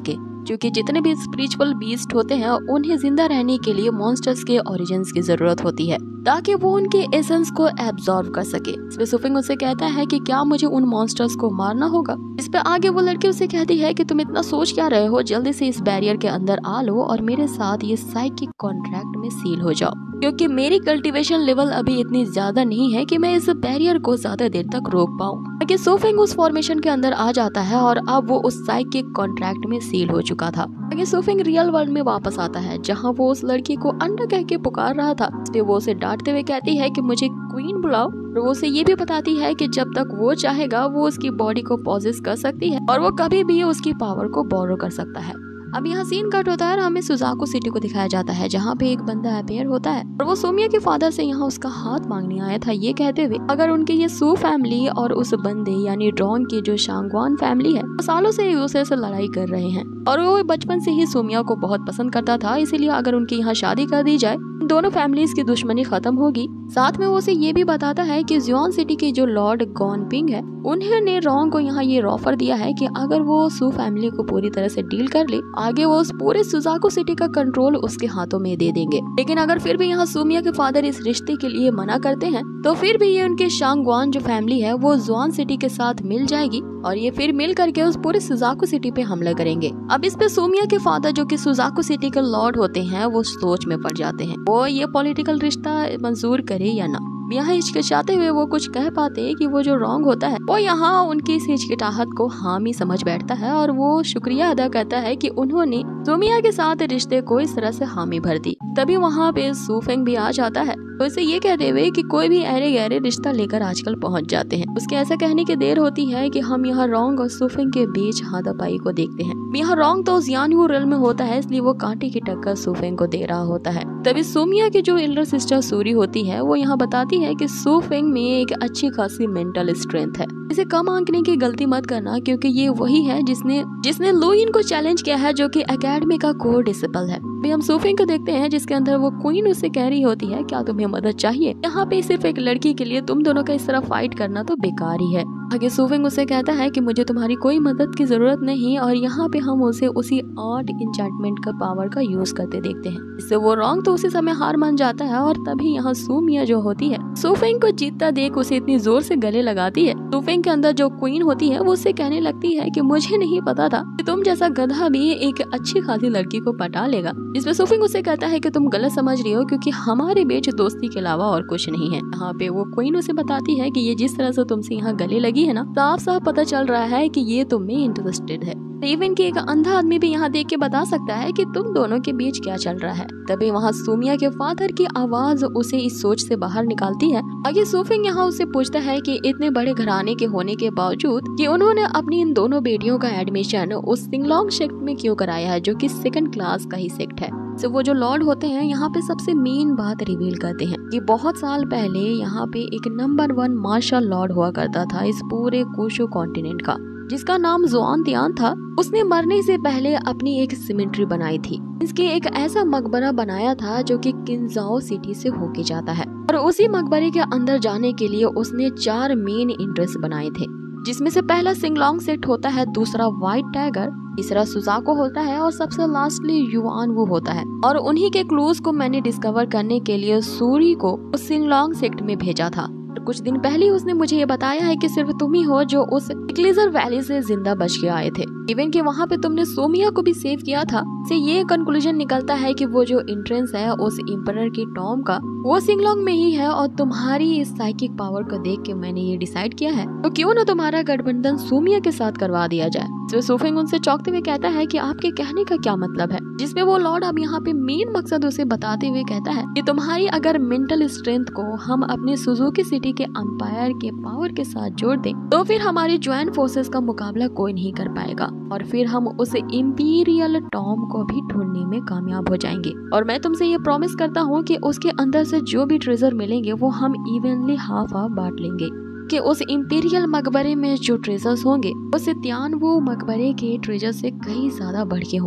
क्योंकि जितने भी स्पिरिचुअल बीस्ट होते हैं उन्हें जिंदा रहने के लिए मॉन्स्टर्स के ओरिजिन्स की जरूरत होती है ताकि वो उनके एसेंस को एब्जॉर्ब कर सके। इस पे सुफिंग उसे कहता है कि क्या मुझे उन मॉन्स्टर्स को मारना होगा। इस पे आगे वो लड़की उसे कहती है कि तुम इतना सोच क्या रहे हो, जल्दी से इस बैरियर के अंदर आ लो और मेरे साथ ये साइकिक कॉन्ट्रैक्ट में सील हो जाओ, क्योंकि मेरी कल्टीवेशन लेवल अभी इतनी ज्यादा नहीं है कि मैं इस बैरियर को ज्यादा देर तक रोक पाऊँ। आगे सुफिंग उस फॉर्मेशन के अंदर आ जाता है और अब वो उस साइकिक कॉन्ट्रैक्ट में सील हो चुका था। आगे सुफिंग रियल वर्ल्ड में वापस आता है जहाँ वो उस लड़की को अंडा कह के पुकार रहा था। इसलिए वो उसे डांटते हुए कहती है कि मुझे क्वीन बुलाओ, और वो उसे ये भी बताती है कि जब तक वो चाहेगा वो उसकी बॉडी को पॉजेस कर सकती है और वो कभी भी उसकी पावर को बोरो कर सकता है। अब यहाँ सीन कट होता है और हमें सुजाकू सिटी को दिखाया जाता है जहाँ पे एक बंदा अपीयर होता है और वो सोमिया के फादर से यहाँ उसका हाथ मांगने आया था, ये कहते हुए अगर उनके ये सू फैमिली और उस बंदे यानी ड्रॉन की जो शांगवान फैमिली है वो सालों से एक दूसरे से लड़ाई कर रहे हैं और वो बचपन से ही सोमिया को बहुत पसंद करता था, इसीलिए अगर उनकी यहाँ शादी कर दी जाए दोनों फैमिलीज की दुश्मनी खत्म होगी। साथ में वो उसे ये भी बताता है कि जियोन सिटी के जो लॉर्ड गॉनपिंग है उन्होंने रॉन्ग को यहाँ ये ऑफर दिया है कि अगर वो सू फैमिली को पूरी तरह से डील कर ले आगे वो उस पूरे सुजाकू सिटी का कंट्रोल उसके हाथों में दे देंगे। लेकिन अगर फिर भी यहाँ सोमिया के फादर इस रिश्ते के लिए मना करते हैं तो फिर भी ये उनके शांगवान जो फैमिली है वो जुआन सिटी के साथ मिल जाएगी और ये फिर मिल करके उस पूरे सुजाकू सिटी पे हमला करेंगे। अब इस पे सोमिया के फादर जो कि सुजाकू सिटी के लॉर्ड होते हैं वो सोच में पड़ जाते हैं वो ये पॉलिटिकल रिश्ता मंजूर करे या ना। यहाँ हिचकिचाते हुए वो कुछ कह पाते हैं कि वो जो रॉन्ग होता है वो यहाँ उनकी इस हिचकिचाहट को हामी समझ बैठता है और वो शुक्रिया अदा करता है कि उन्होंने सोमिया के साथ रिश्ते को इस तरह से हामी भर दी। तभी वहाँ पे सुफिंग भी आ जाता है तो इसे ये कहते हुए कि कोई भी अरे गहरे रिश्ता लेकर आजकल पहुँच जाते हैं। उसके ऐसा कहने की देर होती है कि हम यहाँ रॉन्ग और सुफिंग के बीच हाथापाई को देखते हैं। यहाँ रॉन्ग तो जियानवू रिल्म में होता है इसलिए वो कांटे की टक्कर सुफिंग को दे रहा होता है। तभी सोमिया की जो एल्डर सिस्टर सूरी होती है वो यहाँ बताती है कि सुफिंग में एक अच्छी खासी मेंटल स्ट्रेंथ है, इसे कम आंकने की गलती मत करना क्योंकि ये वही है जिसने लुइन को चैलेंज किया है जो कि एकेडमी का कोर डिसिपल है। भी हम सुफिंग को देखते हैं जिसके अंदर वो क्वीन उससे कह रही होती है क्या तुम्हें मदद चाहिए। यहाँ पे सिर्फ एक लड़की के लिए तुम दोनों का इस तरह फाइट करना तो बेकार ही है। आगे सुफिंग उसे कहता है कि मुझे तुम्हारी कोई मदद की जरूरत नहीं और यहाँ पे हम उसे उसी आर्ट इंचेंटमेंट का पावर का यूज करते देखते हैं। इससे वो रॉन्ग तो उसी समय हार मान जाता है और तभी यहाँ सुमिया जो होती है सुफिंग को जीतता देख उसे इतनी जोर से गले लगाती है। सुफिंग के अंदर जो क्वीन होती है वो उससे कहने लगती है कि मुझे नहीं पता था कि तुम जैसा गधा भी एक अच्छी खासी लड़की को पटा लेगा। जिसमें सुफिंग उसे कहता है कि तुम गलत समझ रही हो क्योंकि हमारे बीच दोस्ती के अलावा और कुछ नहीं है। यहाँ पे वो क्वीन उसे बताती है कि ये जिस तरह से तुमसे यहाँ गले लगी है ना साफ साफ पता चल रहा है कि ये तुम में इंटरेस्टेड है। इवन कि एक अंधा आदमी भी यहाँ देख के बता सकता है कि तुम दोनों के बीच क्या चल रहा है। तभी वहाँ सोमिया के फादर की आवाज उसे इस सोच से बाहर निकालती है। आगे सुफिंग यहाँ उससे पूछता है कि इतने बड़े घराने के होने के बावजूद कि उन्होंने अपनी इन दोनों बेटियों का एडमिशन उस सिंगलोंग सेक्ट में क्यों कराया है जो कि सेकंड क्लास का ही सेक्ट है। तो वो जो लॉर्ड होते हैं यहाँ पे सबसे मेन बात रिवील करते हैं कि बहुत साल पहले यहाँ पे एक नंबर 1 मार्शल लॉर्ड हुआ करता था इस पूरे कुशो कॉन्टिनेंट का, जिसका नाम जुआन तियान था। उसने मरने से पहले अपनी एक सिमेट्री बनाई थी। इसके एक ऐसा मकबरा बनाया था जो कि किंजाओ सिटी से होके जाता है और उसी मकबरे के अंदर जाने के लिए उसने 4 मेन एंट्रेंस बनाए थे, जिसमें से पहला सिंगलोंग सेक्ट होता है, दूसरा व्हाइट टाइगर, तीसरा सुजाको होता है और सबसे लास्टली युआनवू होता है। और उन्हीं के क्लूज को मैंने डिस्कवर करने के लिए सूरी को उस सिंगलोंग सेक्ट में भेजा था। कुछ दिन पहले उसने मुझे ये बताया है कि सिर्फ तुम ही हो जो उस क्लीजर वैली से जिंदा बच के आए थे। इवन कि वहाँ पे तुमने सोमिया को भी सेव किया था। से ये कंक्लूजन निकलता है कि वो जो एंट्रेंस है उस एम्परर की टॉम का वो सिंगलोंग में ही है और तुम्हारी इस साइकिक पावर को देख के मैंने ये डिसाइड किया है तो क्यों ना तुम्हारा गठबंधन सोमिया के साथ करवा दिया जाए। तो सुफिंग उनसे चौंकते हुए कहता है कि आपके कहने का क्या मतलब है, जिसमें वो लॉर्ड अब यहाँ पे मेन मकसद उसे बताते हुए कहता है कि तुम्हारी अगर मेंटल स्ट्रेंथ को हम अपने सुजुकी सिटी के अंपायर के पावर के साथ जोड़ दें तो फिर हमारी ज्वाइंट फोर्सेस का मुकाबला कोई नहीं कर पाएगा और फिर हम उस इंपीरियल टॉम को भी ढूंढने में कामयाब हो जाएंगे। और मैं तुमसे ये प्रॉमिस करता हूँ कि उसके अंदर से जो भी ट्रेजर मिलेंगे वो हम इवनली हाफ बांट लेंगे कि उस इंपीरियल मकबरे में जो ट्रेजर्स होंगे वो सित्यानवू मकबरे के ट्रेजर से कई ज्यादा बढ़ के होंगे।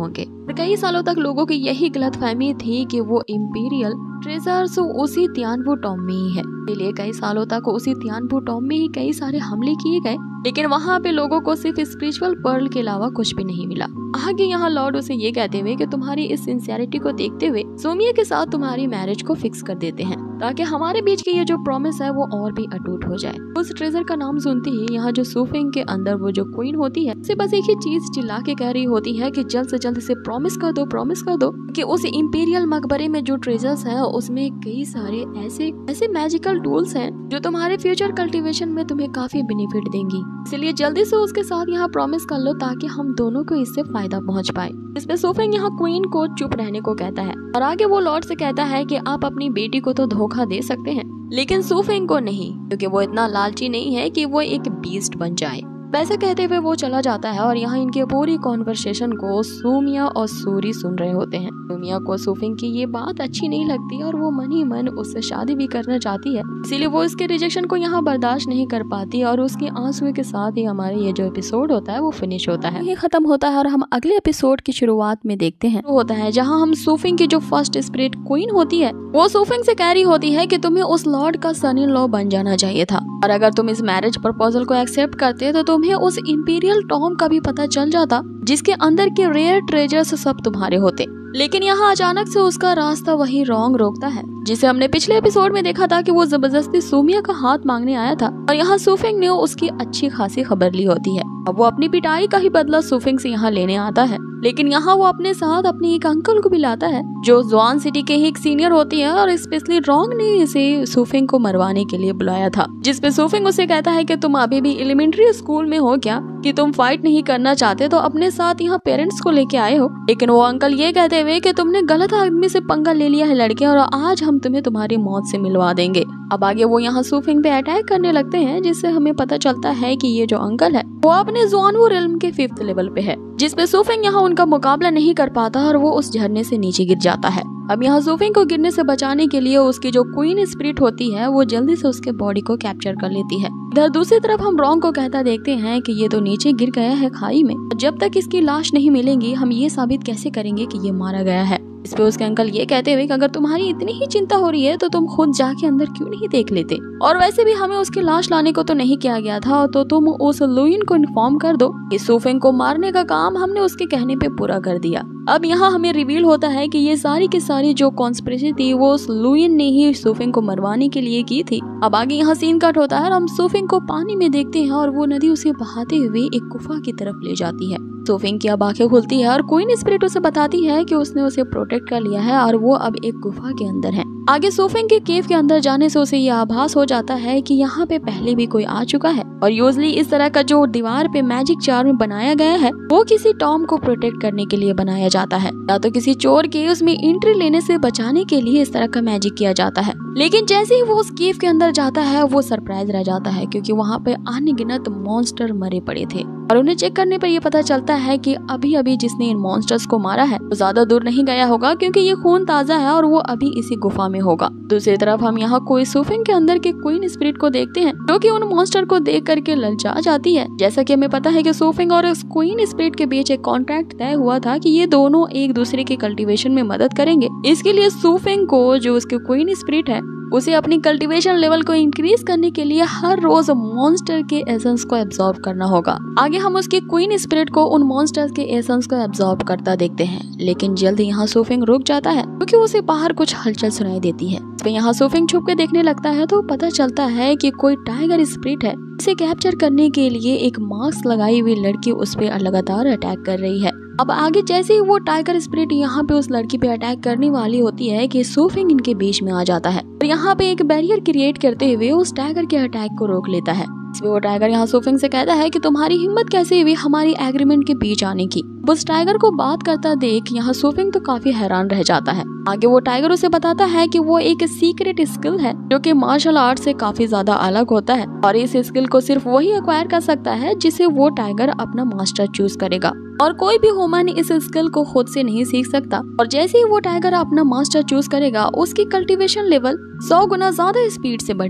कई सालों तक लोगों की यही गलतफहमी थी कि वो इंपीरियल ट्रेजर्स उसी तियानवू टॉम में ही है। इसलिए कई सालों तक उसी तियानवू टॉम में ही कई सारे हमले किए गए, लेकिन वहाँ पे लोगों को सिर्फ स्पिरिचुअल पर्ल के अलावा कुछ भी नहीं मिला। आगे यहाँ लॉर्ड उसे ये कहते हुए कि तुम्हारी इस सिंसियरिटी को देखते हुए सोमिया के साथ तुम्हारी मैरिज को फिक्स कर देते हैं, ताकि हमारे बीच की ये जो प्रॉमिस है वो और भी अटूट हो जाए। उस ट्रेजर का नाम सुनते ही यहाँ जो सूफिंग के अंदर वो जो क्वीन होती है उसे बस एक ही चीज चिल्ला के कह रही होती है कि जल्द से जल्द इसे प्रॉमिस कर दो कि उस इंपीरियल मकबरे में जो ट्रेजर्स है उसमें कई सारे ऐसे मैजिकल टूल्स हैं जो तुम्हारे फ्यूचर कल्टीवेशन में तुम्हें काफी बेनिफिट देंगी। इसलिए जल्दी से उसके साथ यहाँ प्रॉमिस कर लो ताकि हम दोनों को इससे फायदा पहुँच पाए। इसमें सूफिंग यहाँ क्वीन को चुप रहने को कहता है और आगे वो लॉर्ड से कहता है कि आप अपनी बेटी को तो धोखा दे सकते हैं, लेकिन सूफिंग को नहीं, क्योंकि वो इतना लालची नहीं है कि वो एक बीस्ट बन जाए। वैसा कहते हुए वो चला जाता है और यहाँ इनके पूरी कॉन्वर्सेशन को सोमिया और सूरी सुन रहे होते हैं। सोमिया को सूफिंग की ये बात अच्छी नहीं लगती और वो मन ही मन उससे शादी भी करना चाहती है, इसीलिए वो इसके रिजेक्शन को यहाँ बर्दाश्त नहीं कर पाती और उसके आंसू के साथ ही हमारे ये जो एपिसोड होता है वो फिनिश होता है, ये खत्म होता है और हम अगले एपिसोड की शुरुआत में देखते हैं होता है जहाँ हम सूफिंग की जो फर्स्ट स्पिरिट क्वीन होती है वो सूफिंग से कह रही होती है कि तुम्हें उस लॉर्ड का सन इन लॉ बन जाना चाहिए था, और अगर तुम इस मैरिज प्रपोजल को एक्सेप्ट करते तो तुम्हें उस इंपीरियल टॉम का भी पता चल जाता जिसके अंदर के रेयर ट्रेजर्स सब तुम्हारे होते। लेकिन यहाँ अचानक से उसका रास्ता वही रॉन्ग रोकता है जिसे हमने पिछले एपिसोड में देखा था कि वो जबरदस्ती सोमिया का हाथ मांगने आया था और यहाँ सूफिंग ने उसकी अच्छी खासी खबर ली होती है। अब वो अपनी पिटाई का ही बदला सूफिंग से यहाँ लेने आता है, लेकिन यहाँ वो अपने साथ अपने एक अंकल को भी लाता है जो जॉन सिटी के ही एक सीनियर होती है और स्पेशली रॉन्ग ने इसे सूफिंग को मरवाने के लिए बुलाया था, जिसपे सूफिंग उसे कहता है कि तुम अभी भी एलिमेंट्री स्कूल में हो क्या कि तुम फाइट नहीं करना चाहते तो अपने साथ यहाँ पेरेंट्स को लेके आए हो। लेकिन वो अंकल ये कहते हुए कि तुमने गलत आदमी से पंगा ले लिया है लड़के, और आज हम तुम्हें तुम्हारी मौत से मिलवा देंगे। अब आगे वो यहाँ सूफिंग पे अटैक करने लगते हैं, जिससे हमें पता चलता है कि ये जो अंकल है वो अपने ज़ुआनवू रिल्म के 5th लेवल पे है, जिसपे सूफिंग यहाँ उनका मुकाबला नहीं कर पाता और वो उस झरने से नीचे गिर जाता है। अब यहाँ सूफिंग को गिरने से बचाने के लिए उसकी जो क्वीन स्पिरिट होती है वो जल्दी से उसके बॉडी को कैप्चर कर लेती है। इधर दूसरी तरफ हम रॉन्ग को कहता देखते हैं कि ये तो नीचे गिर गया है खाई में, जब तक इसकी लाश नहीं मिलेगी हम ये साबित कैसे करेंगे कि ये मारा गया है। इस पे उसके अंकल ये कहते हुए कि अगर तुम्हारी इतनी ही चिंता हो रही है तो तुम खुद जाके अंदर क्यों नहीं देख लेते, और वैसे भी हमें उसकी लाश लाने को तो नहीं किया गया था, तो तुम उस लुइन को इन्फॉर्म कर दो कि सूफिंग को मारने का काम हमने उसके कहने पे पूरा कर दिया। अब यहाँ हमें रिवील होता है कि ये सारी की सारी जो कॉन्स्पिरेसी थी वो उस लुइन ने ही सूफिंग को मरवाने के लिए की थी। अब आगे यहाँ सीन कट होता है और हम सूफिंग को पानी में देखते हैं और वो नदी उसे बहाते हुए एक गुफा की तरफ ले जाती है। सूफिंग की अब आंखें खुलती है और क्वीन स्पिरिट उसे बताती है कि उसने उसे प्रोटेक्ट कर लिया है और वो अब एक गुफा के अंदर है। आगे सूफिंग के केव के अंदर जाने से उसे यह आभास हो जाता है कि यहाँ पे पहले भी कोई आ चुका है, और यूजली इस तरह का जो दीवार पे मैजिक चार्म बनाया गया है वो किसी टॉम को प्रोटेक्ट करने के लिए बनाया जाता है, या तो किसी चोर के उसमें एंट्री लेने से बचाने के लिए इस तरह का मैजिक किया जाता है। लेकिन जैसे ही वो उस केव के अंदर जाता है वो सरप्राइज रह जाता है, क्योंकि वहाँ पे अनगिनत मॉन्स्टर मरे पड़े थे और उन्हें चेक करने पर यह पता चलता है कि अभी अभी जिसने इन मॉन्स्टर्स को मारा है वो ज्यादा दूर नहीं गया होगा, क्योंकि ये खून ताजा है और वो अभी इसी गुफा में होगा। दूसरी तरफ हम यहाँ कोई सूफिंग के अंदर के क्वीन स्पिरिट को देखते हैं जो कि उन मॉन्स्टर को देख करके ललचा जाती है। जैसा कि हमें पता है कि सूफिंग और उस क्वीन स्पिरिट के बीच एक कॉन्ट्रैक्ट तय हुआ था कि ये दोनों एक दूसरे के कल्टीवेशन में मदद करेंगे। इसके लिए सूफिंग को जो उसके क्वीन स्पिरिट है उसे अपनी कल्टीवेशन लेवल को इंक्रीज करने के लिए हर रोज मॉन्स्टर के एसेंस को एब्जॉर्ब करना होगा। आगे हम उसके क्वीन स्पिरिट को उन मॉन्स्टर्स के एसेंस को एब्जॉर्ब करता देखते हैं, लेकिन जल्द यहाँ सूफिंग रुक जाता है क्योंकि उसे बाहर कुछ हलचल सुनाई देती है। इस पे यहाँ सूफिंग छुप के देखने लगता है तो पता चलता है कि कोई टाइगर स्पिरिट है। इसे कैप्चर करने के लिए एक मास्क लगाई हुई लड़की उस पे लगातार अटैक कर रही है। अब आगे जैसे ही वो टाइगर स्पिरिट यहाँ पे उस लड़की पे अटैक करने वाली होती है कि सूफिंग इनके बीच में आ जाता है और यहाँ पे एक बैरियर क्रिएट करते हुए उस टाइगर के अटैक को रोक लेता है। इसमें वो टाइगर यहाँ सूफिंग से कहता है कि तुम्हारी हिम्मत कैसे हुई हमारी एग्रीमेंट के बीच आने की। उस टाइगर को बात करता देख यहाँ सूफिंग तो काफी हैरान रह जाता है। आगे वो टाइगर उसे बताता है कि वो एक सीक्रेट स्किल है जो कि मार्शल आर्ट से काफी ज्यादा अलग होता है और इस स्किल को सिर्फ वही एक्वायर कर सकता है जिसे वो टाइगर अपना मास्टर चूज करेगा, और कोई भी ह्यूमन इस स्किल को खुद से नहीं सीख सकता। और जैसे ही वो टाइगर अपना मास्टर चूज करेगा उसकी कल्टीवेशन लेवल 100 गुना ज्यादा स्पीड से बढ़ेगी।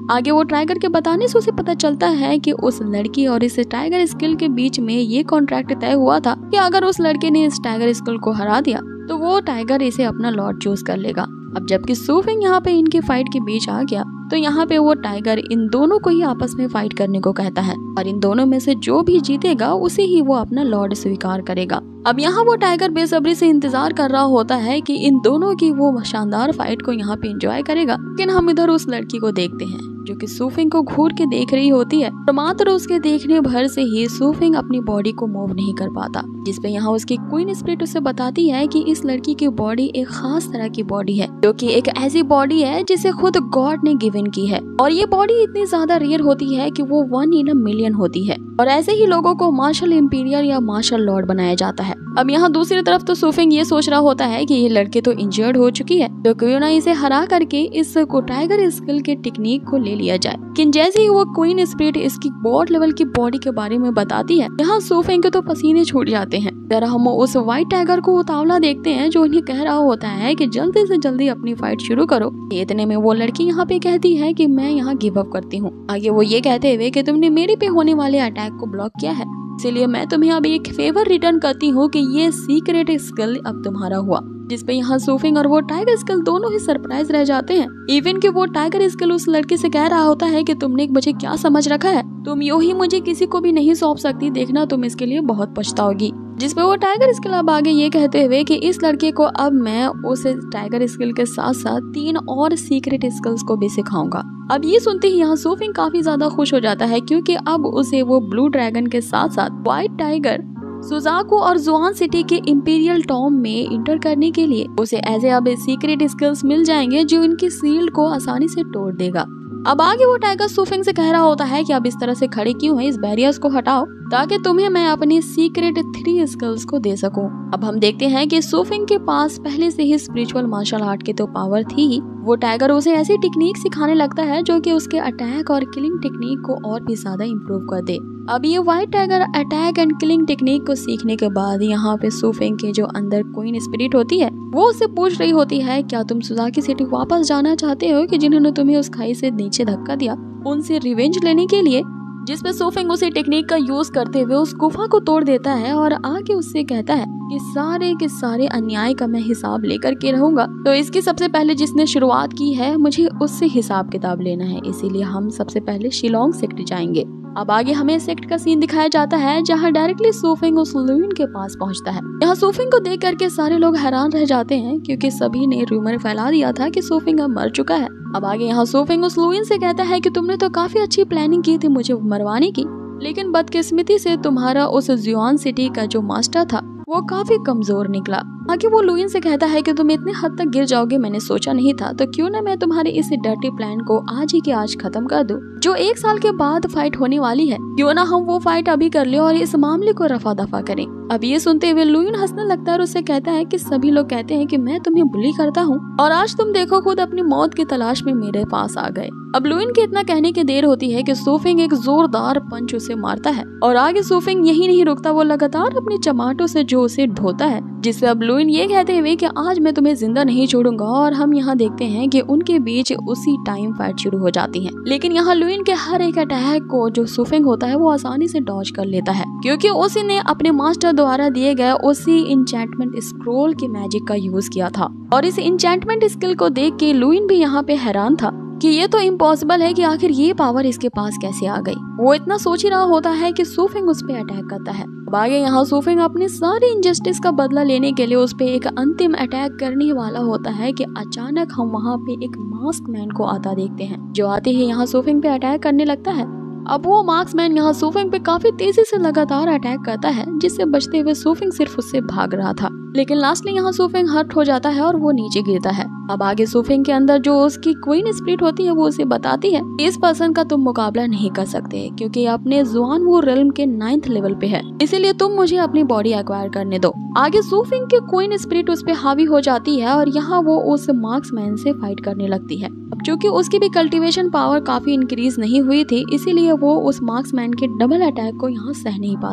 आगे वो टाइगर के बताने से उसे पता चलता है कि उस लड़की और इस टाइगर स्किल के बीच में ये कॉन्ट्रैक्ट तय हुआ था कि अगर उस लड़के ने इस टाइगर स्किल को हरा दिया तो वो टाइगर इसे अपना लॉर्ड चूज कर लेगा। अब जबकि सू फेंग यहाँ पे इनकी फाइट के बीच आ गया तो यहाँ पे वो टाइगर इन दोनों को ही आपस में फाइट करने को कहता है और इन दोनों में से जो भी जीतेगा उसे ही वो अपना लॉर्ड स्वीकार करेगा। अब यहाँ वो टाइगर बेसब्री से इंतजार कर रहा होता है कि इन दोनों की वो शानदार फाइट को यहाँ पे एंजॉय करेगा। लेकिन हम इधर उस लड़की को देखते हैं जो कि सू फेंग को घूर के देख रही होती है और मात्र उसके देखने भर से ही सू फेंग अपनी बॉडी को मूव नहीं कर पाता, जिसपे यहाँ उसकी क्वीन स्पिरिट उसे बताती है कि इस लड़की की बॉडी एक खास तरह की बॉडी है जो कि एक ऐसी बॉडी है जिसे खुद गॉड ने गिवन की है और ये बॉडी इतनी ज्यादा रेयर होती है कि वो 1 in a million होती है और ऐसे ही लोगों को मार्शल इंपीरियर या मार्शल लॉर्ड बनाया जाता है। अब यहाँ दूसरी तरफ तो सू फेंग ये सोच रहा होता है कि ये लड़की तो इंजर्ड हो चुकी है तो क्यों ना इसे हरा करके इस को टाइगर स्किल के टेक्निक को ले लिया जाए। लेकिन जैसे ही वो क्वीन स्पिरिट इसकी गॉड लेवल की बॉडी के बारे में बताती है यहाँ सू फेंग के तो पसीने छूट जाते हैं। जरा हम उस व्हाइट टाइगर को उतावला देखते हैं जो इन्हें कह रहा होता है कि जल्दी से जल्दी अपनी फाइट शुरू करो। इतने में वो लड़की यहाँ पे कहती है कि मैं यहाँ गिव अप करती हूँ। आगे वो ये कहते हुए कि तुमने मेरे पे होने वाले अटैक को ब्लॉक किया है इसीलिए मैं तुम्हें अब एक फेवर रिटर्न करती हूँ कि ये सीक्रेट स्किल अब तुम्हारा हुआ। जिसपे यहाँ सू फेंग और वो टाइगर स्किल दोनों ही सरप्राइज रह जाते हैं। इवन कि वो टाइगर स्किल उस लड़के से कह रहा होता है कि तुमने मुझे क्या समझ रखा है, तुम यूं ही मुझे किसी को भी नहीं सौंप सकती, देखना तुम इसके लिए बहुत पछताओगी। जिसपे वो टाइगर स्किल अब आगे ये कहते हुए कि इस लड़के को अब मैं उस टाइगर स्किल के साथ साथ 3 और सीक्रेट स्किल्स को भी सिखाऊंगा। अब ये सुनते ही यहाँ सू फेंग काफी ज्यादा खुश हो जाता है क्योंकि अब उसे वो ब्लू ड्रैगन के साथ साथ व्हाइट टाइगर सुजाकू और जुआन सिटी के इंपीरियल टॉम में इंटर करने के लिए उसे ऐसे अब सीक्रेट स्किल्स मिल जाएंगे जो इनकी सील्ड को आसानी से तोड़ देगा। अब आगे वो टाइगर सू फेंग से कह रहा होता है कि अब इस तरह से खड़े क्यों है, इस बैरियर्स को हटाओ ताकि तुम्हें मैं अपनी सीक्रेट 3 स्किल्स को दे सकूं। अब हम देखते हैं कि सू फेंग के पास पहले से ही स्पिरिचुअल मार्शल आर्ट की तो पावर थी ही, वो टाइगर उसे ऐसी टेक्निक सिखाने लगता है जो कि उसके अटैक और किलिंग टेक्निक को और भी ज्यादा इम्प्रूव कर दे। अब ये white tiger attack and killing technique को सीखने के बाद यहाँ पे सू फेंग के जो अंदर क्वीन स्पिरिट होती है वो उससे पूछ रही होती है क्या तुम सुजाकी सिटी वापस जाना चाहते हो कि जिन्होंने तुम्हें उस खाई से नीचे धक्का दिया उनसे रिवेंज लेने के लिए। जिसपे सू फेंग उसे टेक्निक का यूज करते हुए उस गुफा को तोड़ देता है और आगे उससे कहता है कि सारे के सारे अन्याय का मैं हिसाब लेकर के रहूंगा, तो इसकी सबसे पहले जिसने शुरुआत की है मुझे उससे हिसाब किताब लेना है, इसीलिए हम सबसे पहले शिलोंग सेक्ट जाएंगे। अब आगे हमें सेक्ट का सीन दिखाया जाता है जहाँ डायरेक्टली सू फेंग उस लुइन के पास पहुँचता है। यहाँ सू फेंग को देख करके सारे लोग हैरान रह जाते हैं क्योंकि सभी ने रूमर फैला दिया था कि सू फेंग अब मर चुका है। अब आगे यहाँ सू फेंग उस लुइन से कहता है कि तुमने तो काफी अच्छी प्लानिंग की थी मुझे मरवाने की, लेकिन बदकिस्मती से तुम्हारा उस जुआन सिटी का जो मास्टर था वो काफी कमजोर निकला। आगे वो लुइन से कहता है कि तुम इतने हद तक गिर जाओगे मैंने सोचा नहीं था, तो क्यों ना मैं तुम्हारे इस डर्टी प्लान को आज ही के आज खत्म कर दूं जो 1 साल के बाद फाइट होने वाली है। क्यों ना हम वो फाइट अभी कर ले और इस मामले को रफा दफा करें। अब ये सुनते हुए लुइन हंसने लगता है और उससे कहता है कि सभी लोग कहते हैं कि मैं तुम्हें बुली करता हूँ और आज तुम देखो खुद अपनी मौत की तलाश में मेरे पास आ गए। अब लुइन के इतना कहने की देर होती है कि सू फेंग एक जोरदार पंच उसे मारता है और आगे सू फेंग यही नहीं रुकता, वो लगातार अपने चमाटों से जो उसे ढोता है, जिससे अब लुइन ये कहते हुए कि आज मैं तुम्हें जिंदा नहीं छोड़ूंगा। और हम यहाँ देखते हैं कि उनके बीच उसी टाइम फाइट शुरू हो जाती है। लेकिन यहाँ लुइन के हर एक अटैक को जो सू फेंग होता है वो आसानी से डॉज कर लेता है क्योंकि उसी ने अपने मास्टर द्वारा दिए गए उसी इंचेंटमेंट स्क्रोल के मैजिक का यूज किया था। और इस इंचेंटमेंट स्किल को देख के लुइन भी यहाँ पे हैरान था कि ये तो इम्पॉसिबल है कि आखिर ये पावर इसके पास कैसे आ गई। वो इतना सोच ही रहा होता है कि सू फेंग उस पे अटैक करता है। अब आगे यहाँ सू फेंग अपनी सारी इनजस्टिस का बदला लेने के लिए उस पे एक अंतिम अटैक करने वाला होता है कि अचानक हम वहाँ पे एक मास्क मैन को आता देखते हैं जो आते ही यहाँ सू फेंग पे अटैक करने लगता है। अब वो मार्क्समैन यहाँ सू फेंग पे काफी तेजी से लगातार अटैक करता है जिससे बचते हुए सू फेंग सिर्फ उससे भाग रहा था, लेकिन लास्टली यहाँ सू फेंग हर्ट हो जाता है और वो नीचे गिरता है। अब आगे सू फेंग के अंदर जो उसकी क्वीन स्पिरिट होती है वो उसे बताती है इस पर्सन का तुम मुकाबला नहीं कर सकते क्योंकि अपने जुआन वो रेल्म के 9th लेवल पे है, इसीलिए तुम मुझे अपनी बॉडी एक्वायर करने दो। आगे सू फेंग की क्वीन स्पिरिट उस पे हावी हो जाती है और यहाँ वो उस मार्क्समैन से फाइट करने लगती है। अब चूंकि उसकी भी कल्टीवेशन पावर काफी इंक्रीज नहीं हुई थी इसीलिए वो उस मार्क्समैन के डबल अटैक को यहाँ सह नहीं पाती।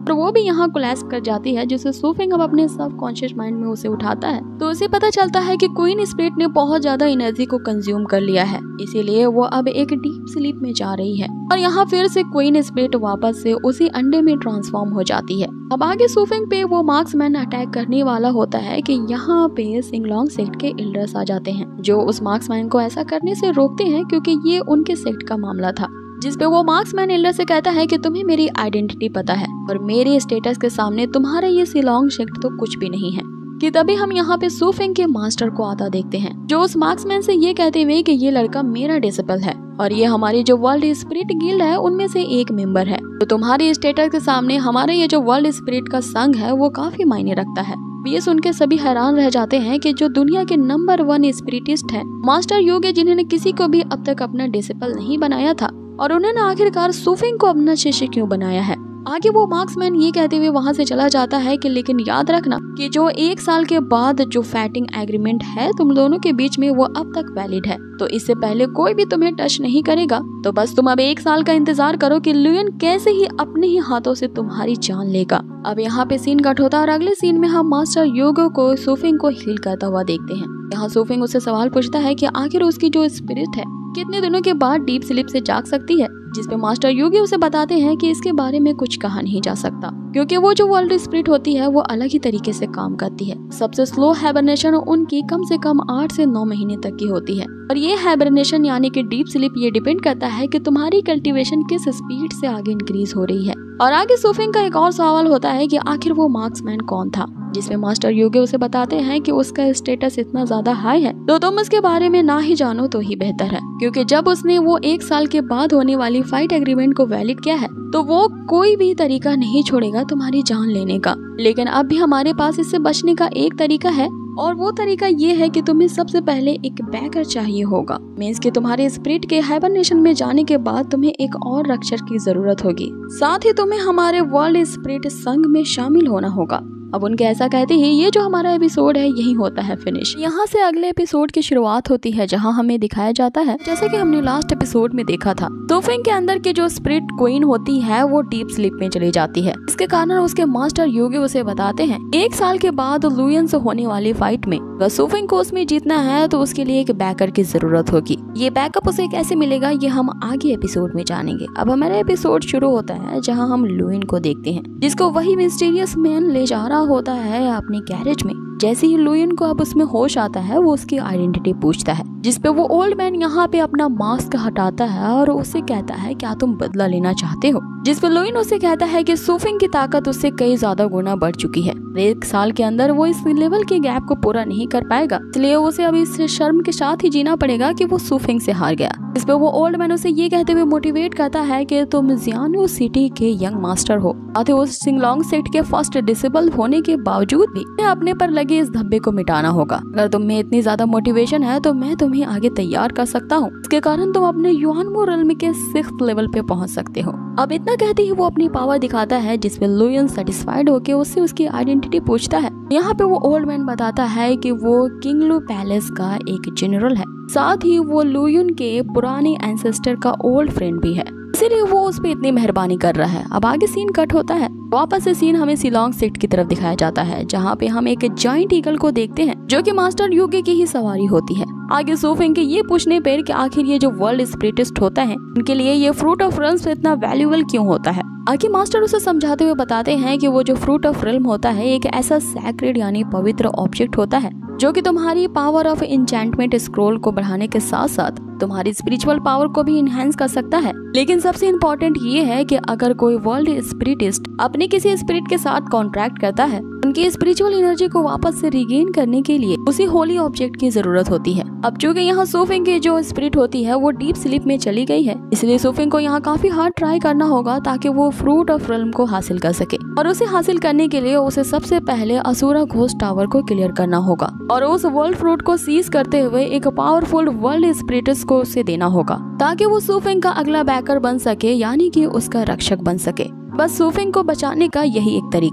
और वो भी यहाँ कोलैप्स कर जाती है, जिससे सूफिंग अब अपने सबकॉन्शियस माइंड में उसे उठाता है। तो उसे पता चलता है कि क्वीन स्पिरिट ने बहुत ज्यादा एनर्जी को कंज्यूम कर लिया है, इसीलिए वो अब एक डीप स्लीप में जा रही है और यहाँ फिर से क्वीन स्पिरिट वापस से उसी अंडे में ट्रांसफॉर्म हो जाती है। अब आगे सूफिंग पे वो मार्क्समैन अटैक करने वाला होता है कि यहाँ पे सिंगलोंग सेक्ट के एल्डर्स आ जाते हैं, जो उस मार्क्समैन को ऐसा करने से रोकते हैं क्योंकि ये उनके सेक्ट का मामला था। जिसपे वो मार्क्समैन एल्डर से कहता है कि तुम्हें मेरी आइडेंटिटी पता है और मेरे स्टेटस के सामने तुम्हारा ये सिलोंग सेक्ट तो कुछ भी नहीं है। कि तभी हम यहाँ पे सूफिंग के मास्टर को आता देखते हैं, जो उस मार्क्समैन से ये कहते हुए कि ये लड़का मेरा डिसिपल है और ये हमारी जो वर्ल्ड स्पिरिट गिल्ड है उनमें से एक मेंबर है, तो तुम्हारे स्टेटस के सामने हमारा ये जो वर्ल्ड स्पिरिट का संघ है वो काफी मायने रखता है। ये सुन के सभी हैरान रह जाते हैं कि जो दुनिया के नंबर 1 स्पिरिटिस्ट है मास्टर योगी, जिन्होंने किसी को भी अब तक अपना डिसिपल नहीं बनाया था और उन्होंने आखिरकार सूफिंग को अपना शिष्य क्यों बनाया है। आगे वो मार्क्समैन ये कहते हुए वहाँ से चला जाता है कि लेकिन याद रखना कि जो 1 साल के बाद जो फाइटिंग एग्रीमेंट है तुम दोनों के बीच में वो अब तक वैलिड है, तो इससे पहले कोई भी तुम्हें टच नहीं करेगा। तो बस तुम अब 1 साल का इंतजार करो कि लुयन कैसे ही अपने ही हाथों से तुम्हारी जान लेगा। अब यहाँ पे सीन कट होता है और अगले सीन में हम मास्टर योगो को सूफिंग को हील करता हुआ देखते हैं। यहाँ सूफिंग उससे सवाल पूछता है कि आखिर उसकी जो स्पिरिट है कितने दिनों के बाद डीप स्लीप से जाग सकती है, जिसपे मास्टर योगी उसे बताते हैं कि इसके बारे में कुछ कहा नहीं जा सकता क्योंकि वो जो वर्ल्ड स्पिरिट होती है वो अलग ही तरीके से काम करती है। सबसे स्लो हाइबरनेशन उनकी कम से कम 8 से 9 महीने तक की होती है और ये हाइबरनेशन यानी कि डीप स्लीप ये डिपेंड करता है कि तुम्हारी कल्टीवेशन किस स्पीड से आगे इंक्रीज हो रही है। और आगे सूफिंग का एक और सवाल होता है कि आखिर वो मार्क्समैन कौन था, जिसमें मास्टर योगी उसे बताते हैं कि उसका स्टेटस इतना ज्यादा हाई है तो तुम उसके बारे में ना ही जानो तो ही बेहतर है, क्योंकि जब उसने वो 1 साल के बाद होने वाली फाइट एग्रीमेंट को वैलिड किया है तो वो कोई भी तरीका नहीं छोड़ेगा तुम्हारी जान लेने का। लेकिन अब भी हमारे पास इससे बचने का एक तरीका है और वो तरीका ये है कि तुम्हें सबसे पहले एक बैकर चाहिए होगा। मींस कि तुम्हारे स्पिरिट के हाइबरनेशन में जाने के बाद तुम्हें एक और रक्षक की जरूरत होगी, साथ ही तुम्हें हमारे वर्ल्ड स्पिरिट संघ में शामिल होना होगा। अब उनके ऐसा कहते ही ये जो हमारा एपिसोड है यही होता है फिनिश। यहाँ से अगले एपिसोड की शुरुआत होती है, जहाँ हमें दिखाया जाता है जैसे कि हमने लास्ट एपिसोड में देखा था, सूफिंग के अंदर की जो स्पिरिट क्वीन होती है वो डीप स्लीप में चली जाती है। इसके कारण उसके मास्टर योगी उसे बताते हैं 1 साल के बाद लुयन से होने वाली फाइट में अगर सूफिंग को उसमें जीतना है तो उसके लिए एक बैकर की जरूरत होगी। ये बैकअप उसे कैसे मिलेगा ये हम आगे एपिसोड में जानेंगे। अब हमारा एपिसोड शुरू होता है जहाँ हम लुयन को देखते हैं, जिसको वही मिस्टीरियस मैन ले जा रहा होता है अपने गैरेज में। जैसे ही लुयन को अब उसमें होश आता है वो उसकी आइडेंटिटी पूछता है, जिसपे वो ओल्ड मैन यहाँ पे अपना मास्क हटाता है और उससे कहता है क्या तुम बदला लेना चाहते हो, जिसपे लुयन उससे कहता है कि सूफिंग की ताकत उससे कई ज्यादा गुना बढ़ चुकी है। 1 साल के अंदर वो इस लेवल के गैप को पूरा नहीं कर पाएगा, इसलिए उसे अब इस शर्म के साथ ही जीना पड़ेगा कि वो सूफिंग से हार गया। इस पे वो ओल्ड मैन उसे ये कहते हुए मोटिवेट करता है कि तुम जियानु सिटी के यंग मास्टर हो, साथ ही उस सिंगलोंग सेक्ट के फर्स्ट डिसेबल होने के बावजूद भी अपने पर लगे इस धब्बे को मिटाना होगा। अगर तुम में इतनी ज्यादा मोटिवेशन है तो मैं तुम्हें आगे तैयार कर सकता हूँ, इसके कारण तुम अपने युआनमो रेल्म के 6th लेवल पे पहुँच सकते हो। अब इतना कहते ही वो अपनी पावर दिखाता है, जिसपे लुयन सेटिस्फाइड होकर उससे उसकी आइडेंटिटी पूछता है। यहाँ पे वो ओल्ड मैन बताता है कि वो किंगलू पैलेस का एक जनरल है, साथ ही वो लुयन के पुराने एंसेस्टर का ओल्ड फ्रेंड भी है, इसीलिए वो उस पे इतनी मेहरबानी कर रहा है। अब आगे सीन कट होता है, वापस से सीन हमें सिलोंग सेक्ट की तरफ दिखाया जाता है, जहाँ पे हम एक जाइंट ईगल को देखते हैं जो कि मास्टर योगी की ही सवारी होती है। आगे सूफिंग के ये पूछने पर कि आखिर ये जो वर्ल्ड स्पिरिटिस्ट होता है उनके लिए ये फ्रूट ऑफ रेल्म्स इतना वैल्यूएबल क्यों होता है। आगे मास्टर उसे समझाते हुए बताते हैं कि वो जो फ्रूट ऑफ रेल्म होता है एक ऐसा सैक्रेड यानी पवित्र ऑब्जेक्ट होता है जो कि तुम्हारी पावर ऑफ एन्चेंटमेंट स्क्रोल को बढ़ाने के साथ साथ तुम्हारी स्पिरिचुअल पावर को भी इनहेंस कर सकता है। लेकिन सबसे इम्पोर्टेंट ये है कि अगर कोई वर्ल्ड स्पिरिटिस्ट अपने किसी स्पिरिट के साथ कॉन्ट्रैक्ट करता है, उनकी स्पिरिचुअल एनर्जी को वापस से रिगेन करने के लिए उसी होली ऑब्जेक्ट की जरूरत होती है। अब चूंकि यहाँ सूफिंग की जो स्पिरिट होती है वो डीप स्लीप में चली गई है, इसलिए सूफिंग को यहाँ काफी हार्ड ट्राई करना होगा ताकि वो फ्रूट ऑफ रेल्म को हासिल कर सके। और उसे हासिल करने के लिए उसे सबसे पहले असुरा घोस्ट टावर को क्लियर करना होगा और उस वर्ल्ड फ्रूट को सीज करते हुए एक पावरफुल वर्ल्ड स्पिरिटिस्ट को उसे देना होगा ताकि वो सूफिंग का अगला बैकर बन सके, यानी कि उसका रक्षक बन सके। बस सूफिंग को बचाने का यही एक तरीका है।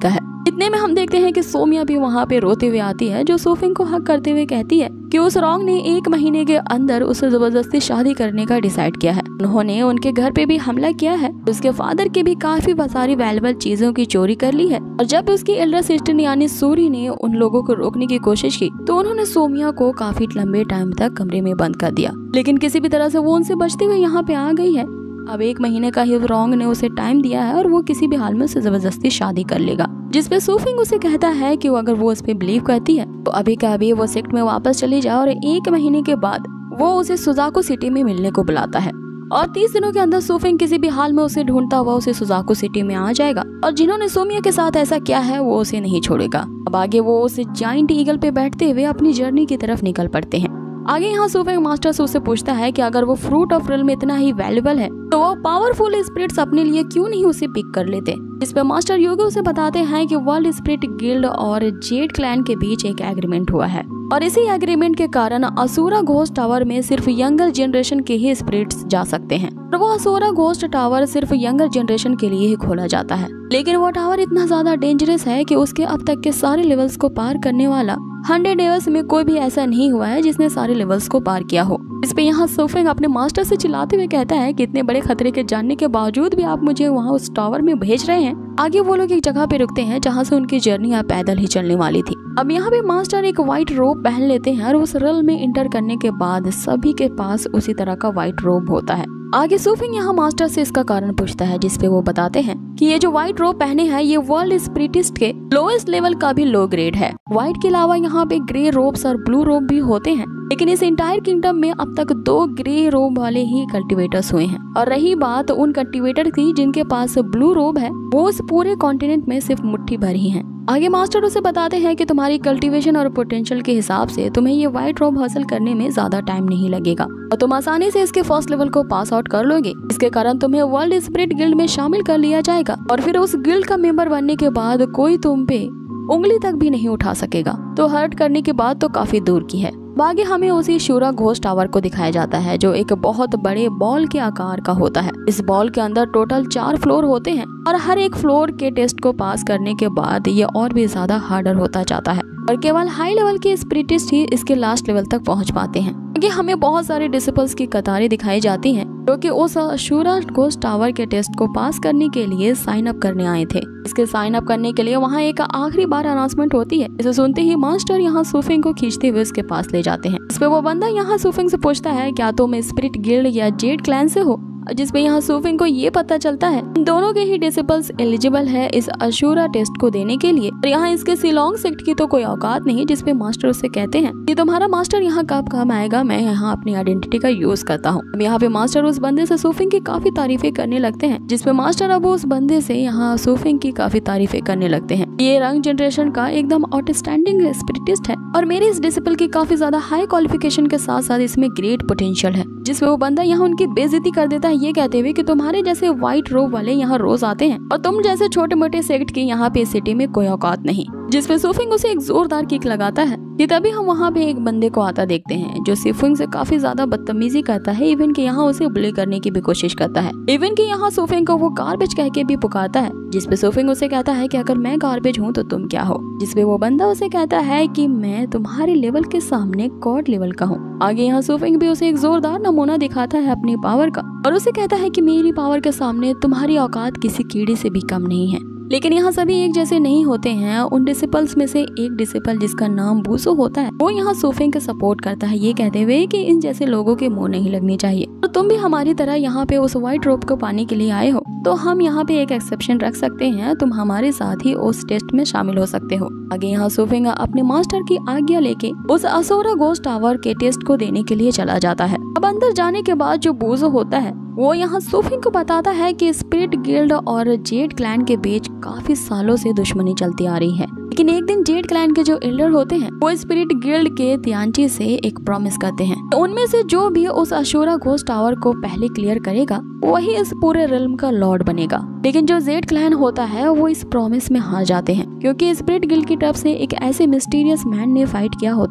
इतने में हम देखते हैं कि सोमिया भी वहाँ पे रोते हुए आती है, जो सोफिंग को हक करते हुए कहती है कि उस रॉन्ग ने 1 महीने के अंदर उसे जबरदस्ती शादी करने का डिसाइड किया है। उन्होंने उनके घर पे भी हमला किया है, उसके फादर के भी काफी सारी वैल्यूएबल चीजों की चोरी कर ली है। और जब उसकी एल्डर सिस्टर यानी सूरी ने उन लोगों को रोकने की कोशिश की तो उन्होंने सोमिया को काफी लंबे टाइम तक कमरे में बंद कर दिया, लेकिन किसी भी तरह से वो उनसे बचते हुए यहाँ पे आ गई है। अब 1 महीने का ही रॉन्ग ने उसे टाइम दिया है और वो किसी भी हाल में उसे जबरदस्ती शादी कर लेगा, जिसपे सोफिंग उसे कहता है कि अगर वो उस पे बिलीव करती है तो अभी का अभी वो सेक्ट में वापस चली जाए। और 1 महीने के बाद वो उसे सुजाको सिटी में मिलने को बुलाता है और 30 दिनों के अंदर सोफिंग किसी भी हाल में उसे ढूंढता हुआ उसे सुजाको सिटी में आ जाएगा और जिन्होंने सोमिया के साथ ऐसा किया है वो उसे नहीं छोड़ेगा। अब आगे वो उस जाइंट ईगल पे बैठते हुए अपनी जर्नी की तरफ निकल पड़ते हैं। आगे यहाँ सोफिंग मास्टर से उसे पूछता है कि अगर वो फ्रूट ऑफ रियल में इतना ही वैल्यूएबल है तो वो पावरफुल स्पिरिट्स अपने लिए क्यों नहीं उसे पिक कर लेते। इस पे मास्टर योगी उसे बताते हैं कि वर्ल्ड स्पिरिट गिल्ड और जेड क्लैन के बीच एक एग्रीमेंट हुआ है और इसी एग्रीमेंट के कारण असुरा घोस्ट टावर में सिर्फ यंगर जनरेशन के ही स्पिरिट्स जा सकते हैं और वो असुरा घोस्ट टावर सिर्फ यंगर जनरेशन के लिए ही खोला जाता है। लेकिन वो टावर इतना ज्यादा डेंजरस है कि उसके अब तक के सारे लेवल्स को पार करने वाला 100 इयर्स में कोई भी ऐसा नहीं हुआ है जिसने सारे लेवल्स को पार किया हो। इस पे यहाँ सोफिंग अपने मास्टर से चिल्लाते हुए कहता है कि इतने बड़े खतरे के जानने के बावजूद भी आप मुझे वहाँ उस टावर में भेज रहे हैं। आगे वो लोग एक जगह पे रुकते हैं जहाँ से उनकी जर्नी पैदल ही चलने वाली थी। अब यहाँ पे मास्टर एक व्हाइट रोब पहन लेते हैं और उस रल में इंटर करने के बाद सभी के पास उसी तरह का व्हाइट रोब होता है। आगे सोफिंग यहाँ मास्टर से इसका कारण पूछता है, जिसपे वो बताते हैं कि ये जो व्हाइट रोब पहने हैं ये वर्ल्ड स्पिरिटिस्ट के लोएस्ट लेवल का भी लो ग्रेड है। व्हाइट के अलावा यहाँ पे ग्रे रोब्स और ब्लू रोब भी होते हैं, लेकिन इस इंटायर किंगडम में अब तक 2 ग्रे रोब वाले ही कल्टीवेटर्स हुए हैं। और रही बात उन कल्टीवेटर की जिनके पास ब्लू रोब है, वो इस पूरे कॉन्टिनेंट में सिर्फ मुट्ठी भर ही हैं। आगे मास्टर उसे बताते हैं कि तुम्हारी कल्टीवेशन और पोटेंशियल के हिसाब से तुम्हें ये व्हाइट रोब हासिल करने में ज्यादा टाइम नहीं लगेगा और तुम आसानी से इसके फर्स्ट लेवल को पास आउट कर लोगे। इसके कारण तुम्हें वर्ल्ड स्पिरिट गिल्ड में शामिल कर लिया जाएगा और फिर उस गिल्ड का मेंबर बनने के बाद कोई तुम पे उंगली तक भी नहीं उठा सकेगा। तो हर्ट करने की बात तो काफी दूर की है। आगे हमें उसी शूरा घोस्ट टावर को दिखाया जाता है जो एक बहुत बड़े बॉल के आकार का होता है। इस बॉल के अंदर टोटल 4 फ्लोर होते हैं और हर एक फ्लोर के टेस्ट को पास करने के बाद ये और भी ज्यादा हार्डर होता जाता है और केवल हाई लेवल के स्पिरिटिस्ट ही इसके लास्ट लेवल तक पहुंच पाते हैं। आगे हमें बहुत सारे डिसिपल्स की कतारें दिखाई जाती हैं जो कि उस शूरा घोस्ट टावर के टेस्ट को पास करने के लिए साइन अप करने आए थे। इसके साइन अप करने के लिए वहाँ एक आखिरी बार अनाउंसमेंट होती है। इसे सुनते ही मास्टर यहाँ सोफिंग को खींचते हुए उसके पास ले जाते हैं। इस पे वो बंदा यहाँ सोफिंग से पूछता है क्या तुम स्पिरिट गिल्ड या जेड क्लैन से हो, जिसपे यहाँ सोफिंग को ये पता चलता है दोनों के ही डिसिपल्स एलिजिबल है इस अशूरा टेस्ट को देने के लिए और यहाँ इसके सिलोंग सेक्ट की तो कोई औकात नहीं। जिसपे मास्टर उससे कहते हैं कि तुम्हारा मास्टर यहाँ कब काम आएगा, मैं यहाँ अपनी आइडेंटिटी का यूज करता हूँ। अब यहाँ पे मास्टर उस बंदे से सोफिंग की काफी तारीफें करने लगते हैं, जिसपे मास्टर अब उस बंदे से यहाँ सोफिंग की काफी तारीफें करने लगते हैं। ये रंग जनरेशन का एकदम आउटस्टैंडिंग स्पिरिटिस्ट है और मेरे इस डिसिपल की काफी ज्यादा हाई क्वालिफिकेशन के साथ साथ इसमें ग्रेट पोटेंशियल है। जिसपे वो बंदा यहाँ उनकी बेइज्जती कर देता है ये कहते हुए कि तुम्हारे जैसे व्हाइट रोब वाले यहाँ रोज आते हैं और तुम जैसे छोटे मोटे सेक्ट के यहाँ पे सिटी में कोई औकात नहीं। जिसपे सोफिंग उसे एक जोरदार किक लगाता है कि तभी हम वहाँ पे एक बंदे को आता देखते हैं जो सोफिंग से काफी ज्यादा बदतमीजी करता है। इवन के यहाँ उसे बुली करने की भी कोशिश करता है। इवन के यहाँ सोफिंग को वो गार्बेज कह के भी पुकारता है। जिसपे सोफिंग उसे कहता है कि अगर मैं गार्बेज हूँ तो तुम क्या हो। जिसपे वो बंदा उसे कहता है कि मैं तुम्हारे लेवल के सामने गॉड लेवल का हूँ। आगे यहाँ सोफिंग भी उसे एक जोरदार नमूना दिखाता है अपनी पावर का और उसे कहता है कि मेरी पावर के सामने तुम्हारी औकात किसी कीड़े से भी कम नहीं है। लेकिन यहाँ सभी एक जैसे नहीं होते हैं। उन डिसिपल्स में से एक डिसिपल जिसका नाम बूसो होता है वो यहाँ सोफिंग का सपोर्ट करता है ये कहते हुए कि इन जैसे लोगों के मुंह नहीं लगनी चाहिए। तो तुम भी हमारी तरह यहाँ पे उस व्हाइट रोब को पाने के लिए आए हो तो हम यहाँ पे एक एक्सेप्शन रख सकते हैं, तुम हमारे साथ ही उस टेस्ट में शामिल हो सकते हो। आगे यहाँ सोफिंग अपने मास्टर की आज्ञा लेके उस असोरा घोस्ट टावर के टेस्ट को देने के लिए चला जाता है। अब अंदर जाने के बाद जो बूसो होता है वो यहाँ सोफिंग को बताता है कि स्पिरिट गिल्ड और जेड क्लैन के बीच काफी सालों से दुश्मनी चलती आ रही है। लेकिन एक दिन जेड क्लैन के जो एल्डर होते हैं वो स्पिरिट गिल्ड के तियांची से एक प्रॉमिस करते हैं, उनमें से जो भी उस अशूरा घोस्ट टावर को पहले क्लियर करेगा वही इस पूरे रिल्म का लॉर्ड बनेगा। लेकिन जो जेड क्लैन होता है वो इस प्रॉमिस में हार जाते हैं क्योंकि स्पिरिट गिल्ड की तरफ से एक ऐसे मिस्टीरियस मैन ने फाइट किया होता है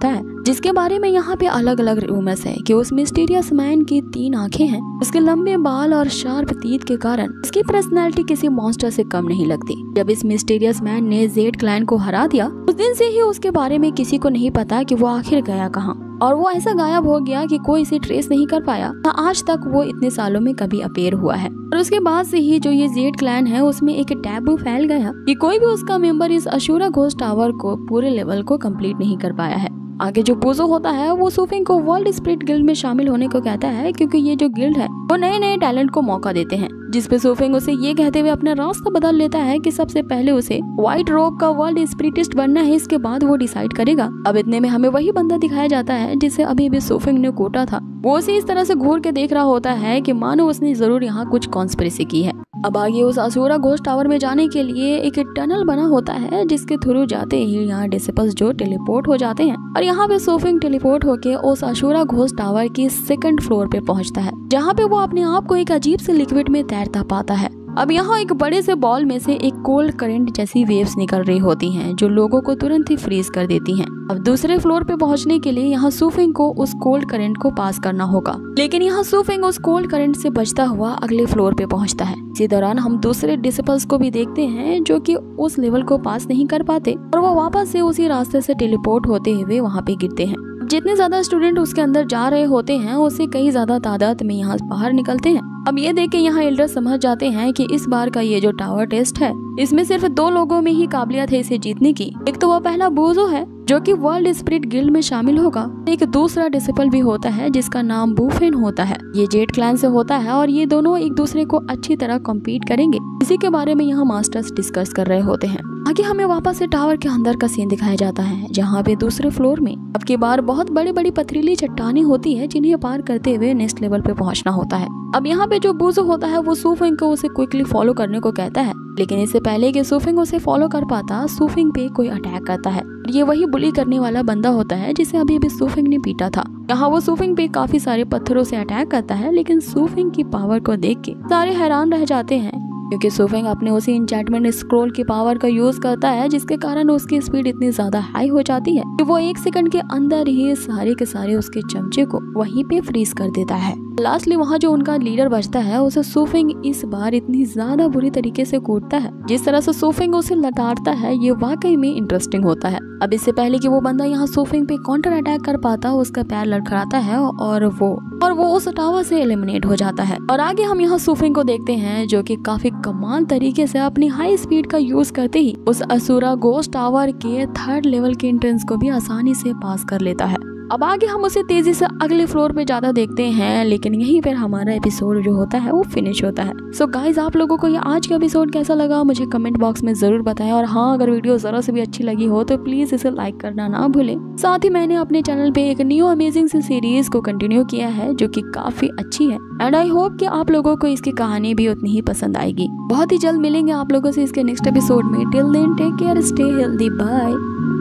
जिसके बारे में यहाँ पे अलग अलग रूमर्स है कि उस मिस्टीरियस मैन की 3 आंखें हैं, उसके लंबे बाल और शार्प तीत के कारण उसकी पर्सनैलिटी किसी मॉन्स्टर से कम नहीं लगती। जब इस मिस्टीरियस मैन ने जेड क्लैन को हरा दिया, उस दिन से ही उसके बारे में किसी को नहीं पता कि वो आखिर गया कहाँ, और वो ऐसा गायब हो गया कि कोई इसे ट्रेस नहीं कर पाया। आज तक वो इतने सालों में कभी अपीयर हुआ है। और उसके बाद से ही जो ये जेड क्लैन है उसमें एक टैबू फैल गया कि कोई भी उसका मेंबर इस अशूरा घोस्ट टावर को पूरे लेवल को कंप्लीट नहीं कर पाया है। आगे जो बुजो होता है वो सूफिंग को वर्ल्ड स्पिरिट गिल्ड में शामिल होने को कहता है, क्योंकि ये जो गिल्ड है वो नए नए टैलेंट को मौका देते हैं, जिस पे सूफिंग उसे ये कहते हुए अपना रास्ता बदल लेता है कि सबसे पहले उसे व्हाइट रोब का वर्ल्ड स्पिरिटिस्ट बनना है, इसके बाद वो डिसाइड करेगा। अब इतने में हमें वही बंदा दिखाया जाता है जिसे अभी अभी सूफिंग ने कोटा था। वो उसे इस तरह से घूर के देख रहा होता है कि मानो उसने जरूर यहाँ कुछ कॉन्स्पिरेसी की है। अब आगे उस अशूरा घोस्ट टावर में जाने के लिए एक टनल बना होता है, जिसके थ्रू जाते ही यहाँ डिसिपल्स जो टेलीपोर्ट हो जाते हैं, और यहाँ पे सूफिंग टेलीपोर्ट होके उस अशूरा घोस्ट टावर की 2nd फ्लोर पे पहुँचता है, जहाँ पे वो अपने आप को एक अजीब से लिक्विड में तैरता पाता है। अब यहाँ एक बड़े से बॉल में से एक कोल्ड करंट जैसी वेव्स निकल रही होती हैं, जो लोगों को तुरंत ही फ्रीज कर देती हैं। अब दूसरे फ्लोर पे पहुंचने के लिए यहाँ सूफिंग को उस कोल्ड करंट को पास करना होगा, लेकिन यहाँ सूफिंग उस कोल्ड करंट से बचता हुआ अगले फ्लोर पे पहुंचता है। इसी दौरान हम दूसरे डिसिपल्स को भी देखते हैं जो कि उस लेवल को पास नहीं कर पाते, और वो वापस से उसी रास्ते से टेलीपोर्ट होते हुए वहाँ पे गिरते हैं। जितने ज्यादा स्टूडेंट उसके अंदर जा रहे होते हैं, उससे कई ज्यादा तादाद में यहाँ बाहर निकलते हैं। अब ये देख के यहाँ एल्डर समझ जाते हैं कि इस बार का ये जो टावर टेस्ट है, इसमें सिर्फ 2 लोगों में ही काबिलियत है इसे जीतने की। एक तो वो पहला बुजो है जो कि वर्ल्ड स्पिरिट गिल्ड में शामिल होगा, एक दूसरा डिसिपल भी होता है जिसका नाम बूफेन होता है। ये जेड क्लैन से होता है और ये दोनों एक दूसरे को अच्छी तरह कम्पीट करेंगे। इसी के बारे में यहाँ मास्टर्स डिस्कस कर रहे होते हैं। आगे हमें वापस से टावर के अंदर का सीन दिखाया जाता है, जहाँ पे दूसरे फ्लोर में अब की बार बहुत बड़ी बड़ी पथरीली चट्टानें होती है, जिन्हें पार करते हुए नेक्स्ट लेवल पे पहुंचना होता है। अब यहाँ पे जो बुजो होता है वो सूफिंग को उसे क्विकली फॉलो करने को कहता है, लेकिन इससे पहले कि सूफिंग उसे फॉलो कर पाता, सूफिंग पे कोई अटैक करता है। ये वही बुली करने वाला बंदा होता है जिसे अभी अभी सूफिंग ने पीटा था। यहाँ वो सूफिंग पे काफी सारे पत्थरों से अटैक करता है, लेकिन सूफिंग की पावर को देख के सारे हैरान रह जाते हैं, क्योंकि सूफिंग अपने उसी इंचैंटमेंट स्क्रोल की पावर का यूज करता है, जिसके कारण उसकी स्पीड इतनी ज्यादा हाई हो जाती है कि वो 1 सेकंड के अंदर ही सारे के सारे उसके चमचे को वहीं पे फ्रीज कर देता है। लास्टली वहाँ जो उनका लीडर बचता है, उसे सूफिंग इस बार इतनी ज्यादा बुरी तरीके से कूटता है, जिस तरह से सूफिंग उसे लताड़ता है ये वाकई में इंटरेस्टिंग होता है। अब इससे पहले कि वो बंदा यहाँ सूफिंग पे काउंटर अटैक कर पाता, उसका पैर लड़खड़ाता है और वो उस टावर से एलिमिनेट हो जाता है। और आगे हम यहाँ सूफिंग को देखते हैं जो कि काफी कमाल तरीके से अपनी हाई स्पीड का यूज करते ही उस अशूरा घोस्ट टावर के 3rd लेवल के एंट्रेंस को भी आसानी से पास कर लेता है। अब आगे हम उसे तेजी से अगले फ्लोर पे ज्यादा देखते हैं, लेकिन यहीं पर हमारा एपिसोड जो होता है वो फिनिश होता है। सो गाइज, आप लोगों को ये आज का एपिसोड कैसा लगा मुझे कमेंट बॉक्स में जरूर बताएं, और हाँ, अगर वीडियो जरा से भी अच्छी लगी हो तो प्लीज इसे लाइक करना ना भूलें। साथ ही मैंने अपने चैनल पे एक न्यू अमेजिंग सी सीरीज को कंटिन्यू किया है जो कि काफी अच्छी है, एंड आई होप कि आप लोगों को इसकी कहानी भी उतनी ही पसंद आएगी। बहुत ही जल्द मिलेंगे आप लोगों से इसके नेक्स्ट एपिसोड में। Till then take care, stay healthy, bye.